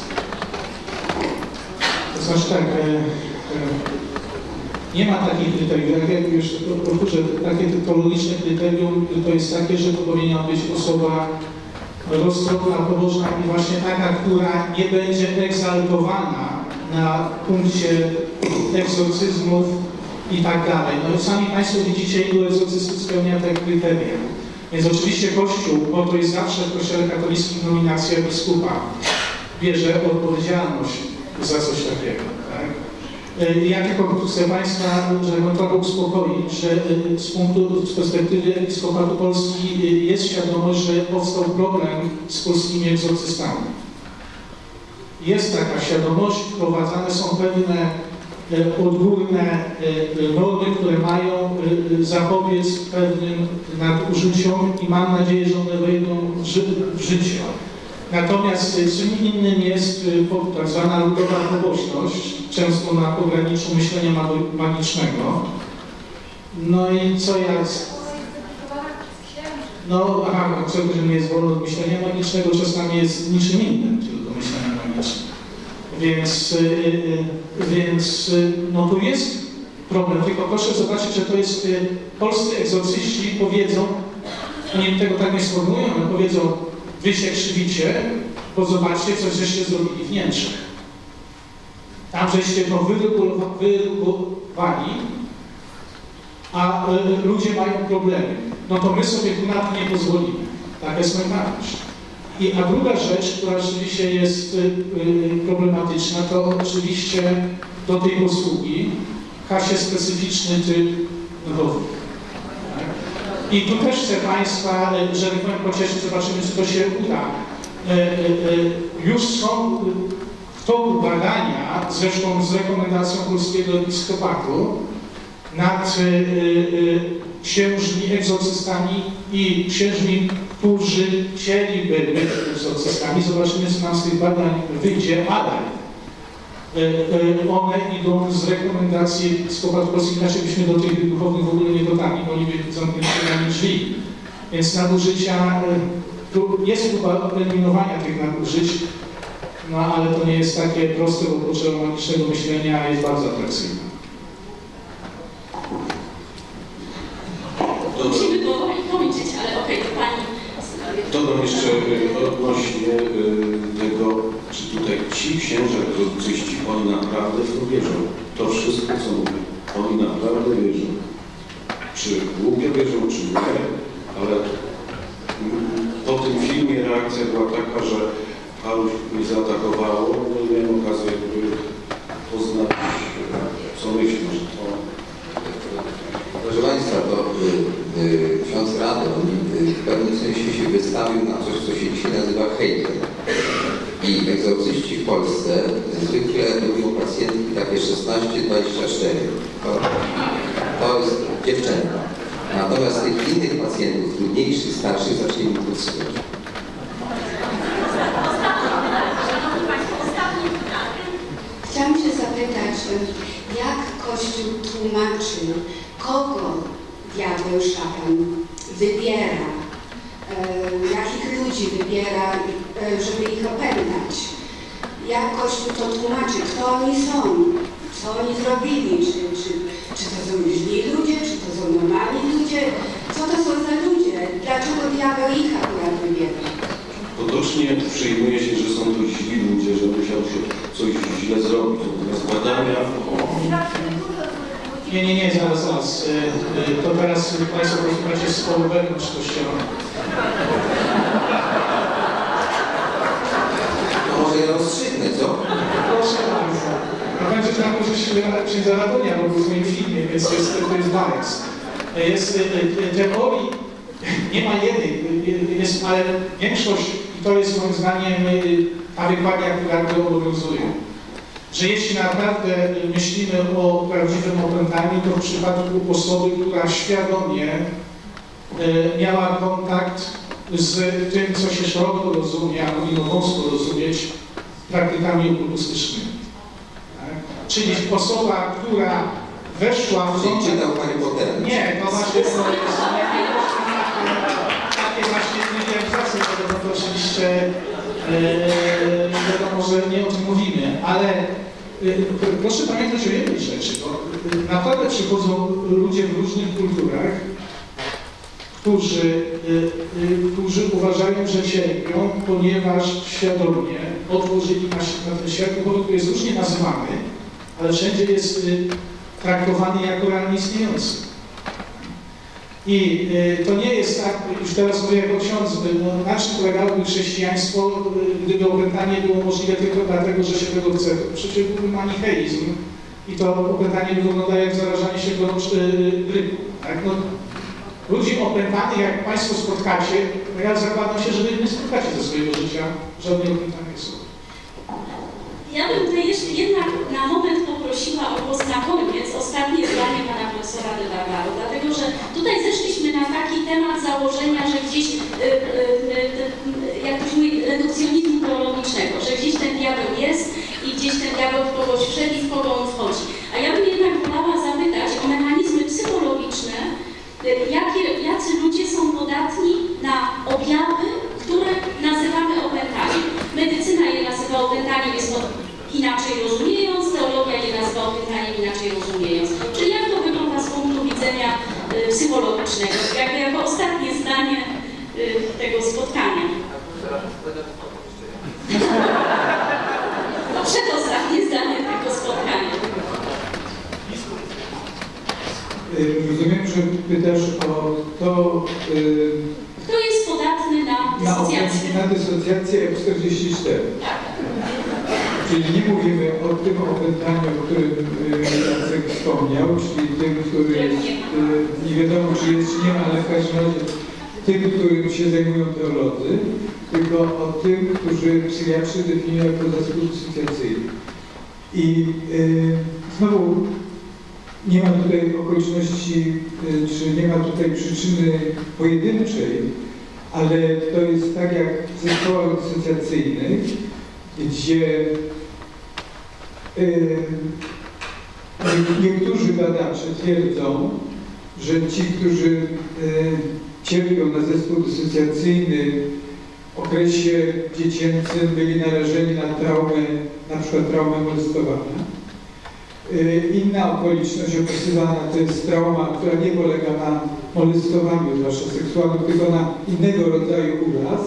To znaczy tak, e, e, nie ma takich kryteriów, jak już powtórzę, takie teologiczne kryterium to jest takie, że to powinna być osoba roztropna, pobożna i właśnie taka, która nie będzie egzaltowana na punkcie egzorcyzmów i tak dalej. No i sami Państwo widzicie, ilu egzorcystów spełnia te kryteria. Więc oczywiście Kościół, bo to jest zawsze w Kościele katolickim nominacja biskupa, bierze odpowiedzialność za coś takiego. Tak? Ja tylko chcę Państwa, żeby trochę uspokoić, że z punktu, z perspektywy Episkopatu Polski jest świadomość, że powstał problem z polskimi egzorcystami. Jest taka świadomość, wprowadzane są pewne odgórne normy, które mają zapobiec pewnym nadużyciom i mam nadzieję, że one wejdą w życie. Natomiast czym innym jest tak zwana ludowa pobożność, często na pograniczu myślenia magicznego. No i co ja... No, aha, że nie jest wolny od myślenia magicznego, czasami jest niczym innym, tylko myślenia magicznego. Więc, yy, więc yy, no tu jest problem, tylko proszę zobaczyć, że to jest, yy, polscy egzorcyści powiedzą, oni tego tak nie sformułują, ale powiedzą, wy się krzywicie, bo zobaczcie, coś żeście zrobili w Niemczech. Tam żeście to wyregulowali, a y, ludzie mają problemy. No to my sobie tu na to nie pozwolimy. Taka jest normalność. I, a druga rzecz, która rzeczywiście jest y, y, problematyczna, to oczywiście do tej posługi kasie specyficzny typ rowu. Tak? I tu też chcę Państwa, że tak powiem, pocieszyć, zobaczymy, czy to się uda. Y, y, y, już są w toku badania, zresztą z rekomendacją Polskiego Episkopatu, nad y, y, księżmi egzorcystami i księżmi, którzy chcieliby być egzorcystami. Zobaczymy, co nam z tych badań wyjdzie, ale y, y, one idą z rekomendacji Episkopatu Polskiego, inaczej byśmy do tych duchownych w ogóle nie dotarli, bo oni by zamknięci nami drzwi. Więc nadużycia, y, tu jest próba eliminowania tych nadużyć, no ale to nie jest takie proste, bo potrzeba magicznego myślenia jest bardzo atrakcyjna. Musimy powoli kończyć, ale okej, okay, to Pani... Dodam jeszcze odnośnie tego, czy tutaj ci księża egzorcyści, oni naprawdę w to wierzą. To wszystko, co mówię, oni naprawdę wierzą. Czy głupio wierzą, czy nie, ale po tym filmie reakcja była taka, że paluch mnie zaatakowało, no i miałem okazję poznać, co myślę, że to... Proszę Państwa, to y, y, ksiądz Radon y, w pewnym sensie się wystawił na coś, co się dzisiaj nazywa hejtem. I egzorcyści w Polsce zwykle lubią pacjentki takie szesnaście dwadzieścia cztery. To, to jest dziewczęta. Natomiast tych innych pacjentów, trudniejszych, starszych, zaczniemy podsyłać. Chciałam się zapytać, jak Kościół tłumaczy, kogo diabeł, szatan wybiera, e, jakich ludzi wybiera, e, żeby ich opętać. Jak Kościół to tłumaczy, kto oni są, co oni zrobili, czy, czy, czy to są źli ludzie, czy to są normalni ludzie, co to są za ludzie, dlaczego diabeł ich akurat wybiera. Potocznie przyjmuje się, że są to źli ludzie, że musiał się coś źle zrobić. Natomiast badania... Nie, nie, nie, zaraz, zaraz. To teraz Państwo posłuchacie z polu wewnątrz Kościoła. To może ja rozstrzygnę, co? Proszę bardzo. No będzie to jako, że się Radonia robił w moim filmie, więc jest, to jest balans. Jest teorii, nie ma jednej, jest, ale większość, i to jest moim zdaniem ta wykładnia, która go obowiązuje, że jeśli naprawdę myślimy o prawdziwym opętaniu, to w przypadku osoby, która świadomie e, miała kontakt z tym, co się szeroko rozumie, a powinno wąsko rozumieć, praktykami okultystycznymi. Tak? Czyli osoba, która weszła w kontakt... Nie czytał Harry Pottera. Nie, to właśnie to jest... Takie właśnie idealizacje, to, to oczywiście e, wiadomo, że nie o tym mówimy, ale proszę pamiętać o jednej rzeczy, bo naprawdę przychodzą ludzie w różnych kulturach, którzy, którzy uważają, że cierpią, ponieważ świadomie otworzyli na ten świat duchowy, który jest różnie nazywany, ale wszędzie jest traktowany jako realnie istniejący. I to nie jest tak, już teraz mówię jako ksiądz, no, na czym polegałoby chrześcijaństwo, gdyby opętanie było możliwe tylko dlatego, że się tego chce. Przecież byłby manicheizm i to opętanie by wyglądało jak zarażanie się grypą. Tak? No, ludzi opętanych, jak Państwo spotkacie, no ja zakładam się, że Wy nie spotkacie ze swojego życia żadnej opętanej osoby. Ja bym tutaj jeszcze jednak na moment poprosiła o głos na koniec, ostatnie zdanie pana profesora De Barbaro, dlatego że tutaj zeszliśmy na taki temat założenia, że gdzieś, y, y, y, jak to się mówi, redukcjonizmu teologicznego, że gdzieś ten diabeł jest i gdzieś ten diabeł w kogoś wszedł i w kogo on wchodzi. A ja bym jednak wolała zapytać o mechanizmy psychologiczne, y, jakie, jacy ludzie są podatni psychologicznego, jakby jako ostatnie zdanie tego spotkania. To przedostatnie zdanie tego spotkania. Rozumiem, że pytasz o to... Yy, Kto jest podatny na dysocjację? Na, na dysocjację F czterdzieści cztery. Czyli nie mówimy o tym opętaniu, o którym Jacek wspomniał, czyli tym, który jest, nie wiadomo czy jest, czy nie ma, ale w każdym razie tym, którym się zajmują teolodzy, tylko o tym, którzy psychiatrzy definiują jako zespół dysocjacyjny. I yy, znowu nie ma tutaj okoliczności, yy, czy nie ma tutaj przyczyny pojedynczej, ale to jest tak jak w zespołach dysocjacyjnych, gdzie yy, niektórzy badacze twierdzą, że ci, którzy yy, cierpią na zespół dysocjacyjny w okresie dziecięcym byli narażeni na traumę, na przykład traumę molestowania. Yy, inna okoliczność opisywana to jest trauma, która nie polega na molestowaniu, zwłaszcza seksualnym, tylko na innego rodzaju uraz.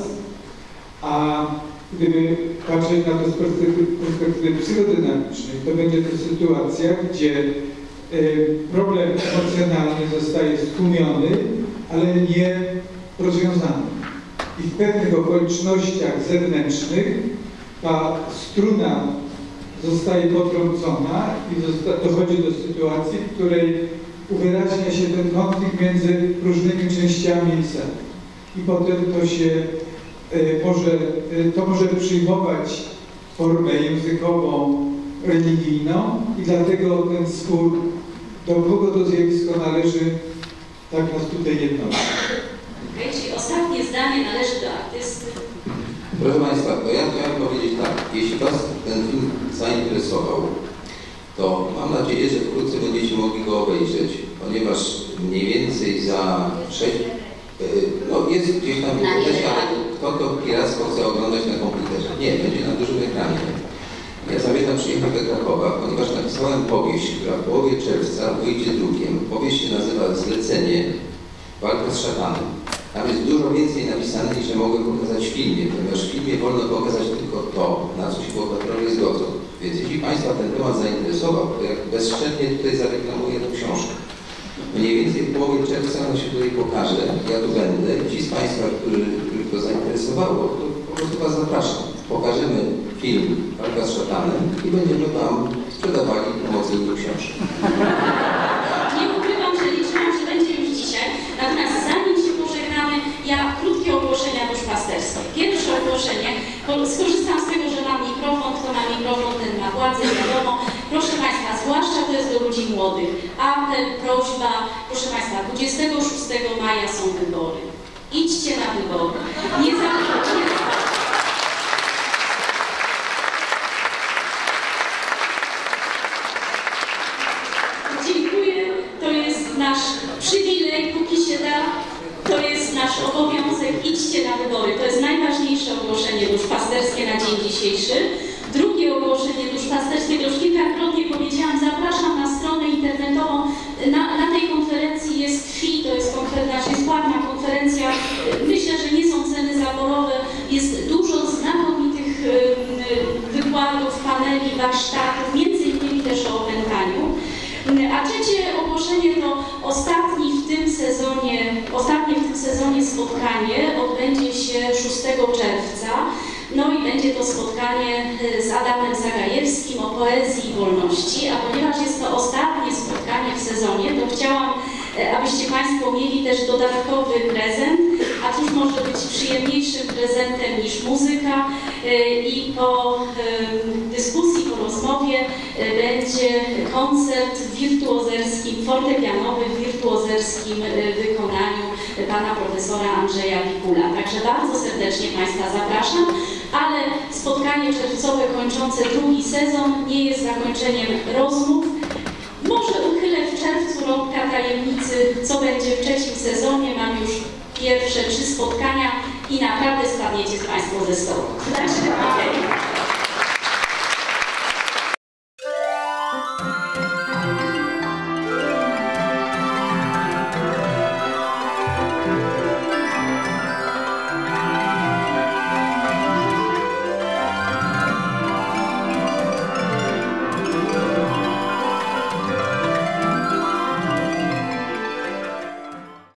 A gdyby patrzeć na to z perspektywy, perspektywy psychodynamicznej, to będzie to sytuacja, gdzie y, problem emocjonalny zostaje stłumiony, ale nie rozwiązany. I w pewnych okolicznościach zewnętrznych ta struna zostaje potrącona i zosta- dochodzi do sytuacji, w której uwyraźnia się ten konflikt między różnymi częściami serca. I potem to się Może, to może przyjmować formę językową, religijną i dlatego ten spór, do kogo to zjawisko należy, tak nas tutaj jednoczy. Okay, czyli ostatnie zdanie należy do artysty. Proszę Państwa, to ja chciałem powiedzieć tak, jeśli Was ten film zainteresował, to mam nadzieję, że wkrótce będziecie mogli go obejrzeć, ponieważ mniej więcej za sześć no jest gdzieś tam w internecie, ale kto to piractwo chce oglądać na komputerze? Nie, będzie na dużym ekranie. Ja zamierzam przyjechać do Krakowa, ponieważ napisałem powieść, która w połowie czerwca wyjdzie drukiem. Powieść się nazywa Zlecenie, walka z szatanem. Tam jest dużo więcej napisane, niż ja mogłem pokazać w filmie, ponieważ w filmie wolno pokazać tylko to, na co się bohaterowie zgodzą. Więc jeśli Państwa ten temat zainteresował, to jak bezwzględnie tutaj zareklamuję tę książkę. Mniej więcej w połowie czerwca ona się tutaj pokaże, ja tu będę. Ci z Państwa, którzy, których to zainteresowało, to po prostu Was zapraszam. Pokażemy film Walka z szatanem i będziemy Wam sprzedawali promocyjną książkę. Nie ukrywam, że liczyłam, że będzie już dzisiaj. Natomiast zanim się pożegnamy, ja krótkie ogłoszenia duszpasterskie. Pierwsze ogłoszenie, skorzystam z tego, że mam mikrofon, kto ma mikrofon, ten ma władzę, wiadomo. Proszę Państwa, zwłaszcza to jest do ludzi młodych. Apel, prośba, proszę Państwa, dwudziestego szóstego maja są wybory. Idźcie na wybory. Nie zapomnijcie. Dziękuję. To jest nasz przywilej, póki się da. To jest nasz obowiązek. Idźcie na wybory. To jest najważniejsze ogłoszenie duszpasterskie na dzień dzisiejszy. Drugie ogłoszenie duszpasterskie, to już kilkakrotnie powiedziałam, zapraszam na stronę internetową. Na, na tej konferencji jest F I, to jest konferencja, jest płatna konferencja. Myślę, że nie są ceny zaborowe. Jest dużo znakomitych wykładów, paneli, warsztatów, między innymi też o opętaniu. A trzecie ogłoszenie to ostatni w tym sezonie, ostatnie w tym sezonie spotkanie odbędzie się szóstego czerwca. No i będzie to spotkanie z Adamem Zagajewskim o poezji i wolności, a ponieważ jest to ostatnie spotkanie w sezonie, to chciałam, abyście Państwo mieli też dodatkowy prezent, a cóż może być przyjemniejszym prezentem niż muzyka i po dyskusji, po rozmowie będzie koncert wirtuozerskim, fortepianowy w wirtuozerskim wykonaniu pana profesora Andrzeja Wikula. Także bardzo serdecznie Państwa zapraszam, ale spotkanie czerwcowe kończące drugi sezon nie jest zakończeniem rozmów. Może uchylę w czerwcu rąbka tajemnicy, co będzie w trzecim sezonie. Mam już pierwsze trzy spotkania i naprawdę spadniecie Państwo ze stołu. Także, okay.